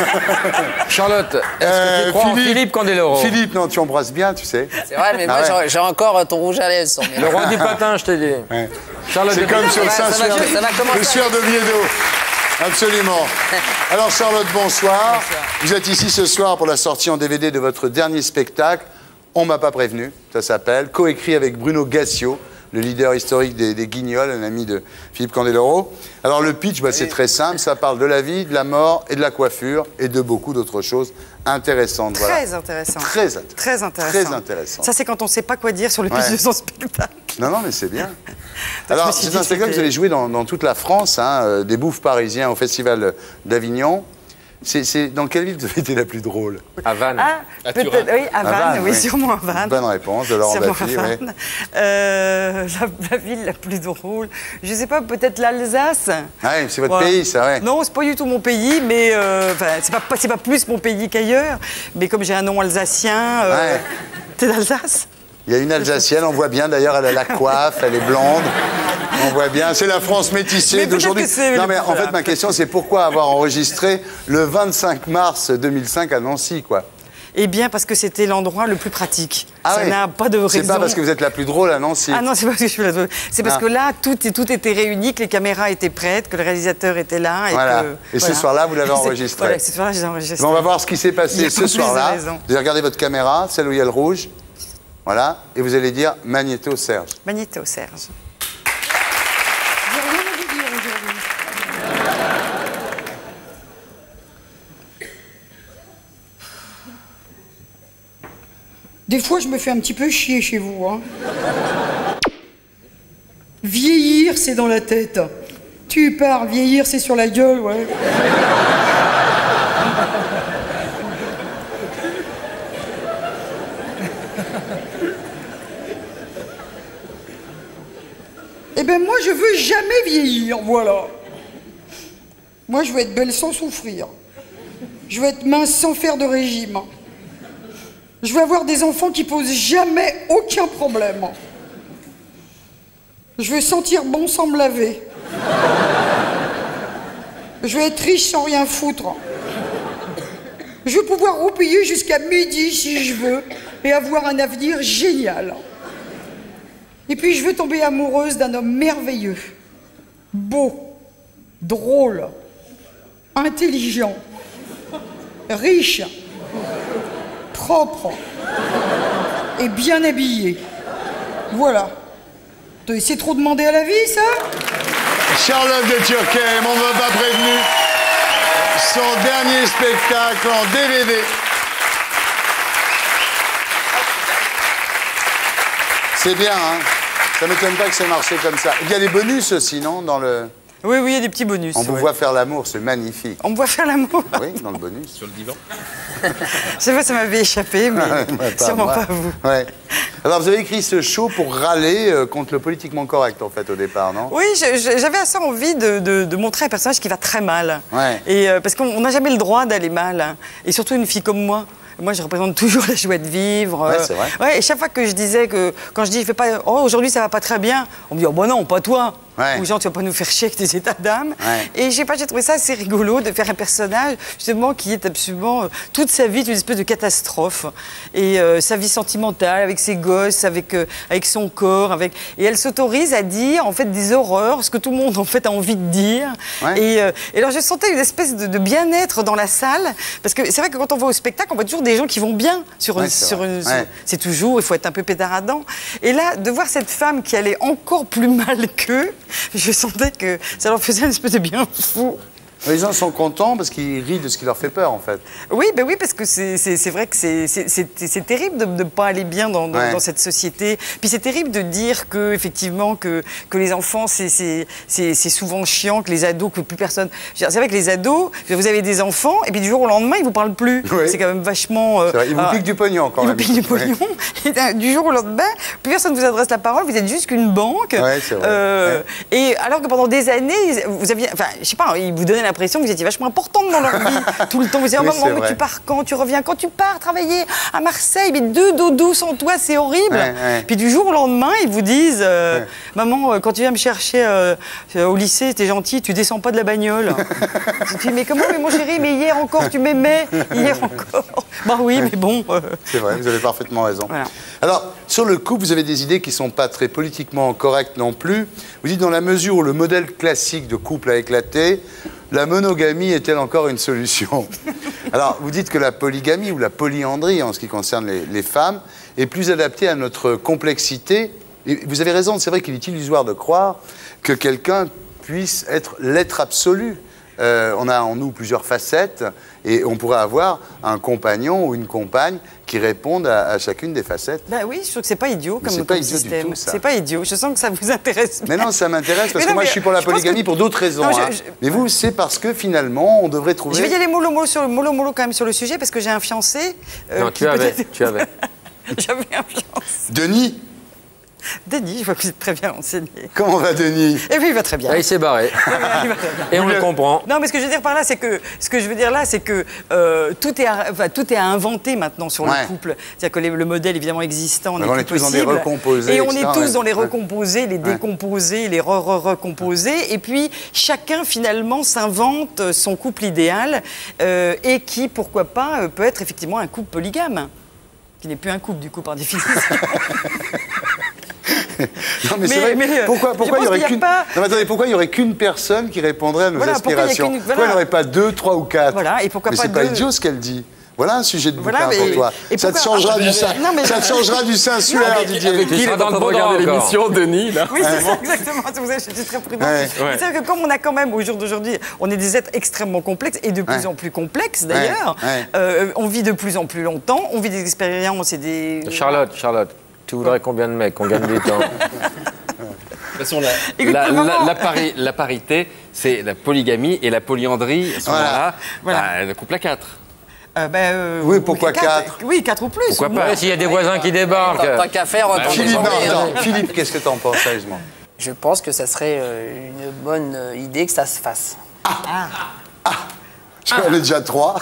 Charlotte, est-ce que tu crois en Philippe Candeloro? Philippe, non, tu embrasses bien, tu sais. C'est vrai, mais moi, j'ai encore ton rouge à lèvres. sur mes- Le roi du patin, je t'ai dit. Charlotte, C'est comme sur le ça va Saint-Suaire. commencer Le suaire de Viedo. Absolument. Alors Charlotte, bonsoir. Vous êtes ici ce soir pour la sortie en DVD de votre dernier spectacle. On m'a pas prévenu, ça s'appelle, coécrit avec Bruno Gassio, le leader historique des Guignols, un ami de Philippe Candeloro. Alors le pitch, c'est très simple, ça parle de la vie, de la mort et de la coiffure et de beaucoup d'autres choses intéressantes. Très voilà. intéressant. Très intéressant. Très intéressant. Très intéressant. Ça, c'est quand on ne sait pas quoi dire sur le pitch de son spectacle. Non, non, mais c'est bien. je Alors, me suis c'est dit un que spectacle que vous c'était- allez jouer dans toute la France, hein, des bouffes parisiens au Festival d'Avignon. C'est dans quelle ville vous avez été la plus drôle? À Vannes. Ah, peut-être, oui, à Vannes, oui, sûrement à Vannes. Bonne réponse de Laurent Sûrement Baffy, à oui. Vannes. La ville la plus drôle, je sais pas, peut-être l'Alsace. Ah oui, c'est votre pays, ça, ouais. Non, c'est pas du tout mon pays, mais c'est pas plus mon pays qu'ailleurs. Mais comme j'ai un nom alsacien, t'es d'Alsace? Il y a une Alsacienne, on voit bien d'ailleurs, elle a la coiffe, elle est blonde. On voit bien, c'est la France métissée Mais peut-être d'aujourd'hui. que c'est- Non mais en voilà. fait ma question c'est pourquoi avoir enregistré le 25 mars 2005 à Nancy, quoi? Eh bien, parce que c'était l'endroit le plus pratique. Ah ça oui. n'a pas de raison. C'est pas parce que vous êtes la plus drôle à Nancy. Ah non, c'est pas parce que je suis là. C'est parce Ah. que là, tout était réuni, que les caméras étaient prêtes, que le réalisateur était là. Et Voilà. que, Et ce soir-là, vous l'avez enregistré. Voilà, ce soir-là, j'ai enregistré. Bon, on va voir ce qui s'est Il y a passé pas ce plus de soir-là. raison. Vous allez regarder votre caméra, celle où il y a le rouge. Voilà. Et vous allez dire Magnéto Serge. Magnéto Serge. J'ai rien à vous dire aujourd'hui. Des fois, je me fais un petit peu chier chez vous. Hein. Vieillir, c'est dans la tête. Tu parles, vieillir, c'est sur la gueule, ouais. Eh ben moi, je veux jamais vieillir, voilà. Moi, je veux être belle sans souffrir. Je veux être mince sans faire de régime. Je veux avoir des enfants qui posent jamais aucun problème. Je veux sentir bon sans me laver. Je veux être riche sans rien foutre. Je veux pouvoir roupiller jusqu'à midi si je veux et avoir un avenir génial. Et puis je veux tomber amoureuse d'un homme merveilleux, beau, drôle, intelligent, riche, propre et bien habillé. Voilà. C'est trop demandé à la vie, ça? Charlotte de Turquet, on ne m'a pas prévenu. Son dernier spectacle en DVD. C'est bien, hein? Ça m'étonne pas que ça marche comme ça. Il y a des bonus aussi, non, dans le... Oui, oui, il y a des petits bonus. On vous voit faire l'amour, c'est magnifique. On me voit faire l'amour. Oui, dans le bonus. Sur le divan. Je sais pas, ça m'avait échappé, mais sûrement pas vous. Ouais. Alors, vous avez écrit ce show pour râler contre le politiquement correct, en fait, au départ, non? Oui, j'avais assez envie de montrer un personnage qui va très mal. Ouais. Et, parce qu'on n'a jamais le droit d'aller mal. Hein. Et surtout une fille comme moi. Moi, je représente toujours la joie de vivre. Ouais, c'est vrai. Ouais, et chaque fois que je disais que, quand je dis, fais pas, oh, aujourd'hui ça va pas très bien, on me dit, oh, bah non, pas toi. Ouais. Ou genre, tu vas pas nous faire chier avec tes états d'âme. Ouais. Et je sais pas, j'ai trouvé ça assez rigolo de faire un personnage, justement, qui est absolument, toute sa vie, une espèce de catastrophe. Et sa vie sentimentale, avec ses gosses, avec son corps, et elle s'autorise à dire, en fait, des horreurs, ce que tout le monde, en fait, a envie de dire. Ouais. Et alors, je sentais une espèce de bien-être dans la salle, parce que c'est vrai que quand on va au spectacle, on voit toujours des gens qui vont bien c'est toujours, il faut être un peu pétaradant. Et là, de voir cette femme qui allait encore plus mal qu'eux, je sentais que ça leur faisait une espèce de bien fou. Les gens sont contents parce qu'ils rient de ce qui leur fait peur, en fait. Oui, ben oui, parce que c'est vrai que c'est terrible de ne pas aller bien dans cette société. Puis c'est terrible de dire que, effectivement, que les enfants, c'est souvent chiant, que les ados, que plus personne... C'est vrai que les ados, vous avez des enfants, et puis du jour au lendemain, ils ne vous parlent plus. Oui. C'est quand même vachement... Vrai, ils vous piquent du pognon, quand même. Ils vous piquent du pognon. Et du jour au lendemain, plus personne ne vous adresse la parole, vous êtes juste qu'une banque. Ouais, c'est vrai. Et alors que pendant des années, vous aviez... Enfin, je sais pas, ils vous donnaient l'impression que vous étiez vachement importante dans leur vie. Tout le temps, vous disiez, oh, maman, mais tu pars quand? Tu reviens quand? Tu pars travailler à Marseille, mais 2 dodos sans toi, c'est horrible. Puis du jour au lendemain, ils vous disent, maman, quand tu viens me chercher au lycée, t'es gentil, tu descends pas de la bagnole. Tu dis, mais comment, mais mon chéri, mais hier encore, tu m'aimais, hier encore. Bah oui, mais bon. C'est vrai, vous avez parfaitement raison. Voilà. Alors, sur le couple, vous avez des idées qui ne sont pas très politiquement correctes non plus. Vous dites, dans la mesure où le modèle classique de couple a éclaté, la monogamie est-elle encore une solution? Alors, vous dites que la polygamie ou la polyandrie, en ce qui concerne les femmes, est plus adaptée à notre complexité. Et vous avez raison, c'est vrai qu'il est illusoire de croire que quelqu'un puisse être l'être absolu. On a en nous plusieurs facettes et on pourrait avoir un compagnon ou une compagne qui répondent à chacune des facettes. Ben oui, je trouve que c'est pas idiot comme système. C'est pas idiot du tout, ça. C'est pas idiot. Je sens que ça vous intéresse. Mais non, ça m'intéresse parce que moi, je suis pour la polygamie pour d'autres raisons. Non, mais vous, c'est parce que finalement, on devrait trouver... Je vais y aller mollo quand même sur le sujet parce que j'ai un fiancé. Non, tu avais. J'avais un fiancé. Denis? Denis, je vois que vous êtes très bien renseigné. Comment va Denis? Eh bien, il va très bien. Là, il s'est barré. Et on le comprend. Non, mais ce que je veux dire par là, c'est que tout est à inventer maintenant sur le couple. C'est-à-dire que le modèle évidemment existant n'est plus possible. On est tous dans les recomposés. Et on est tous dans les recomposés, les décomposés, les recomposés. Et puis chacun finalement s'invente son couple idéal et qui, pourquoi pas, peut être effectivement un couple polygame, qui n'est plus un couple du coup par définition. Non, mais c'est vrai. Pourquoi il y aurait qu'une... Non, mais attendez, pourquoi il n'y aurait qu'une personne qui répondrait à nos aspirations? Pourquoi il n'y aurait pas 2, 3 ou 4? Voilà, et pourquoi mais pas c'est pas idiot ce qu'elle dit. Voilà un sujet de bouquin pour toi. Ça te changera du sensuaire, Didier. Tu seras dans le bon regarder l'émission, Denis, là. Oui, c'est ça, exactement. Vous savez, je suis très prudent. C'est-à-dire que comme on a quand même, au jour d'aujourd'hui, on est des êtres extrêmement complexes et de plus en plus complexes, d'ailleurs. On vit de plus en plus longtemps, on vit des expériences et des... Charlotte, tu voudrais combien de mecs? On gagne du temps. De toute façon, la parité, c'est la polygamie et la polyandrie. À ce moment-là, le couple à 4. Oui, pourquoi 4? Oui, 4 ou plus. Pourquoi pas? S'il y a des voisins qui débarquent. Tant qu'à faire, Philippe, qu'est-ce que t'en penses, sérieusement? Je pense que ça serait une bonne idée que ça se fasse. Je connais déjà 3.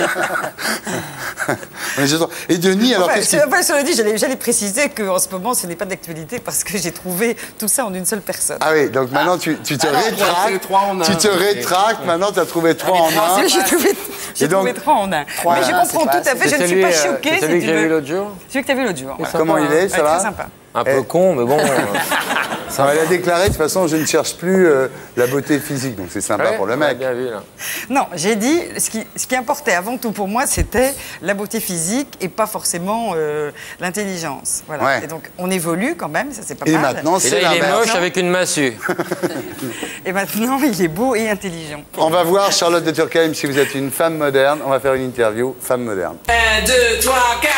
Et Denis, alors qu'est-ce que... Cela dit, j'allais préciser qu'en ce moment, ce n'est pas d'actualité parce que j'ai trouvé tout ça en une seule personne. Ah oui, donc maintenant tu te rétractes. Tu te rétractes, maintenant tu as trouvé 3 en 1. J'ai trouvé 3 en 1. Mais je comprends tout à fait, je ne suis pas choquée. C'est celui que j'ai vu l'autre jour? Celui que tu as vu l'autre jour. Comment il est, ça va? Très sympa. Un peu con, mais bon... Elle a déclaré, de toute façon, je ne cherche plus la beauté physique, donc c'est sympa pour le mec. Bien vu, là. Non, j'ai dit, ce qui importait avant tout pour moi, c'était la beauté physique et pas forcément l'intelligence. Voilà. Ouais. Et donc, on évolue quand même, ça c'est pas mal. Et maintenant, c'est il est moche avec une massue. Et maintenant, il est beau et intelligent. On va voir, Charlotte de Turckheim, si vous êtes une femme moderne. On va faire une interview femme moderne. 1, 2, 3, 4.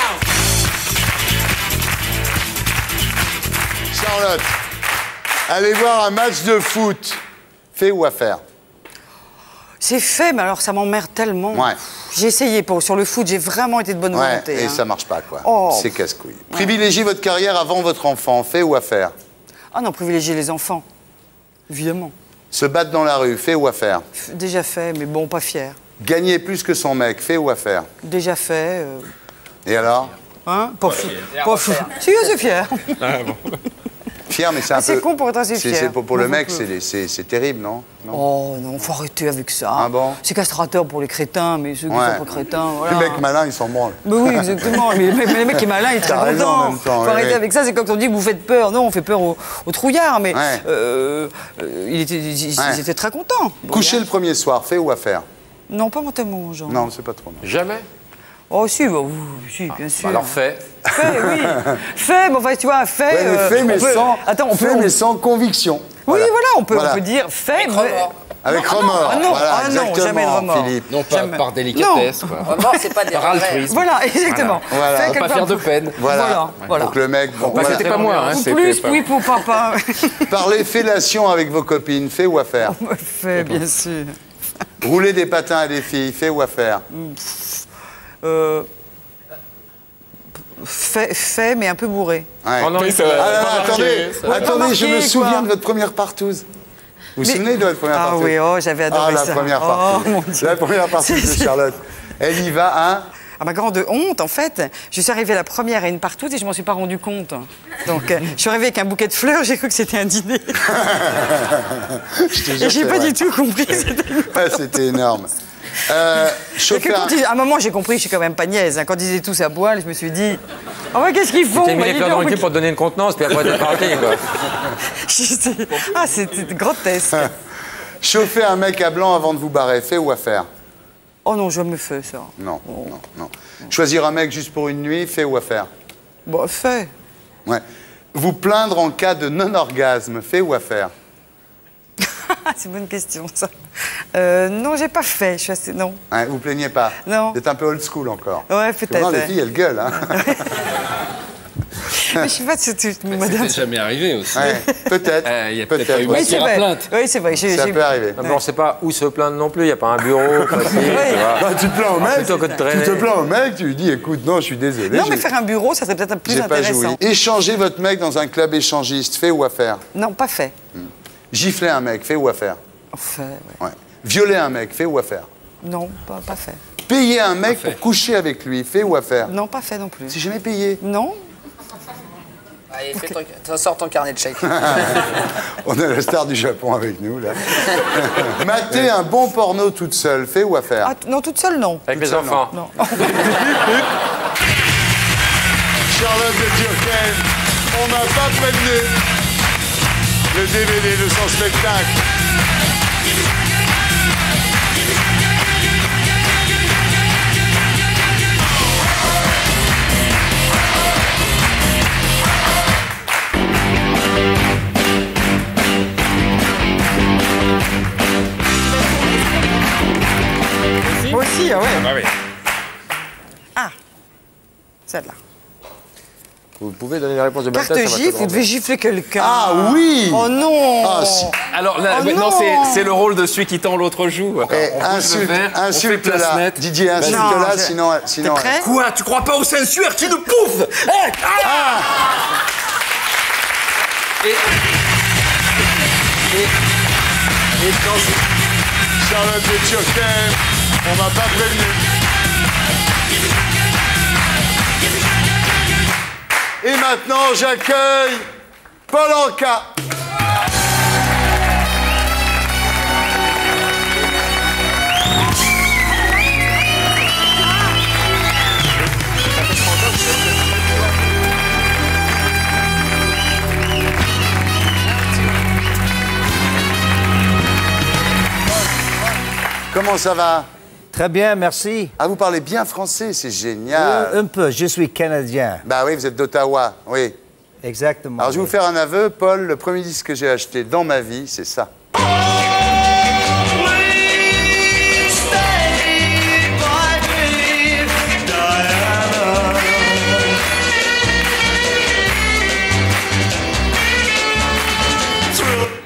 Charlotte, allez voir un match de foot fait ou à faire? C'est fait, mais alors ça m'emmerde tellement. Ouais. J'ai essayé sur le foot, j'ai vraiment été de bonne volonté. Et hein. ça marche pas, quoi. Oh. C'est casse-couille. Privilégiez votre carrière avant votre enfant, fait ou à faire? Ah non, privilégier les enfants, évidemment. Se battre dans la rue, fait ou à faire? Déjà fait, mais bon, pas fier. Gagner plus que son mec, fait ou à faire? Déjà fait. Et alors? Hein? Pas fou. Pas fou. Si, c'est fier. Fier, mais c'est un peu... C'est con pour être assez fier. Pour le mec, c'est terrible, non? Oh non, faut arrêter avec ça. Ah bon? C'est castrateur pour les crétins, mais ceux qui sont pas crétins, voilà. Le mec malin, il s'en branle. Mais oui, exactement. mais le mec qui est malin, il est très content. Faut arrêter avec ça, c'est quand on dit que vous faites peur. Non, on fait peur aux trouillards, mais ils étaient très contents. Coucher le premier soir, fait ou à faire? Non, pas tellement, genre. Non, c'est pas trop. Jamais? Oh si, si, bien sûr. Alors fait. Fait, oui. Fait, mais enfin, tu vois, fait... Ouais, mais fait, mais sans conviction. Oui, voilà, on peut dire fait, mais... Avec remords. Ah non, voilà, non, jamais de remords. Philippe. Non, pas par délicatesse. Quoi. Remords, c'est pas des par altruisme. Voilà, exactement. Voilà. Fait Pas faire de peine. Voilà. Voilà. Donc le mec... Bon, voilà. C'était pas moi. Hein, plus, oui, pour papa. Parler fellation avec vos copines, fait ou à faire? Fait, bien sûr. Rouler des patins à des filles, fait ou à faire? Fait, mais un peu bourré. Ouais. Oh non, attendez, je me souviens de votre première partouze. Vous vous souvenez de votre première partouze? Ah oui, j'avais adoré ça. La première partouze. Mon Dieu. La première partouze de Charlotte. Elle y va, hein? À ma grande honte, en fait, je suis arrivée la première à une partouze et je m'en suis pas rendu compte. Donc, je suis arrivée avec un bouquet de fleurs, j'ai cru que c'était un dîner. Et j'ai pas du tout compris. C'était énorme. À un moment, j'ai compris que je suis quand même pas niaise. Hein. Quand ils étaient tous à poil, je me suis dit, oh, mais qu'est-ce qu'ils font? Tu t'es mis les fleurs dans le cul pour te donner une contenance, puis après t'es parti, quoi. C'était grotesque. Chauffer un mec à blanc avant de vous barrer, fait ou à faire? Oh non, jamais fait ça. Non. Choisir un mec juste pour une nuit, fait ou à faire? Bon, fait. Ouais. Vous plaindre en cas de non-orgasme, fait ou à faire? C'est une bonne question, ça. Non, j'ai pas fait. Je suis assez... Non. Ouais, vous plaignez pas? Non. Vous êtes un peu old school encore. Ouais, peut-être. Les filles, elles gueulent, hein. Mais je sais pas si madame. C'est jamais arrivé aussi. Ouais, peut-être. Il y a peut-être pas eu oui, c'est vrai. plainte. Oui, c'est vrai. Ça peut arriver. Mais on ne sait pas où se plaindre non plus. Il n'y a pas un bureau facile. Tu te plains au mec. Plutôt que de traîner. Tu te plains au mec, tu lui dis, écoute, non, je suis désolé. Non, mais faire un bureau, ça serait peut-être plus intéressant. Échanger votre mec dans un club échangiste, fait ou à faire? Non, pas fait. Gifler un mec, fait ou à faire? Fait, ouais. Violer un mec, fait ou à faire? Non, pas fait. Payer un mec pour coucher avec lui, fait ou à faire? Non, pas fait non plus. C'est jamais payé? Non. Allez, sors ton carnet de chèques. On a la star du Japon avec nous, là. Mater un bon porno toute seule, fait ou à faire? Non, toute seule, non. Avec les enfants? Non. Charlotte de Turckheim, on m'a pas prévenu. Le DVD de son spectacle. Moi aussi, ah ouais. Ah, bah oui. Ah, celle-là. Vous pouvez donner la réponse de Carte gifle, vous devez gifler quelqu'un. Ah oui! Oh non! Ah, si. Alors là, maintenant, c'est le rôle de celui qui tend l'autre joue. Insulte-la. Didier, insulte-la, sinon... T'es prêt? Quoi? Tu crois pas au sensuaire qui nous pouffe? Et quand Charlotte de Turckheim, on m'a pas prévenu. Et maintenant, j'accueille Paul Anka. Comment ça va? Très bien, merci. Ah, vous parlez bien français, c'est génial. Un peu, je suis canadien. Bah oui, vous êtes d'Ottawa, oui. Exactement. Alors, je vais vous faire un aveu, Paul. Le premier disque que j'ai acheté dans ma vie, c'est ça.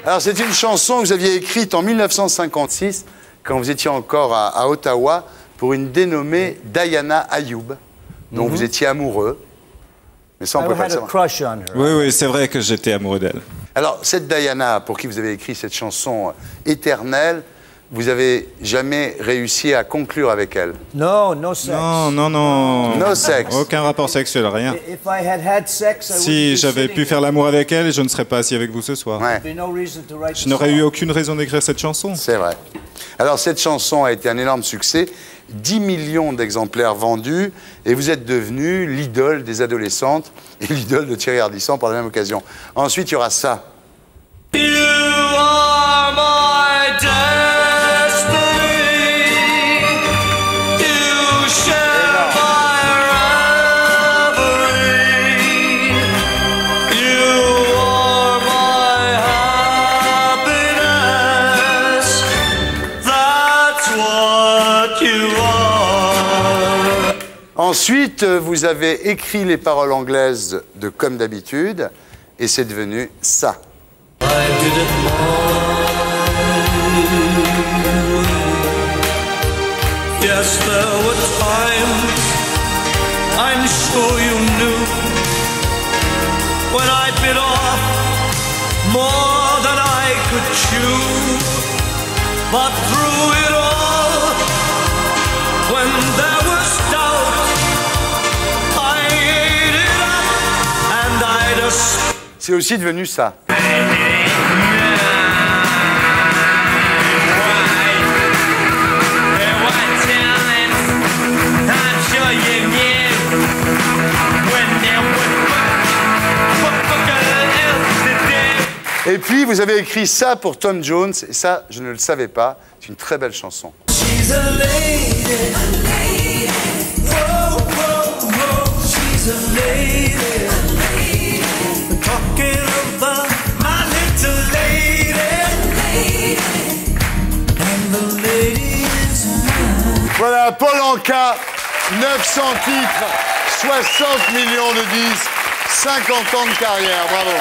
Alors, c'est une chanson que vous aviez écrite en 1956, quand vous étiez encore à Ottawa, pour une dénommée Diana Ayoub, dont vous étiez amoureux. Mais ça, on peut pas le savoir. Oui, c'est vrai que j'étais amoureux d'elle. Alors, cette Diana, pour qui vous avez écrit cette chanson éternelle, vous avez jamais réussi à conclure avec elle? No sex. Non. No sex. Aucun rapport sexuel, rien. If I had sex, I Si j'avais pu faire l'amour avec elle, je ne serais pas assis avec vous ce soir. Je n'aurais eu aucune raison d'écrire cette chanson. C'est vrai. Alors, cette chanson a été un énorme succès. 10 millions d'exemplaires vendus, et vous êtes devenu l'idole des adolescentes et l'idole de Thierry Ardisson par la même occasion. Ensuite, il y aura ça. You are my destiny. You share my reverie. You are my happiness. That's what you are. Ensuite, vous avez écrit les paroles anglaises de Comme d'habitude, et c'est devenu ça. I did it my way. Yes, there were times, I'm sure you knew, when I bit off more than I could chew. But through it all, when there was doubt, I ate it up and I just... C'est aussi devenu ça. Et puis, vous avez écrit ça pour Tom Jones, et ça, je ne le savais pas. C'est une très belle chanson. She's a lady. Whoa, whoa, whoa. She's a lady. Talking about my little lady. And the lady is mine. Voilà, Paul Anka, 900 titres, 60 millions de disques, 50 ans de carrière, bravo.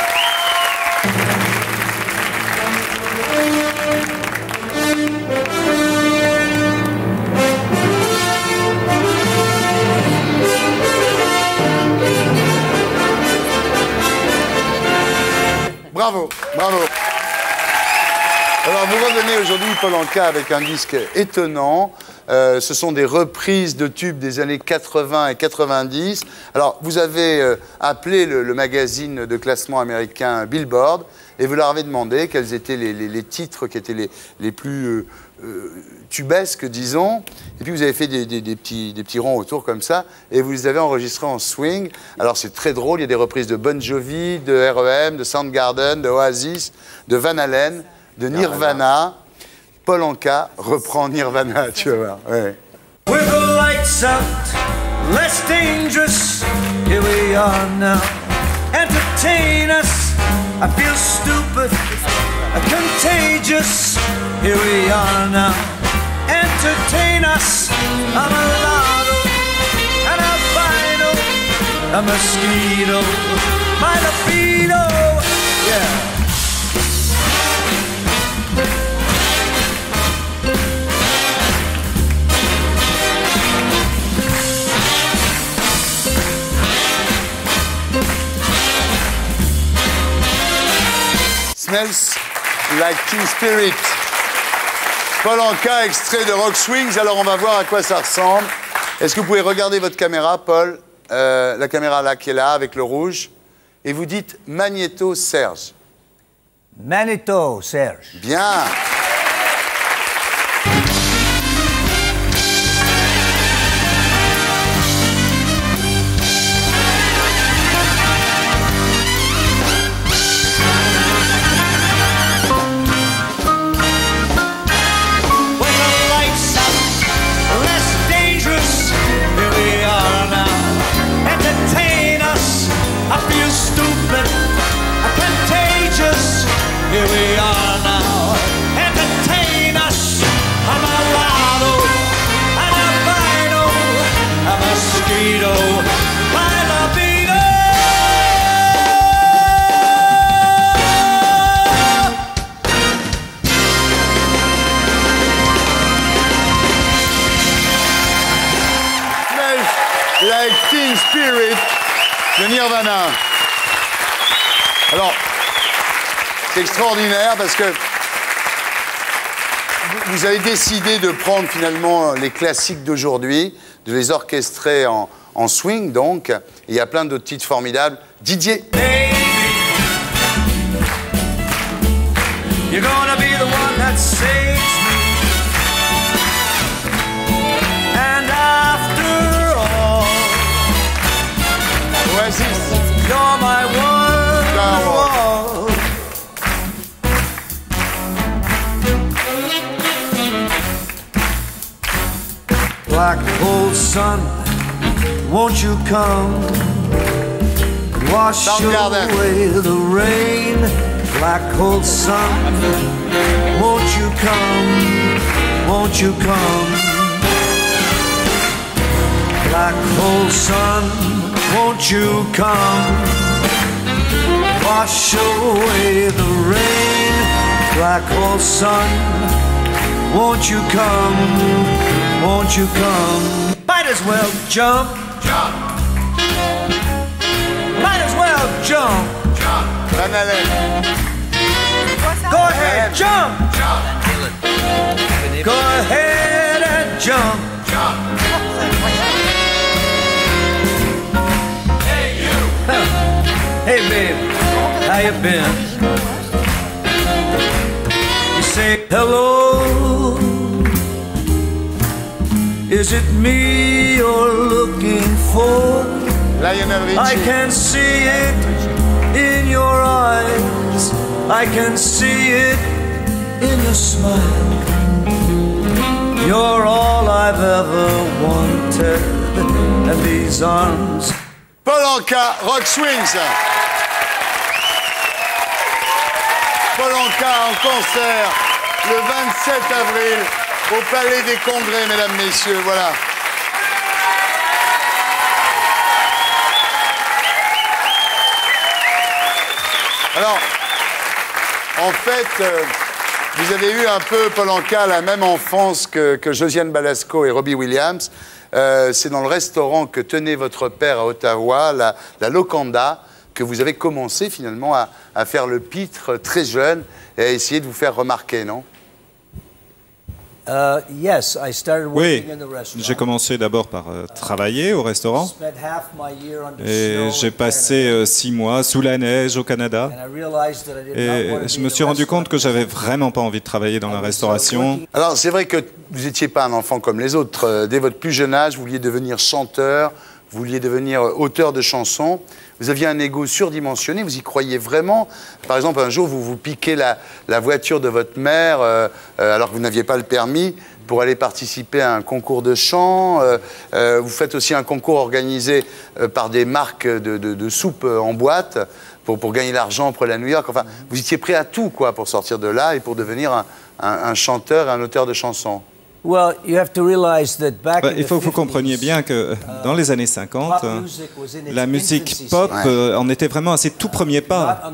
Bravo, bravo. Alors, vous revenez aujourd'hui, Paul Anka, avec un disque étonnant. Ce sont des reprises de tubes des années 80 et 90. Alors, vous avez appelé le magazine de classement américain Billboard et vous leur avez demandé quels étaient les titres qui étaient les plus tubesques, disons. Et puis, vous avez fait des petits ronds autour comme ça et vous les avez enregistrés en swing. Alors, c'est très drôle. Il y a des reprises de Bon Jovi, de R.E.M., de Soundgarden, de Oasis, de Van Halen, de Nirvana. Paul Anka reprend Nirvana, tu vas voir. Ouais. With the lights out, less dangerous. Here we are now. Entertain us. I feel stupid, contagious. Here we are now. Entertain us. I'm a lotto and albino, a mosquito, my libido. Yeah. Smells Like Teen Spirit. Paul Anka, extrait de Rock Swings. Alors, on va voir à quoi ça ressemble. Est-ce que vous pouvez regarder votre caméra, Paul? La caméra là, qui est là, avec le rouge. Et vous dites Magnéto Serge. Magnéto Serge. Bien. Here we are now, Teen Spirit de Nirvana. Alors, c'est extraordinaire parce que vous avez décidé de prendre finalement les classiques d'aujourd'hui, de les orchestrer en swing donc. Et il y a plein d'autres titres formidables. Didier. You're gonna be the one that saves me. And after all, you're my wonderwall. Black hole sun, won't you come wash away the rain? Black hole sun, won't you come, won't you come? Black hole sun, won't you come, wash away the rain? Black hole sun, won't you come, won't you come? Might as well jump, jump. Might as well jump, jump. Go ahead, jump, jump. Go ahead and jump, jump. Hey you. Hey babe, how you been? You say hello. Is it me you're looking for? I can see it in your eyes. I can see it in your smile. You're all I've ever wanted. And these arms. Paul Anka, Rock Swings. Paul Anka en concert le 27 avril au Palais des Congrès, mesdames, messieurs. Voilà. Alors, en fait, vous avez eu un peu, Paul Anka, la même enfance que Josiane Balasco et Robbie Williams. C'est dans le restaurant que tenait votre père à Ottawa, la Locanda, que vous avez commencé finalement à faire le pitre très jeune et à essayer de vous faire remarquer, non? Yes, I started Oui, working in the restaurant. j'ai commencé d'abord par travailler au restaurant Spent half my year under et snow j'ai in passé 6 mois sous la neige au Canada. Canada, and I realized that I did not Et want to je be me in suis a rendu restaurant. compte que j'avais vraiment pas envie de travailler dans la restauration. Alors, c'est vrai que vous n'étiez pas un enfant comme les autres. Dès votre plus jeune âge, vous vouliez devenir chanteur, vous vouliez devenir auteur de chansons. Vous aviez un ego surdimensionné, vous y croyez vraiment. Par exemple, un jour, vous vous piquez la voiture de votre mère alors que vous n'aviez pas le permis pour aller participer à un concours de chant. Vous faites aussi un concours organisé par des marques de soupe en boîte pour gagner l'argent pour aller à New York. Enfin, vous étiez prêt à tout, quoi, pour sortir de là et pour devenir un chanteur et un auteur de chansons. Well, you have to realize that back in Il faut the que vous 50s, compreniez bien que dans les années 50, la musique pop en était vraiment à ses tout premiers pas.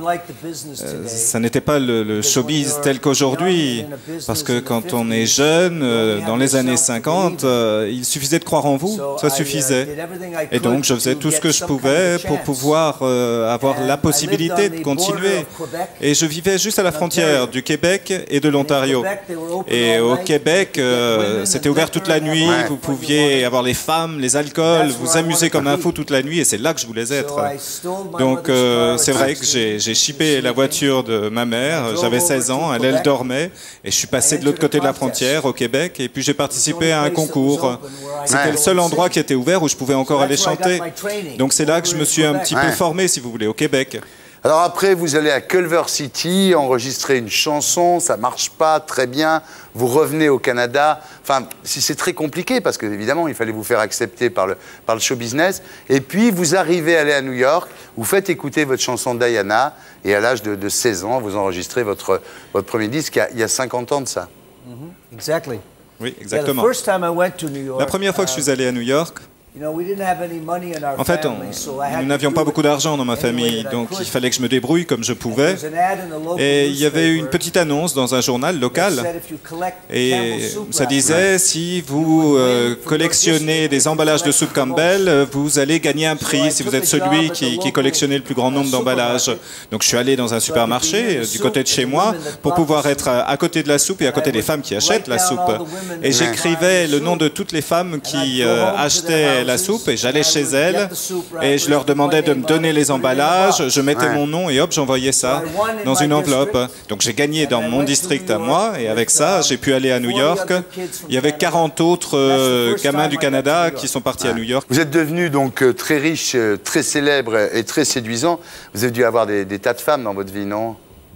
Ça n'était pas le showbiz tel qu'aujourd'hui, parce que quand on est jeune, dans les années 50, il suffisait de croire en vous, ça suffisait. Et donc je faisais tout ce que je pouvais pour pouvoir avoir la possibilité de continuer. Et je vivais juste à la frontière du Québec et de l'Ontario. Et au Québec, c'était ouvert toute la nuit, vous pouviez avoir les femmes, les alcools, vous amuser comme un fou toute la nuit, et c'est là que je voulais être. Donc c'est vrai que j'ai chippé la voiture de ma mère, j'avais 16 ans, elle dormait, et je suis passé de l'autre côté de la frontière, au Québec, et puis j'ai participé à un concours. C'était le seul endroit qui était ouvert où je pouvais encore aller chanter. Donc c'est là que je me suis un petit peu formé, si vous voulez, au Québec. Alors après, vous allez à Culver City, enregistrer une chanson, ça marche pas très bien, vous revenez au Canada. Enfin, c'est très compliqué parce qu'évidemment, il fallait vous faire accepter par le show business. Et puis, vous arrivez à aller à New York, vous faites écouter votre chanson Diana, et à l'âge de 16 ans, vous enregistrez votre premier disque, il y a 50 ans de ça. Exactly. Oui, exactement. Yeah, the first time I went to New York, la première fois que je suis allé à New York, En fait, nous n'avions pas beaucoup d'argent dans ma famille, donc il fallait que je me débrouille comme je pouvais. Et il y avait une petite annonce dans un journal local, et ça disait, si vous collectionnez des emballages de soupe Campbell, vous allez gagner un prix si vous êtes celui qui collectionnait le plus grand nombre d'emballages. Donc je suis allé dans un supermarché du côté de chez moi pour pouvoir être à côté de la soupe et à côté des femmes qui achètent la soupe. Et j'écrivais le nom de toutes les femmes qui achetaient la soupe, et j'allais chez elles et je leur demandais de me donner les emballages, je mettais mon nom et hop, j'envoyais ça dans une enveloppe. Donc j'ai gagné dans mon district à moi, et avec ça, j'ai pu aller à New York. Il y avait 40 autres gamins du Canada qui sont partis à New York. Vous êtes devenu donc très riche, très célèbre et très séduisant. Vous avez dû avoir des tas de femmes dans votre vie, non?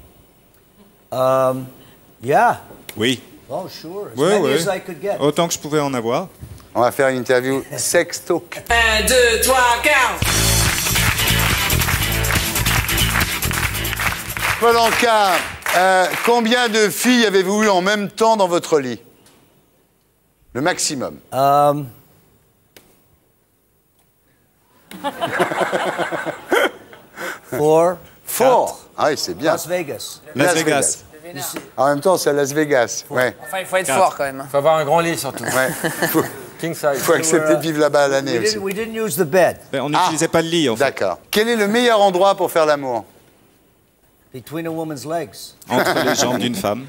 Yeah. Oui. Oh, sure. As Oui, many oui. as I could get. Autant que je pouvais en avoir. On va faire une interview sex talk. 1, 2, 3, 15. Paul Anka, combien de filles avez-vous eu en même temps dans votre lit? Le maximum. Four. Ah oui, c'est bien. Las Vegas. Las Vegas. En même temps, c'est à Las Vegas. Ouais. Enfin, il faut être fort quand même. Il faut avoir un grand lit surtout. Ouais. King size. Il faut accepter de vivre là-bas à l'année aussi. We didn't use the bed. On n'utilisait pas le lit, en fait. D'accord. Quel est le meilleur endroit pour faire l'amour? Between a woman's legs. Entre les jambes d'une femme.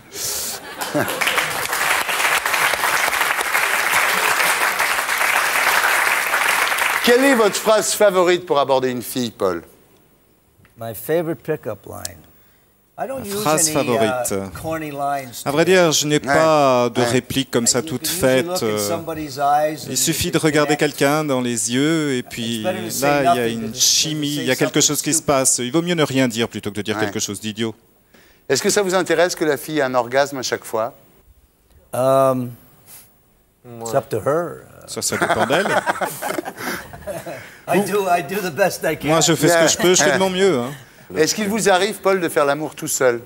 Quelle est votre phrase favorite pour aborder une fille, Paul? My favorite pickup line. I don't use Phrase any, favorite. corny lines. À vrai dire, je n'ai pas de réplique comme ça toute faite. Il suffit de regarder quelqu'un dans les yeux et puis là, il y a une chimie, il y a quelque chose qui se passe. Il vaut mieux ne rien dire plutôt que de dire quelque chose d'idiot. Est-ce que ça vous intéresse que la fille ait un orgasme à chaque fois? It's up to her. Ça dépend d'elle. I do the best I can. Moi, je fais ce que je peux, je fais de mon mieux. Hein. Est-ce qu'il vous arrive, Paul, de faire l'amour tout seul?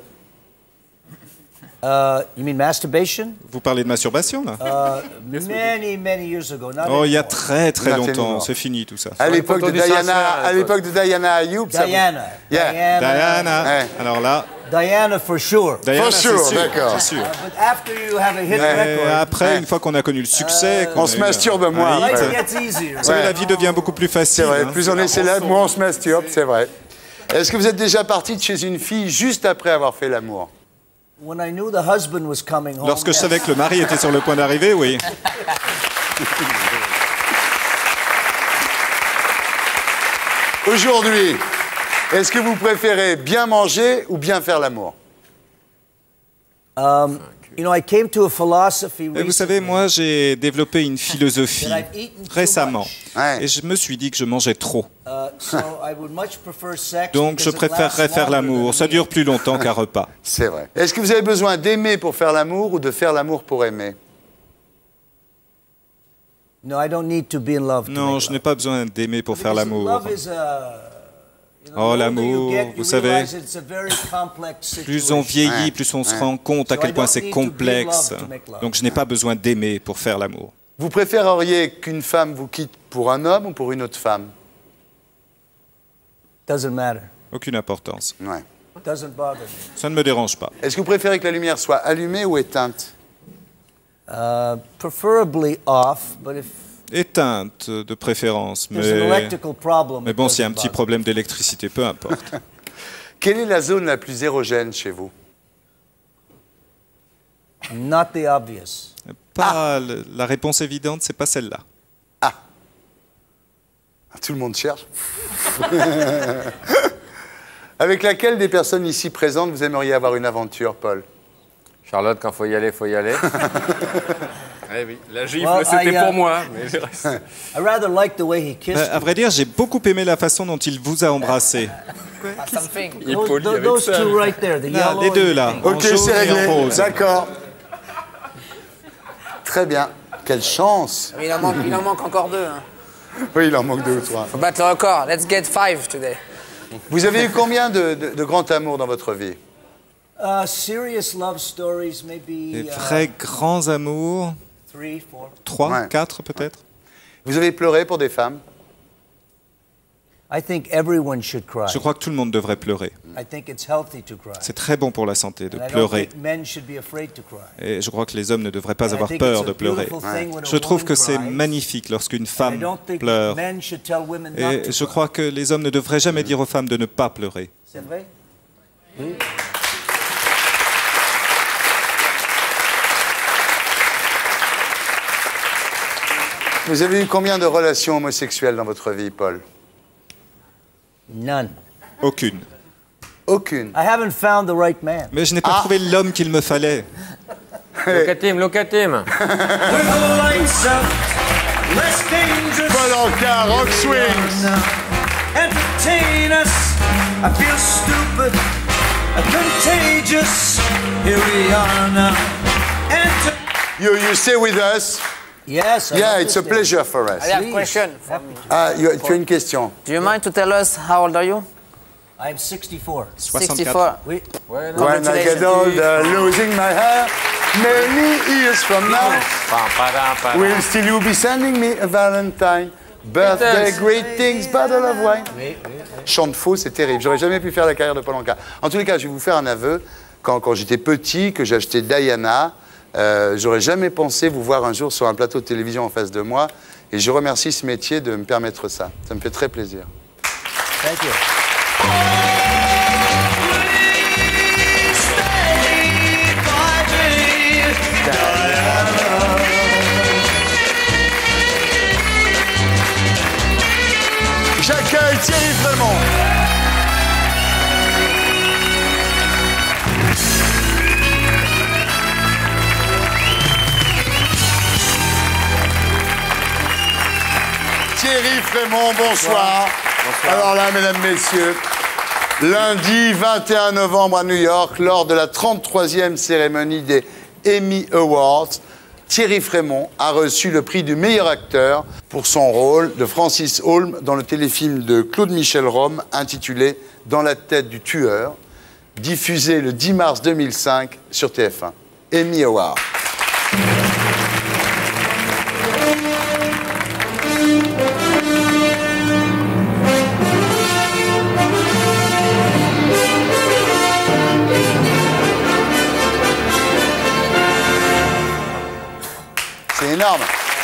You mean masturbation? Vous parlez de masturbation, là? Many years ago. Not Oh, il y a anymore. très longtemps. C'est fini, tout ça. À l'époque de Diana Ayoub. Diana. Yeah. Diana. Ouais. Alors là... Diana, for sure. Diana, For sure, d'accord. C'est sûr. But after you have a hit Et record, après, une fois qu'on a connu le succès... On se masturbe moins. life Ouais. gets easier. Vous savez, la vie devient beaucoup plus facile. C'est vrai, hein. plus on est célèbre, moins on se masturbe, c'est vrai. Est-ce que vous êtes déjà parti de chez une fille juste après avoir fait l'amour? When I knew the husband was coming home. Lorsque je savais que le mari était sur le point d'arriver, oui. Aujourd'hui, est-ce que vous préférez bien manger ou bien faire l'amour? You know, I came to a philosophy Et vous savez, moi, j'ai développé une philosophie that I've eaten too récemment. much. Ouais. Et je me suis dit que je mangeais trop. So I would much prefer sex Donc, je because it préférerais lasts faire longer l'amour. than Ça a dure meal. plus longtemps qu'un repas. C'est vrai. Est-ce que vous avez besoin d'aimer pour faire l'amour ou de faire l'amour pour aimer? No, I don't need to be in love. to Non, make je love. n'ai pas besoin d'aimer pour faire l'amour. Love is a, you know, Oh, the older l'amour, you get, you vous savez, realize it's a very complex Plus on situation. vieillit, plus on se rend compte à So quel I point don't c'est need to be in complexe. love to make love. Donc, je n'ai pas besoin d'aimer pour faire l'amour. Vous préféreriez qu'une femme vous quitte pour un homme ou pour une autre femme? Doesn't matter. Aucune importance. Ouais. Doesn't bother me. Ça ne me dérange pas. Est-ce que vous préférez que la lumière soit allumée ou éteinte? Preferably off, but if Éteinte de préférence, there's an electrical problem, mais it bon, s'il y a un doesn't petit bother problème d'électricité, peu importe. Quelle est la zone la plus érogène chez vous? me. Not the obvious. Pas la réponse évidente, c'est pas celle-là. Tout le monde cherche. Avec laquelle des personnes ici présentes vous aimeriez avoir une aventure, Paul? Charlotte, quand faut y aller, faut y aller. Eh oui, la gifle, Well, c'était I, pour moi. Mais je reste. I rather like the way he kissed À vrai dire, j'ai beaucoup aimé la façon dont il vous a embrassé. Something. Il est poli avec those ça. two right there, the Là, yellow les deux and là, the pink. en Ok, jaune c'est et en réglé. rose. D'accord. Très bien. Quelle chance. Mais il en manque encore deux. Hein. Oui, il en manque 2 ou 3. Faut battre le record. Let's get 5 today. Vous avez eu combien de grands amours dans votre vie? Serious love stories, maybe Des vrais grands amours. 3, 4. 3, Ouais. 4 peut-être. Vous avez pleuré pour des femmes? I think everyone should cry. Je crois que tout le monde devrait pleurer. I think it's healthy to cry. C'est très bon pour la santé de And I don't pleurer. think men should be afraid to cry. Et je crois que les hommes ne devraient pas And I avoir think peur it's de a pleurer. beautiful thing when a Je trouve que woman c'est cries. magnifique lorsqu'une And I femme don't think pleure. men should tell women not Et to je cry. crois que les hommes ne devraient jamais dire aux femmes de ne pas pleurer. C'est vrai? Oui. Vous avez eu combien de relations homosexuelles dans votre vie, Paul? None. Aucune. Aucune. I haven't found the right man. Mais je n'ai pas trouvé l'homme qu'il me fallait. Locatim. Paul Anka, Rock Swings. Entertain us. I feel stupid, contagious. Here we are now. You stay with us? Yes. Yeah, it's a pleasure for us. I have a question. Ah, tu as une question? Do you mind to tell us how old are you? I'm 64. 64. Oui. When I get older, losing my hair, many years from now, will still you be sending me a Valentine? Birthday greetings, bottle of wine. Chante faux, c'est terrible. J'aurais jamais pu faire la carrière de Paul Anka. En tous les cas, je vais vous faire un aveu. Quand j'étais petit, que j'achetais Diana, j'aurais jamais pensé vous voir un jour sur un plateau de télévision en face de moi. Et je remercie ce métier de me permettre ça. Ça me fait très plaisir. Thank you. J'accueille Thierry Frémont. Thierry Frémont, bonsoir. Alors là, mesdames, messieurs, lundi 21 novembre à New York, lors de la 33e cérémonie des Emmy Awards, Thierry Frémont a reçu le prix du meilleur acteur pour son rôle de Francis Holm dans le téléfilm de Claude Michel Rome intitulé « Dans la tête du tueur », diffusé le 10 mars 2005 sur TF1. Emmy Awards. C'est énorme.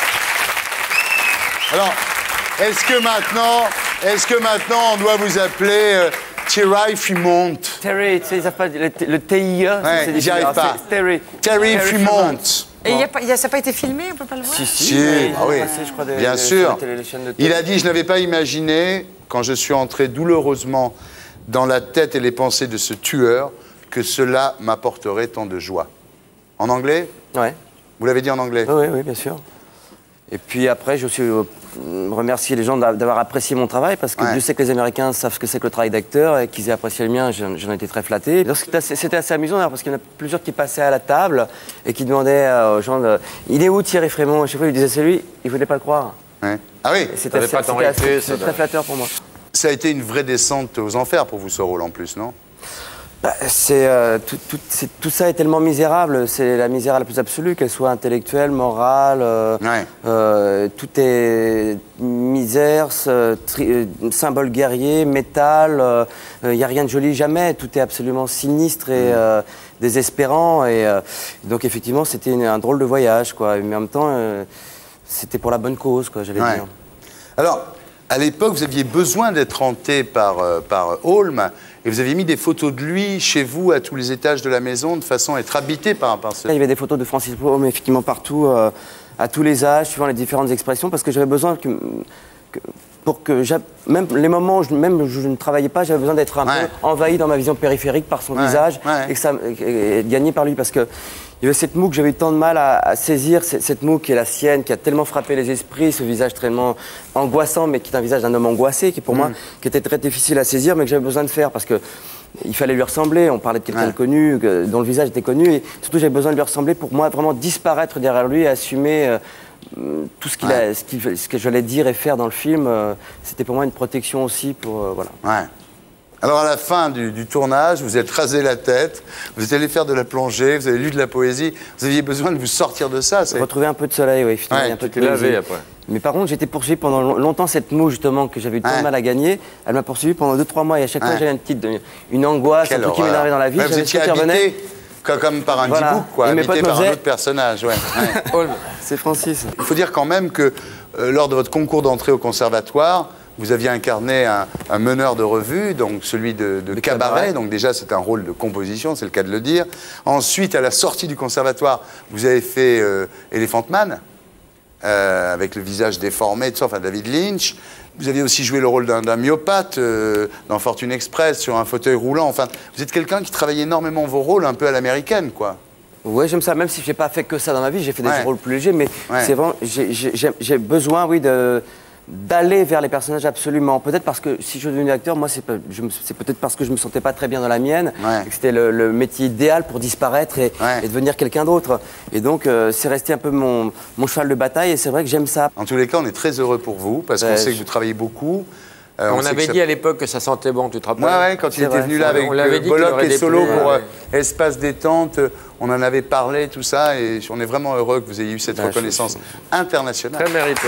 Alors, est-ce que maintenant on doit vous appeler Thierry Frémont? Terry, tu sais, ils savent pas le TIE. Ouais, j'y arrive pas. Terry Frémont. Et ça n'a pas été filmé, on ne peut pas le voir? Si, ah oui, bien sûr. Il a dit, je n'avais pas imaginé, quand je suis entré douloureusement dans la tête et les pensées de ce tueur, que cela m'apporterait tant de joie. En anglais? Ouais. Vous l'avez dit en anglais? Oui, bien sûr. Et puis après, j'ai aussi remercié les gens d'avoir apprécié mon travail, parce que je sais que les Américains savent ce que c'est que le travail d'acteur, et qu'ils aient apprécié le mien, j'en ai été très flatté. C'était assez amusant d'ailleurs, parce qu'il y en a plusieurs qui passaient à la table et qui demandaient aux gens il est où Thierry Frémont? À chaque fois, ils disaient c'est lui, ils ne voulaient pas le croire. Ouais. Ah oui? C'était très flatteur pour moi. Ça a été une vraie descente aux enfers pour vous, ce rôle en plus, non? Tout ça est tellement misérable, c'est la misère la plus absolue, qu'elle soit intellectuelle, morale, tout est misère, symbole guerrier, métal, il n'y a rien de joli jamais, tout est absolument sinistre et désespérant, et donc effectivement c'était un drôle de voyage, quoi, mais en même temps c'était pour la bonne cause, quoi, j'allais dire. Alors, à l'époque, vous aviez besoin d'être hanté par Holm, et vous aviez mis des photos de lui chez vous, à tous les étages de la maison, de façon à être habité par ce... Il y avait des photos de Francis Holm, effectivement, partout, à tous les âges, suivant les différentes expressions, parce que j'avais besoin même les moments où je ne travaillais pas, j'avais besoin d'être un peu envahi dans ma vision périphérique par son visage, et que ça gagné par lui, parce que il y avait cette moue que j'avais eu tant de mal à saisir, cette moue qui est la sienne, qui a tellement frappé les esprits, ce visage tellement angoissant, mais qui est un visage d'un homme angoissé, qui pour moi, qui était très difficile à saisir, mais que j'avais besoin de faire, parce que il fallait lui ressembler, on parlait de quelqu'un de connu, dont le visage était connu, et surtout j'avais besoin de lui ressembler pour moi vraiment disparaître derrière lui et assumer tout ce que j'allais dire et faire dans le film. C'était pour moi une protection aussi pour... voilà. Alors, à la fin du tournage, vous êtes rasé la tête, vous êtes allé faire de la plongée, vous avez lu de la poésie. Vous aviez besoin de vous sortir de ça. Retrouver un peu de soleil, oui. Ouais, un peu de tu l'avais poésie. après. Mais par contre, j'étais poursuivi pendant longtemps, cette moue, justement, que j'avais eu tant de mal à gagner. Elle m'a poursuivi pendant 2-3 mois. Et à chaque fois, j'avais une angoisse, un truc qui m'énervait dans la vie. Vous étiez habité comme par un Voilà. D-book, quoi, Et mes habité potes me par un faisaient- autre personnage. Ouais. C'est Francis. Il faut dire quand même que lors de votre concours d'entrée au conservatoire, vous aviez incarné un meneur de revue, donc celui de cabaret. Donc déjà, c'est un rôle de composition, c'est le cas de le dire. Ensuite, à la sortie du conservatoire, vous avez fait Elephant Man, avec le visage déformé, tout ça, enfin David Lynch. Vous aviez aussi joué le rôle d'un myopathe dans Fortune Express, sur un fauteuil roulant. Enfin, vous êtes quelqu'un qui travaille énormément vos rôles un peu à l'américaine, quoi. Ouais, j'aime ça, même si je n'ai pas fait que ça dans ma vie, j'ai fait des rôles plus légers, mais c'est vraiment, j'ai besoin, oui, d'aller vers les personnages absolument. Peut-être parce que si je suis devenu acteur, moi, c'est peut-être parce que je me sentais pas très bien dans la mienne, et que c'était le métier idéal pour disparaître et devenir quelqu'un d'autre. Et donc, c'est resté un peu mon cheval de bataille, et c'est vrai que j'aime ça. En tous les cas, on est très heureux pour vous, parce qu'on sait que vous travaillez beaucoup. On avait dit à l'époque que ça sentait bon, tu te rappelles? Ouais, quand il était venu là avec Bollock et Solo pour Espace Détente, on en avait parlé, tout ça, et on est vraiment heureux que vous ayez eu cette reconnaissance internationale. Très mérité.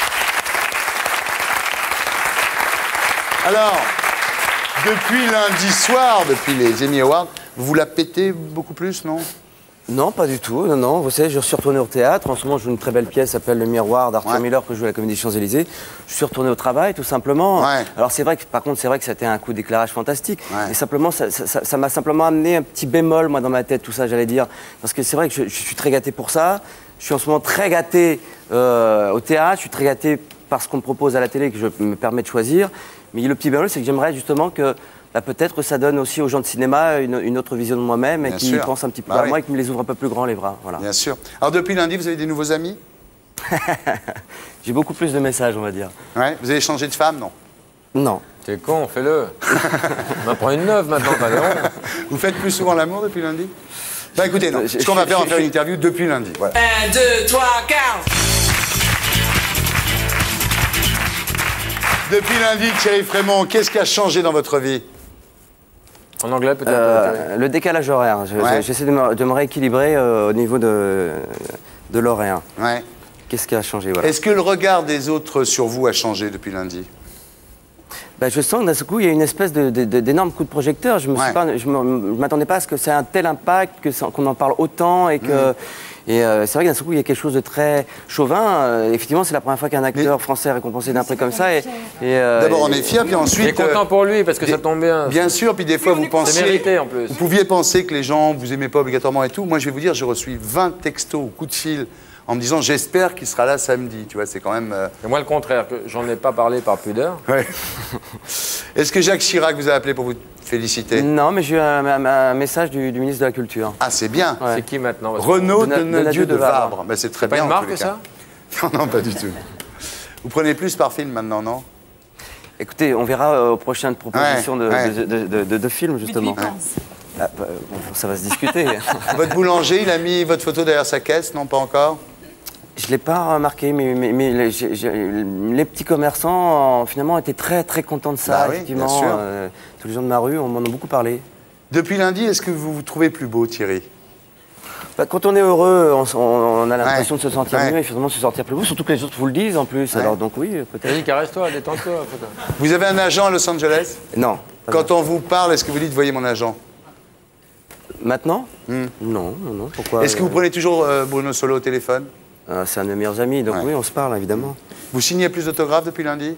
Alors, depuis lundi soir, depuis les Emmy Awards, vous la pétez beaucoup plus, non? Non, pas du tout. Non. Vous savez, je suis retourné au théâtre. En ce moment, je joue une très belle pièce qui s'appelle Le Miroir d'Arthur Miller, que je joue à la Comédie Champs-Élysées. Je suis retourné au travail, tout simplement. Alors, c'est vrai que, par contre, c'est vrai que c'était un coup d'éclairage fantastique. Et simplement, ça m'a simplement amené un petit bémol, moi, dans ma tête, tout ça, j'allais dire. Parce que c'est vrai que je suis très gâté pour ça. Je suis en ce moment très gâté au théâtre. Je suis très gâté par ce qu'on me propose à la télé, que je me permets de choisir. Mais le petit bémol, c'est que j'aimerais justement que peut-être ça donne aussi aux gens de cinéma une autre vision de moi-même et qui pensent un petit peu à moi et qui me les ouvrent un peu plus grand les bras. Voilà. Bien sûr. Alors depuis lundi, vous avez des nouveaux amis? J'ai beaucoup plus de messages, on va dire. Ouais. Vous avez changé de femme, non? Non. T'es con, fais-le. On en prend une neuve maintenant, pas de honte. Vous faites plus souvent l'amour depuis lundi? Bah écoutez, non. Ce qu'on va faire, on va faire une interview depuis lundi. Voilà. 1, 2, 3, 4. Depuis lundi, Thierry Frémont, qu'est-ce qui a changé dans votre vie? En anglais, peut-être? Le décalage horaire. J'essaie de me rééquilibrer au niveau de l'horaire. Ouais. Qu'est-ce qui a changé, voilà. Est-ce que le regard des autres sur vous a changé depuis lundi? Je sens que d'un seul coup, il y a une espèce d'énorme coup de projecteur. Je ne m'attendais pas à ce que ça ait un tel impact, qu'on en parle autant et que... Et c'est vrai que d'un seul coup, il y a quelque chose de très chauvin. Effectivement, c'est la première fois qu'un acteur français est récompensé d'un prix comme ça. D'abord, on est fiers, puis ensuite... On est content pour lui, parce que ça tombe bien. Bien sûr, puis des fois, vous pensiez... C'est mérité, en plus. Vous pouviez penser que les gens vous aimaient pas obligatoirement et tout. Moi, je vais vous dire, j'ai reçu 20 textos ou coups de fil en me disant « j'espère qu'il sera là samedi ». Tu vois, c'est quand même... Et moi, le contraire, que j'en ai pas parlé par pudeur. Ouais. Est-ce que Jacques Chirac vous a appelé pour vous féliciter? Non, mais j'ai eu un message du ministre de la Culture. Ah, c'est bien. Ouais. C'est qui maintenant? Renaud Donadieu de Vabre. Ben, c'est très bien. Pas une marque, ça? Non, pas du tout. Vous prenez plus par film maintenant, non? Écoutez, on verra aux prochaines propositions de films, justement. Ça va se discuter. Votre boulanger, il a mis votre photo derrière sa caisse, non, pas encore? Je ne l'ai pas remarqué, mais les petits commerçants, finalement, étaient très, très contents de ça, effectivement. Bien sûr. Tous les gens de ma rue, on m'en a beaucoup parlé. Depuis lundi, est-ce que vous vous trouvez plus beau, Thierry? Quand on est heureux, on a l'impression de se sentir mieux et finalement de se sentir plus beau, surtout que les autres vous le disent en plus. Alors donc oui, peut-être. Vas-y, caresse-toi, détends-toi. Vous avez un agent à Los Angeles? Non. Quand on vous parle, est-ce que vous dites « voyez mon agent » Maintenant? Non, pourquoi? Est-ce que vous prenez toujours Bruno Solo au téléphone? C'est un de mes meilleurs amis, donc oui, on se parle, évidemment. Vous signez plus d'autographes depuis lundi?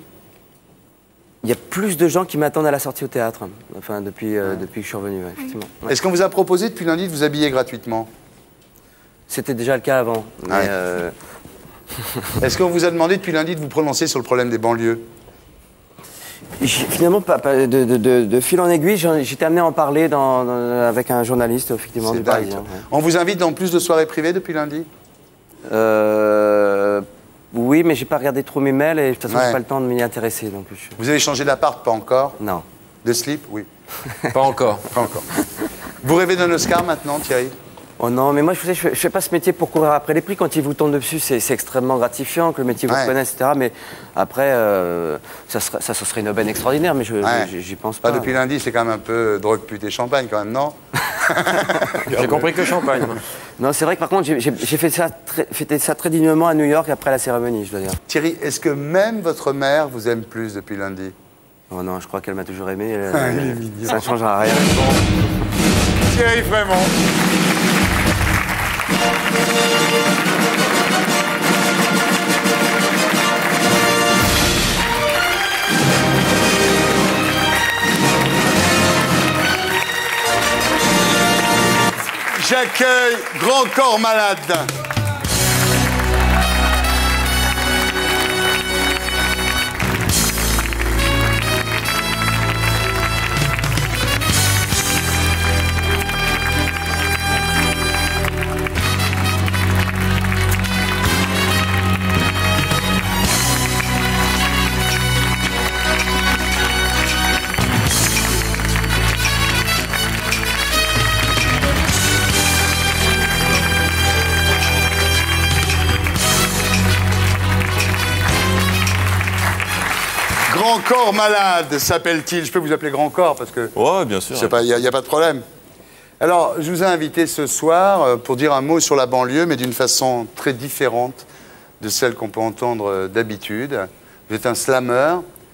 Il y a plus de gens qui m'attendent à la sortie au théâtre, enfin, depuis que je suis revenu, effectivement. Ouais. Est-ce qu'on vous a proposé depuis lundi de vous habiller gratuitement? C'était déjà le cas avant. Mais Est-ce qu'on vous a demandé depuis lundi de vous prononcer sur le problème des banlieues? Finalement, de fil en aiguille, j'étais amené à en parler avec un journaliste, effectivement, du Parisien. On vous invite dans plus de soirées privées depuis lundi? Oui, mais j'ai pas regardé trop mes mails et de toute façon, j'ai pas le temps de m'y intéresser. Donc Vous avez changé d'appart, pas encore? Non. De slip, oui. Pas encore. Pas encore. Vous rêvez d'un Oscar maintenant, Thierry? Oh non, mais moi je fais pas ce métier pour courir après les prix. Quand ils vous tombent dessus, c'est extrêmement gratifiant que le métier vous reconnaisse, etc. Mais après, ça serait une aubaine extraordinaire, mais j'y pense pas. Depuis lundi, c'est quand même un peu drogue, pute et champagne quand même, non? J'ai compris que champagne. Non, c'est vrai que par contre, j'ai fêté ça très dignement à New York après la cérémonie, je dois dire. Thierry, est-ce que même votre mère vous aime plus depuis lundi? Oh non, je crois qu'elle m'a toujours aimé. Ça ne changera rien. Thierry Frémont. J'accueille Grand Corps Malade. Grand Corps Malade s'appelle-t-il? Je peux vous appeler Grand Corps parce que... Ouais, bien sûr. Il n'y a pas de problème. Alors, je vous ai invité ce soir pour dire un mot sur la banlieue, mais d'une façon très différente de celle qu'on peut entendre d'habitude. Vous êtes un slammer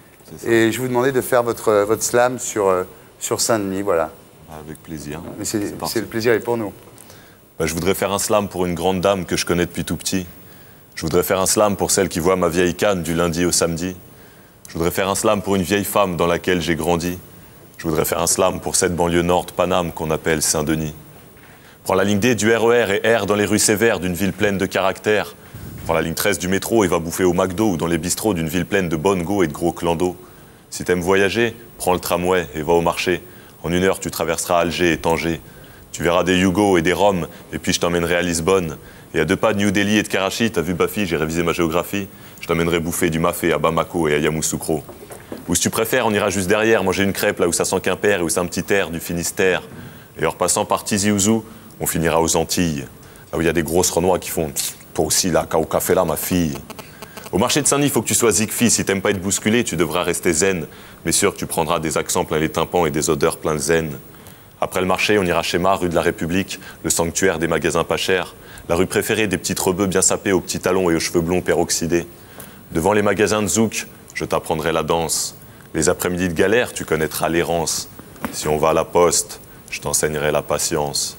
et je vous demandais de faire votre slam sur Saint-Denis, voilà. Avec plaisir. Mais c'est le plaisir est pour nous. Je voudrais faire un slam pour une grande dame que je connais depuis tout petit. Je voudrais faire un slam pour celle qui voit ma vieille canne du lundi au samedi. Je voudrais faire un slam pour une vieille femme dans laquelle j'ai grandi. Je voudrais faire un slam pour cette banlieue nord de Paname qu'on appelle Saint-Denis. Prends la ligne D du RER et erre dans les rues sévères d'une ville pleine de caractère. Prends la ligne 13 du métro et va bouffer au McDo ou dans les bistrots d'une ville pleine de bonnes go et de gros clans. Si t'aimes voyager, prends le tramway et va au marché. En 1 heure, tu traverseras Alger et Tanger. Tu verras des Yugo et des Roms, et puis je t'emmènerai à Lisbonne. Et à 2 pas de New Delhi et de Karachi, t'as vu Bafi, j'ai révisé ma géographie. Je t'emmènerai bouffer du mafé à Bamako et à Yamoussoukro. Ou si tu préfères, on ira juste derrière, manger une crêpe là où ça sent Quimper et où c'est un petit air du Finistère. Et en repassant par Tizi Ouzou, on finira aux Antilles. Là où il y a des grosses Renois qui font « Toi aussi là, au café là, ma fille ». Au marché de Saint-Denis, il faut que tu sois zigfi. Si t'aimes pas être bousculé, tu devras rester zen. Mais sûr que tu prendras des accents plein les tympans et des odeurs plein le zen. Après le marché, on ira chez Ma, rue de la République, le sanctuaire des magasins pas chers. La rue préférée des petits rebeux bien sapés aux petits talons et aux cheveux blonds peroxydés. Devant les magasins de Zouk, je t'apprendrai la danse. Les après-midi de galère, tu connaîtras l'errance. Si on va à la poste, je t'enseignerai la patience.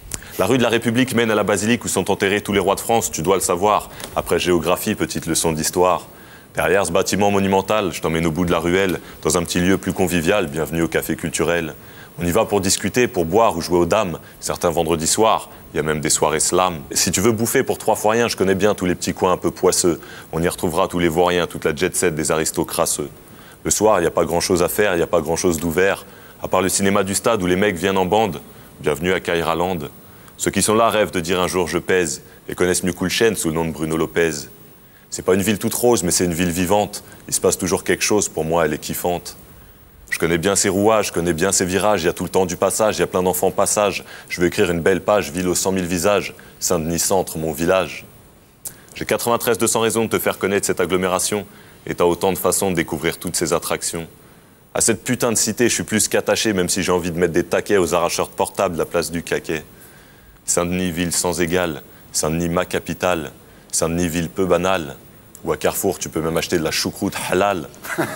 La rue de la République mène à la basilique où sont enterrés tous les rois de France, tu dois le savoir. Après géographie, petite leçon d'histoire. Derrière ce bâtiment monumental, je t'emmène au bout de la ruelle, dans un petit lieu plus convivial, bienvenue au café culturel. On y va pour discuter, pour boire ou jouer aux dames. Certains vendredis soirs, il y a même des soirées slam. Et si tu veux bouffer pour 3 fois rien, je connais bien tous les petits coins un peu poisseux. On y retrouvera tous les vauriens, toute la jet-set des aristos crasseux. Le soir, il n'y a pas grand-chose à faire, il n'y a pas grand-chose d'ouvert. À part le cinéma du stade où les mecs viennent en bande. Bienvenue à Kairaland. Ceux qui sont là rêvent de dire un jour je pèse et connaissent mieux Kulchen sous le nom de Bruno Lopez. C'est pas une ville toute rose, mais c'est une ville vivante. Il se passe toujours quelque chose, pour moi, elle est kiffante. Je connais bien ses rouages, je connais bien ses virages, il y a tout le temps du passage, il y a plein d'enfants passage. Je veux écrire une belle page, ville aux 100 000 visages, Saint-Denis centre, mon village. J'ai 93 200 raisons de te faire connaître cette agglomération, et t'as autant de façons de découvrir toutes ces attractions. À cette putain de cité, je suis plus qu'attaché, même si j'ai envie de mettre des taquets aux arracheurs de portables de la place du Caquet. Saint-Denis, ville sans égale, Saint-Denis, ma capitale, Saint-Denis, ville peu banale, ou à Carrefour, tu peux même acheter de la choucroute halal.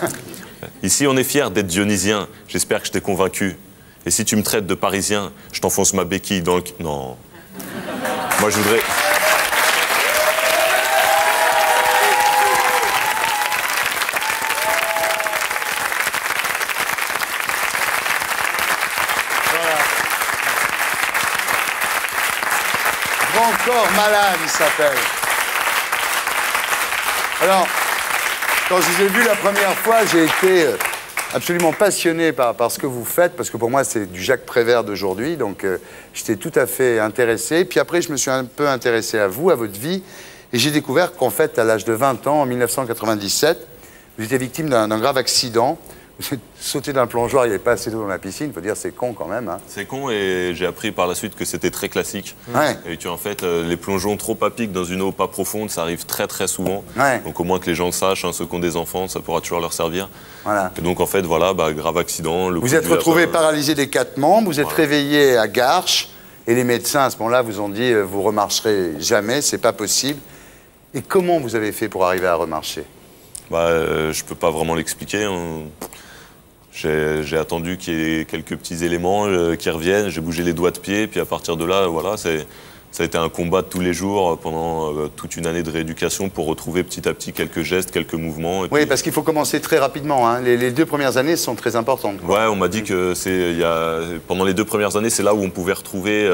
Ici, on est fiers d'être dionysien. J'espère que je t'ai convaincu. Et si tu me traites de parisien, je t'enfonce ma béquille dans le... Non. Moi, je voudrais... Grand Corps Malade, il s'appelle. Alors... Quand je vous ai vu la première fois, j'ai été absolument passionné par ce que vous faites, parce que pour moi, c'est du Jacques Prévert d'aujourd'hui, donc j'étais tout à fait intéressé. Puis après, je me suis un peu intéressé à vous, à votre vie, et j'ai découvert qu'en fait, à l'âge de 20 ans, en 1997, vous étiez victime d'un grave accident. sauter d'un plongeoir, il n'y avait pas assez d'eau dans la piscine, il faut dire c'est con quand même. Hein. C'est con et j'ai appris par la suite que c'était très classique. Ouais. Et que en fait, les plongeons trop à pic dans une eau pas profonde, ça arrive très très souvent. Ouais. Donc au moins que les gens le sachent, hein, ceux qui ont des enfants, ça pourra toujours leur servir. Voilà. Et donc en fait, voilà, grave accident. Vous êtes retrouvé paralysé des 4 membres, vous êtes réveillé à Garches, et les médecins à ce moment-là vous ont dit vous remarcherez jamais, c'est pas possible. Et comment vous avez fait pour arriver à remarcher? Je peux pas vraiment l'expliquer. Hein. J'ai attendu qu'il y ait quelques petits éléments qui reviennent, j'ai bougé les doigts de pied, puis à partir de là, voilà, ça a été un combat de tous les jours pendant toute une année de rééducation pour retrouver petit à petit quelques gestes, quelques mouvements. Et oui, parce qu'il faut commencer très rapidement. Hein. Les 2 premières années sont très importantes. Quoi. Ouais, on m'a dit que pendant les 2 premières années, c'est là où on pouvait retrouver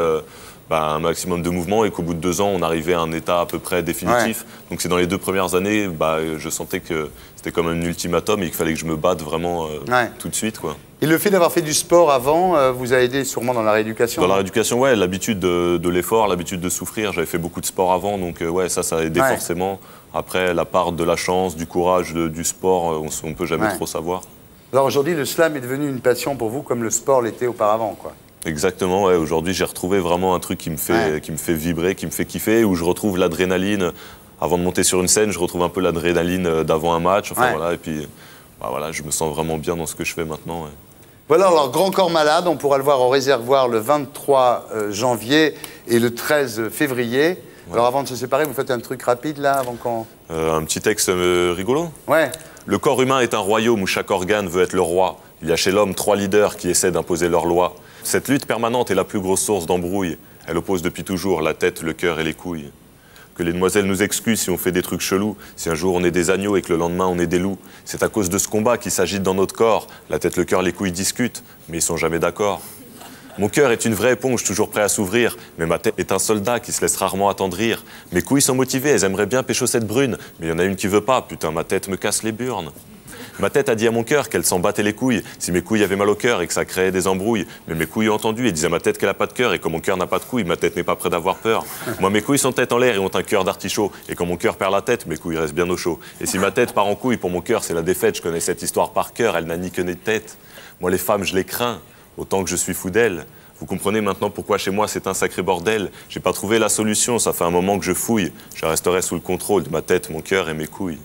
un maximum de mouvements et qu'au bout de 2 ans, on arrivait à un état à peu près définitif. Ouais. Donc c'est dans les 2 premières années, je sentais que c'était comme un ultimatum et qu'il fallait que je me batte vraiment tout de suite, quoi. Et le fait d'avoir fait du sport avant vous a aidé sûrement dans la rééducation? Dans la rééducation, ouais, l'habitude de l'effort, l'habitude de souffrir. J'avais fait beaucoup de sport avant, donc ouais, ça a aidé forcément. Après, la part de la chance, du courage, du sport, on ne peut jamais trop savoir. Alors aujourd'hui, le slam est devenu une passion pour vous comme le sport l'était auparavant, quoi. Exactement, ouais. Aujourd'hui j'ai retrouvé vraiment un truc qui me fait vibrer, qui me fait kiffer, où je retrouve l'adrénaline. Avant de monter sur une scène, je retrouve un peu l'adrénaline d'avant un match. Enfin, voilà, et puis voilà, je me sens vraiment bien dans ce que je fais maintenant. Ouais. Voilà, alors Grand Corps Malade, on pourra le voir au Réservoir le 23 janvier et le 13 février. Ouais. Alors avant de se séparer, vous faites un truc rapide là, avant qu'on... un petit texte rigolo. Ouais. Le corps humain est un royaume où chaque organe veut être le roi. Il y a chez l'homme 3 leaders qui essaient d'imposer leurs lois. Cette lutte permanente est la plus grosse source d'embrouille. Elle oppose depuis toujours la tête, le cœur et les couilles. Que les demoiselles nous excusent si on fait des trucs chelous, si un jour on est des agneaux et que le lendemain on est des loups. C'est à cause de ce combat qui s'agite dans notre corps. La tête, le cœur, les couilles discutent, mais ils sont jamais d'accord. Mon cœur est une vraie éponge, toujours prêt à s'ouvrir, mais ma tête est un soldat qui se laisse rarement attendrir. Mes couilles sont motivées, elles aimeraient bien pécho cette brune, mais il y en a une qui veut pas, putain, ma tête me casse les burnes. Ma tête a dit à mon cœur qu'elle s'en battait les couilles si mes couilles avaient mal au cœur et que ça créait des embrouilles. Mais mes couilles ont entendu et disaient à ma tête qu'elle n'a pas de cœur et que mon cœur n'a pas de couilles, ma tête n'est pas près d'avoir peur. Moi, mes couilles sont tête en l'air et ont un cœur d'artichaut. Et quand mon cœur perd la tête, mes couilles restent bien au chaud. Et si ma tête part en couille, pour mon cœur, c'est la défaite. Je connais cette histoire par cœur, elle n'a ni queue ni tête. Moi, les femmes, je les crains, autant que je suis fou d'elles. Vous comprenez maintenant pourquoi chez moi c'est un sacré bordel. J'ai pas trouvé la solution, ça fait un moment que je fouille. Je resterai sous le contrôle de ma tête, mon cœur et mes couilles.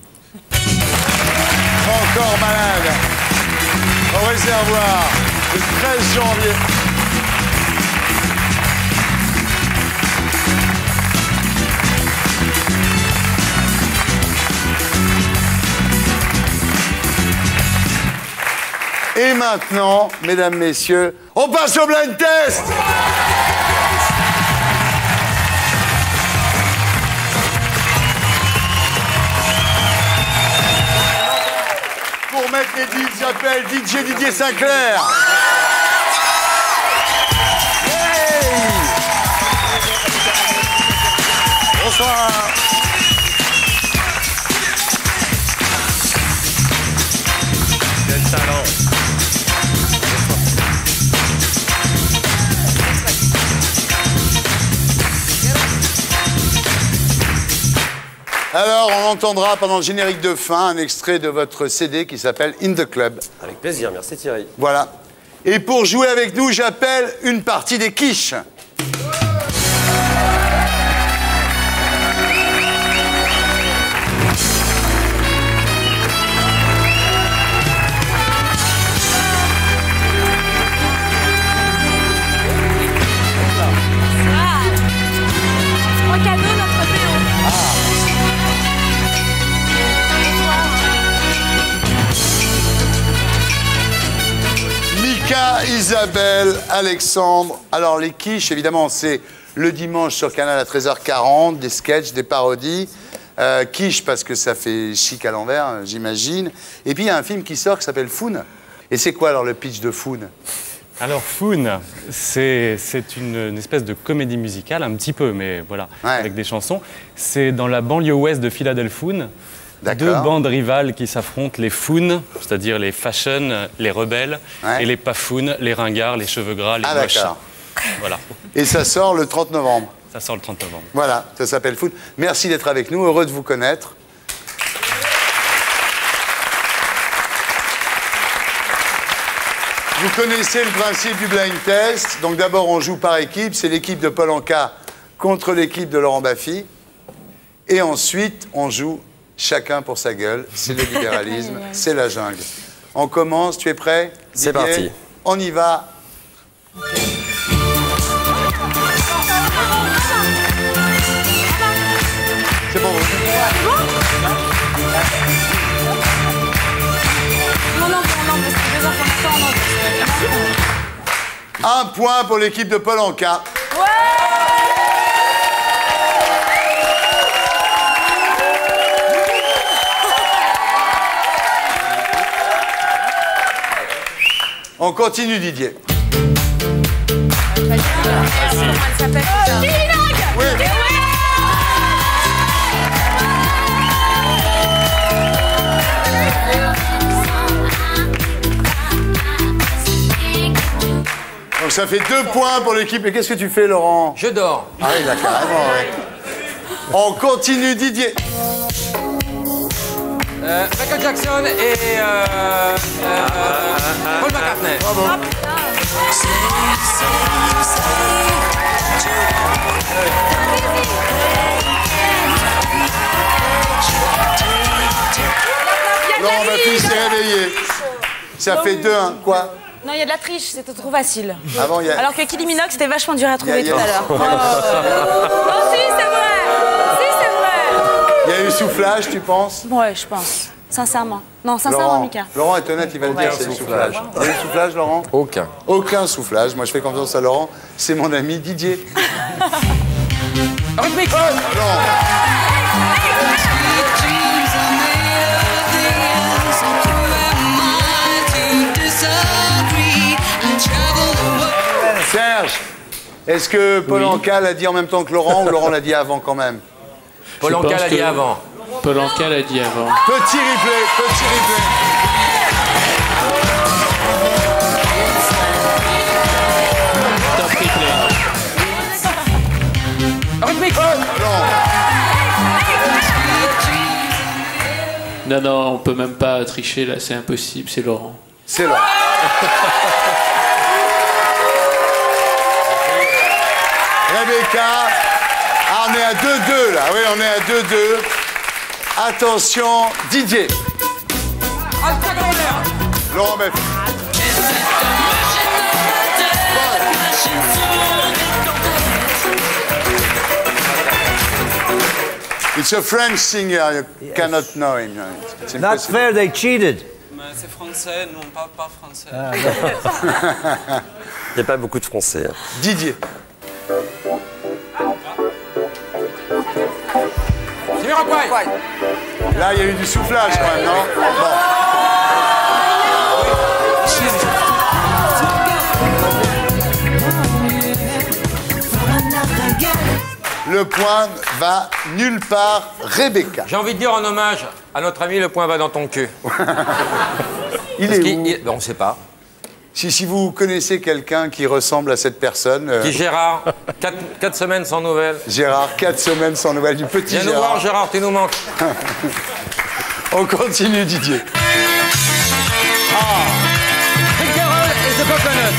Encore malade au Réservoir le 13 janvier. Et maintenant, mesdames, messieurs, on passe au blind test. Pour mettre les beats, j'appelle DJ Didier Sinclair. Hey. Bonsoir. Quel talent. Alors, on entendra pendant le générique de fin un extrait de votre CD qui s'appelle In the Club. Avec plaisir, merci Thierry. Voilà. Et pour jouer avec nous, j'appelle une partie des quiches. Isabelle, Alexandre. Alors, les quiches, évidemment, c'est le dimanche sur Canal à 13h40, des sketchs, des parodies. Quiche parce que ça fait chic à l'envers, j'imagine. Et puis, il y a un film qui sort qui s'appelle Foun. Et c'est quoi, alors, le pitch de Foun? Alors, Foun, c'est une espèce de comédie musicale, un petit peu, mais voilà, avec des chansons. C'est dans la banlieue ouest de Philadelphie. 2 bandes rivales qui s'affrontent, les Founes, c'est-à-dire les fashion, les rebelles, et les pas Founes, les ringards, les cheveux gras, les moches. Voilà. Et ça sort le 30 novembre. Ça sort le 30 novembre. Voilà, ça s'appelle Foun. Merci d'être avec nous, heureux de vous connaître. Vous connaissez le principe du blind test. Donc d'abord, on joue par équipe. C'est l'équipe de Paul Anka contre l'équipe de Laurent Baffy. Et ensuite, on joue chacun pour sa gueule. C'est le libéralisme, c'est la jungle. On commence, tu es prêt? C'est parti. On y va. C'est bon. Un point pour l'équipe de Paul Anka. On continue, Didier. Oui. Donc ça fait 2 points pour l'équipe. Et qu'est-ce que tu fais, Laurent? Je dors. Ah oui, là, carrément, ouais. On continue, Didier. Michael Jackson et Paul McCartney. Bravo. Laurent Baffy s'est réveillé. Ça fait 2-1. Quoi? Non, il y a de la triche, c'était trop facile. Ah bon, Alors que Kylie Minogue, c'était vachement dur à trouver tout à l'heure. Oh, si, c'est vrai. Si, c'est vrai. Il y a eu soufflage, tu penses? Ouais, je pense. Sincèrement. Non, sincèrement, Laurent, Mika. Laurent est honnête, il va le dire, c'est le soufflage. Il y a eu soufflage, Laurent? Aucun. Aucun soufflage. Moi, je fais confiance à Laurent. C'est mon ami Didier. Rythmique. Serge, est-ce que Paul Anka l'a dit en même temps que Laurent ou Laurent l'a dit avant quand même? Paul Anka l'a dit avant. Paul Anka l'a dit avant. Petit replay, petit replay. Top replay. Rythmique. Non, non, on peut même pas tricher là, c'est impossible, c'est Laurent. C'est Laurent. Rebecca. Ah, on est à 2-2 là. Oui, on est à 2-2. Attention, Didier. Laurent Baffy. It's a French singer. You cannot know him. It's Not fair, they cheated. C'est français, nous on parle pas français. Il n'y a pas beaucoup de Français. Didier. Là, il y a eu du soufflage quand même, non? Bon. Le point va nulle part, Rebecca. J'ai envie de dire en hommage à notre ami, le point va dans ton cul. Il est où? On ne sait pas. Si vous connaissez quelqu'un qui ressemble à cette personne... Qui Gérard, 4 semaines sans nouvelles. Gérard, 4 semaines sans nouvelles du petit Gérard. Viens nous voir, Gérard, tu nous manques. On continue, Didier. Rick Carroll et The Coconut.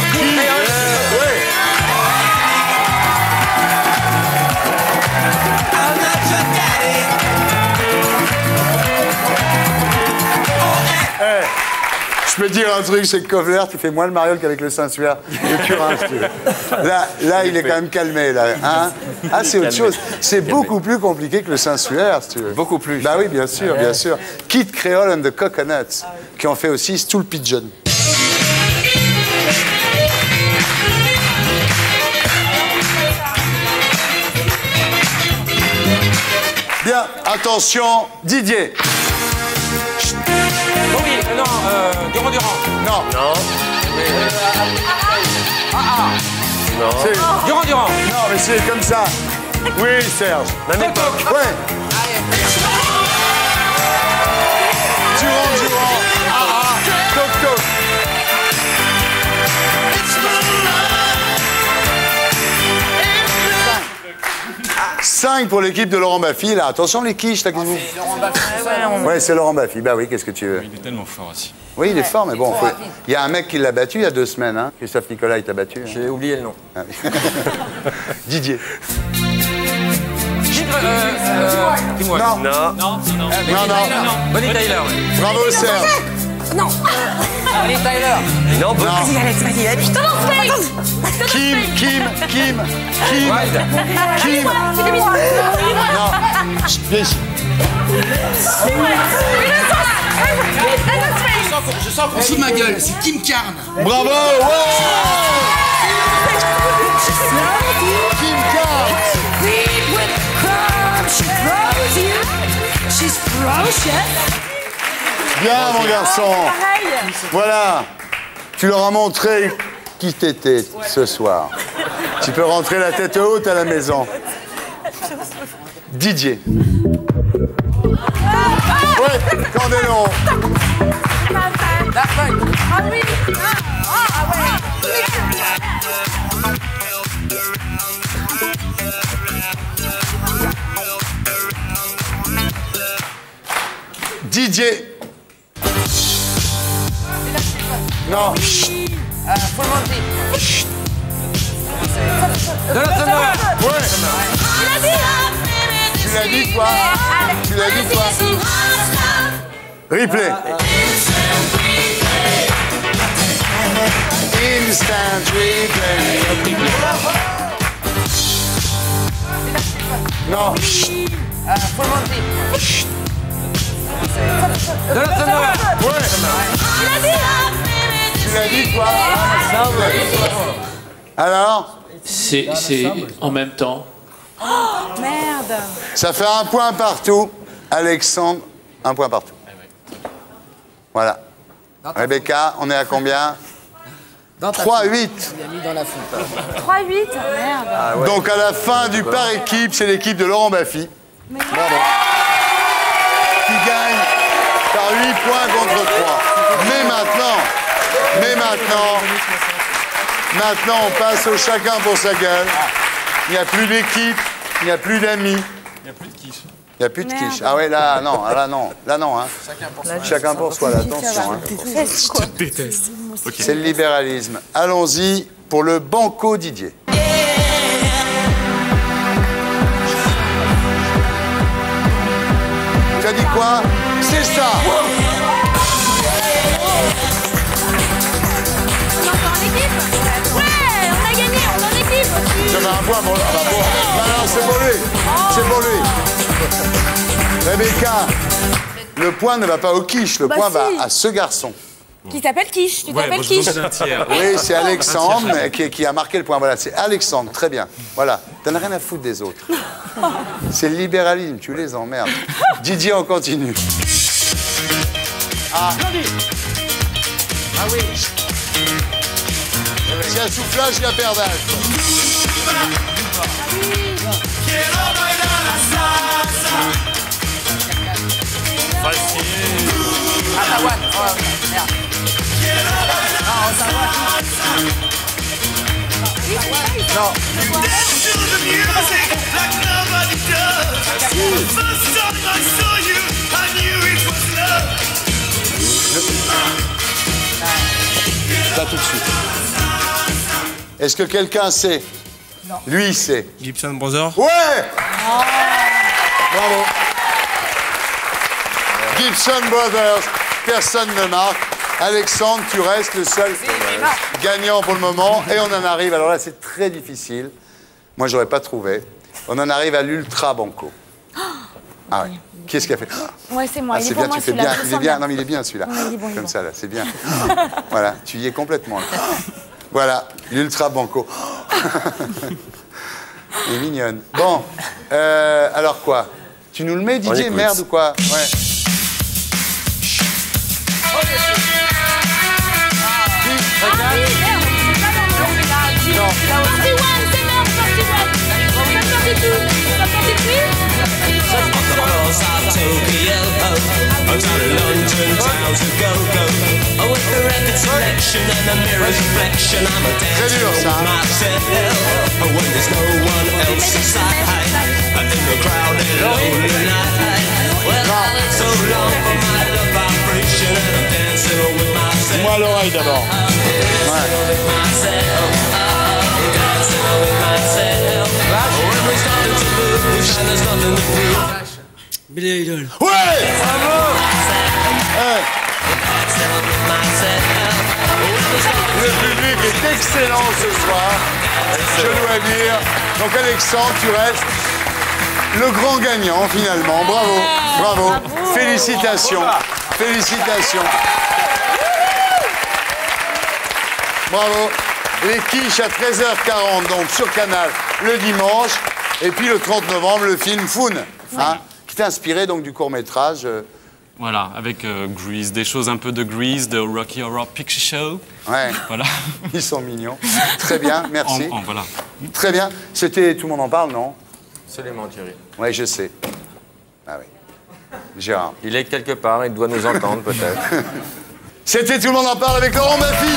Je peux te dire un truc, c'est que Kovler, tu fais moins le mariole qu'avec le Saint-Suaire, le Turin, si tu veux. Là, il est quand même calmé, là. Hein? Ah, c'est autre chose. C'est beaucoup plus compliqué que le Saint-Suaire, si tu veux. Beaucoup plus. Bah oui, bien sûr, bien sûr. Kid Creole and the Coconuts, qui ont fait aussi Stool Pigeon. Bien, attention, Didier. Oui, non, Durand. Non. Non. Non. Durand. Non, mais c'est comme ça. Oui, Serge. Même époque. Ouais. Durand. Toc. 5 gagne pour l'équipe de Laurent Baffy, là. Attention les quiches, là, que vous... Laurent Baffy, Ouais, c'est Laurent Baffy. Bah oui, qu'est-ce que tu veux? Il est tellement fort aussi. Oui, il est fort, mais bon, il y a un mec qui l'a battu il y a 2 semaines, hein. Christophe Nicolas, il t'a battu. Hein. J'ai oublié le nom. Ah, oui. Didier. Tim Wilde. Non. Non. Bonnie Tyler. Bravo, Serge. Non. Bonnie Tyler. Non, Bonnie. Vas-y, Alex, vas-y. Kim. Wilde. Kim. Non. Je sens qu'on fout de ma gueule, c'est Kim Carn. Bravo. Kim Carn. Bien, mon garçon. Voilà. Tu leur as montré qui t'étais ce soir. Tu peux rentrer la tête haute à la maison. Didier. Ouais, Candélon. Didier. Non. Full Monty. Ouais. Tu l'as dit quoi? Tu l'as dit quoi? Replay. Instant replay. Non. Full Monty. Ouais. Tu l'as dit quoi? Alors? C'est en même temps. Oh, merde. Ça fait 1 point partout. Alexandre, 1 point partout. Voilà. Rebecca, on est à combien? 3-8. 3-8, merde. Ah ouais. Donc à la fin du par équipe, c'est l'équipe de Laurent Baffy. Bravo. Qui gagne par 8 points contre 3. Maintenant, on passe au chacun pour sa gueule. Il n'y a plus d'équipe, il n'y a plus d'amis. Il n'y a plus de quiche. Il n'y a plus de quiche. Ah ouais, là non. Hein. Chacun pour soi, là, attention. Hein. C'est le libéralisme. Allons-y pour le banco Didier. Tu as dit quoi? C'est ça. Ça va un point pour... Non, c'est pour lui. C'est pour lui. Rebecca, le point ne va pas au quiche, le point va à ce garçon. Qui s'appelle Quiche. Tu t'appelles Quiche. Oui, c'est Alexandre qui a marqué le point. Voilà, c'est Alexandre, très bien. Voilà, t'en as rien à foutre des autres. C'est le libéralisme, tu les emmerdes. Didier, on continue. Ah oui. S'il y a soufflage, il y a perdage. Ottawa. Oh, merde. Non. Pas tout de suite. Est-ce que quelqu'un sait? Non. Lui, il sait. Gibson Brothers. Ouais. Bravo. Gibson Brothers. Personne ne marque. Alexandre, tu restes le seul gagnant pour le moment. Et on en arrive, alors là, c'est très difficile. Moi, j'aurais pas trouvé. On en arrive à l'ultra banco. Ah oui. Qui est-ce qui a fait? Ouais, c'est moi. Ah, il est c'est pour bien, moi, tu fais bien. celui-là. Il est bien. Non, mais il est bien celui-là. Ouais, il est bon, il est Comme bon. ça, là, c'est bien. Voilà, tu y es complètement. Là. Voilà, l'ultra banco. Elle est mignonne. Bon, alors quoi? Tu nous le mets, Didier, merde ou quoi? Ouais. down in London town to go. With the record selection and the mirror's reflection, I'm a dancer with myself. When there's no one else inside, in the crowded lonely night. Well, I look so long for my love vibration, and I'm dancing with myself. Moi l'oreille d'abord. Billy Idol. Ouais! Bravo! Le public est excellent ce soir, je dois dire. Donc Alexandre, tu restes le grand gagnant finalement. Bravo, bravo. Félicitations. Félicitations. Bravo. Les quiches à 13h40, donc sur Canal, le dimanche. Et puis le 30 novembre, le film Foon, hein, qui t'a inspiré donc du court-métrage. Voilà, avec Grease, des choses un peu de Grease, de Rocky Horror Picture Show. Ouais. Voilà. Ils sont mignons. Très bien, merci. Voilà. Très bien. C'était Tout le monde en parle, non? Absolument, Thierry. Oui, je sais. Ah oui. Gérard. Il est quelque part, il doit nous entendre peut-être. C'était Tout le monde en parle avec Laurent Baffy.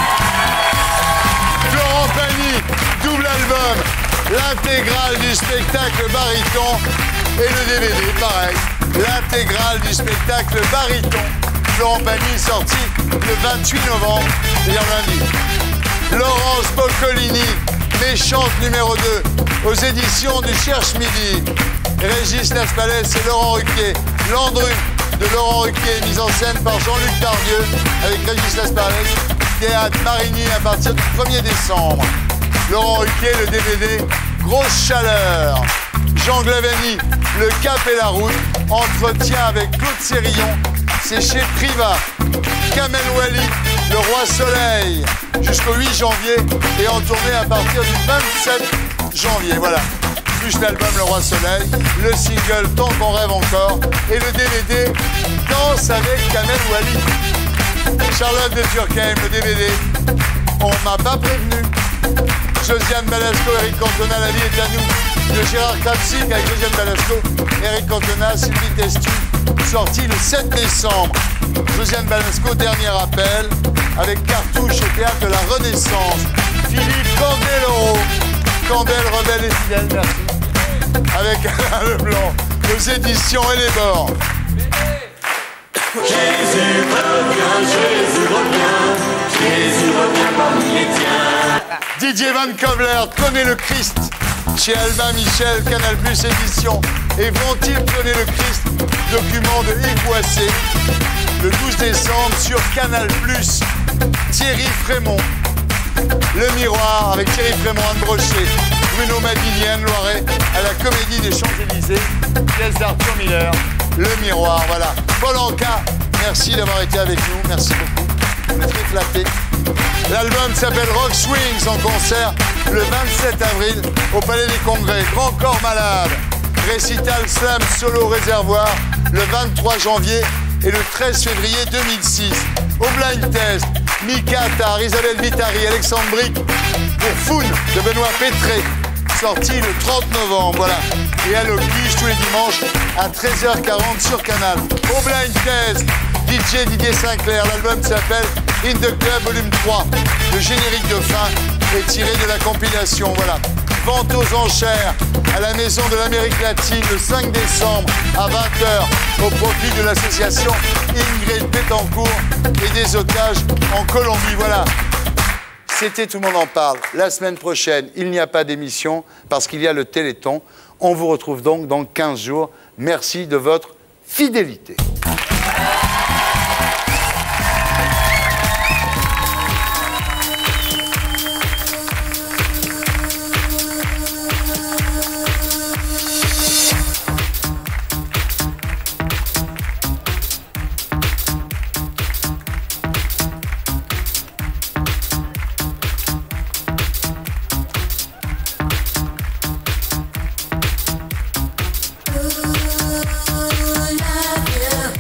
Florent Pagny, double album, l'intégrale du spectacle Baryton et le DVD, pareil. L'intégrale du spectacle Baryton. Florent Pagny sorti le 28 novembre, c'est-à-dire lundi. Laurence Boccolini, Méchante numéro 2, aux éditions du Cherche Midi. Régis Laspalès et Laurent Ruquier. Landru de Laurent Ruquier, mise en scène par Jean-Luc Tardieu, avec Régis Laspalès. Théâtre Marigny à partir du 1er décembre. Laurent Ruquier, le DVD, Grosse Chaleur. Jean Glavani, Le Cap et la Route. Entretien avec Claude Sérillon, c'est chez Priva. Kamel Wally, Le Roi Soleil, jusqu'au 8 janvier et en tournée à partir du 27 janvier. Voilà. Plus l'album Le Roi Soleil, le single Tant qu'on rêve encore et le DVD Danse avec Kamel Wally. Charlotte de Turckheim, le DVD. On m'a pas prévenu. Josiane Balasco, Eric Cantona, La vie est à nous. De Gérard Krapsik avec Josiane Balasco, Eric Cantona, Sylvie Testu, sorti le 7 décembre. Josiane Balasco, Dernier appel, avec Cartouche au Théâtre de la Renaissance. Philippe Candeloro, Candel, Rebelle et Fidèle, merci. Avec Alain Leblanc, aux éditions et les bords. Jésus revient, Jésus revient, Jésus revient parmi les tiens. Didier Van Kovler, Connais le Christ, chez Albin Michel, Canal Plus édition. Et vont-ils connaître le Christ? Document de Yves Boissé, le 12 décembre sur Canal Plus. Thierry Frémont, Le Miroir, avec Thierry Frémont, Anne Brochet, Bruno Madini, Anne Loiret, à la Comédie des Champs-Élysées, pièce d'Arthur Miller. Le Miroir, voilà. Paul Anka, merci d'avoir été avec nous, merci beaucoup. On est très flattés. L'album s'appelle Rock Swings en concert le 27 avril au Palais des Congrès. Grand Corps Malade, récital slam solo réservoir le 23 janvier et le 13 février 2006. Au blind test, Mika Attar, Isabelle Vitari, Alexandre Bric pour Foon de Benoît Pétré, sorti le 30 novembre, voilà. Et à l'Octige tous les dimanches à 13h40 sur Canal. Au blind test, DJ Didier Sinclair, l'album s'appelle In the Club Volume 3. Le générique de fin est tiré de la compilation, voilà. Vente aux enchères à la Maison de l'Amérique latine le 5 décembre à 20h au profit de l'association Ingrid Betancourt et des otages en Colombie, voilà. C'était Tout le monde en parle. La semaine prochaine, il n'y a pas d'émission parce qu'il y a le Téléthon. On vous retrouve donc dans 15 jours. Merci de votre fidélité. Ooh, love you.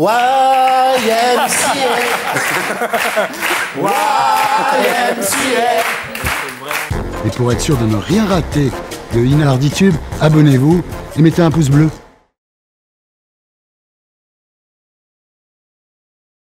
Et pour être sûr de ne rien rater de Inarditube, abonnez-vous et mettez un pouce bleu.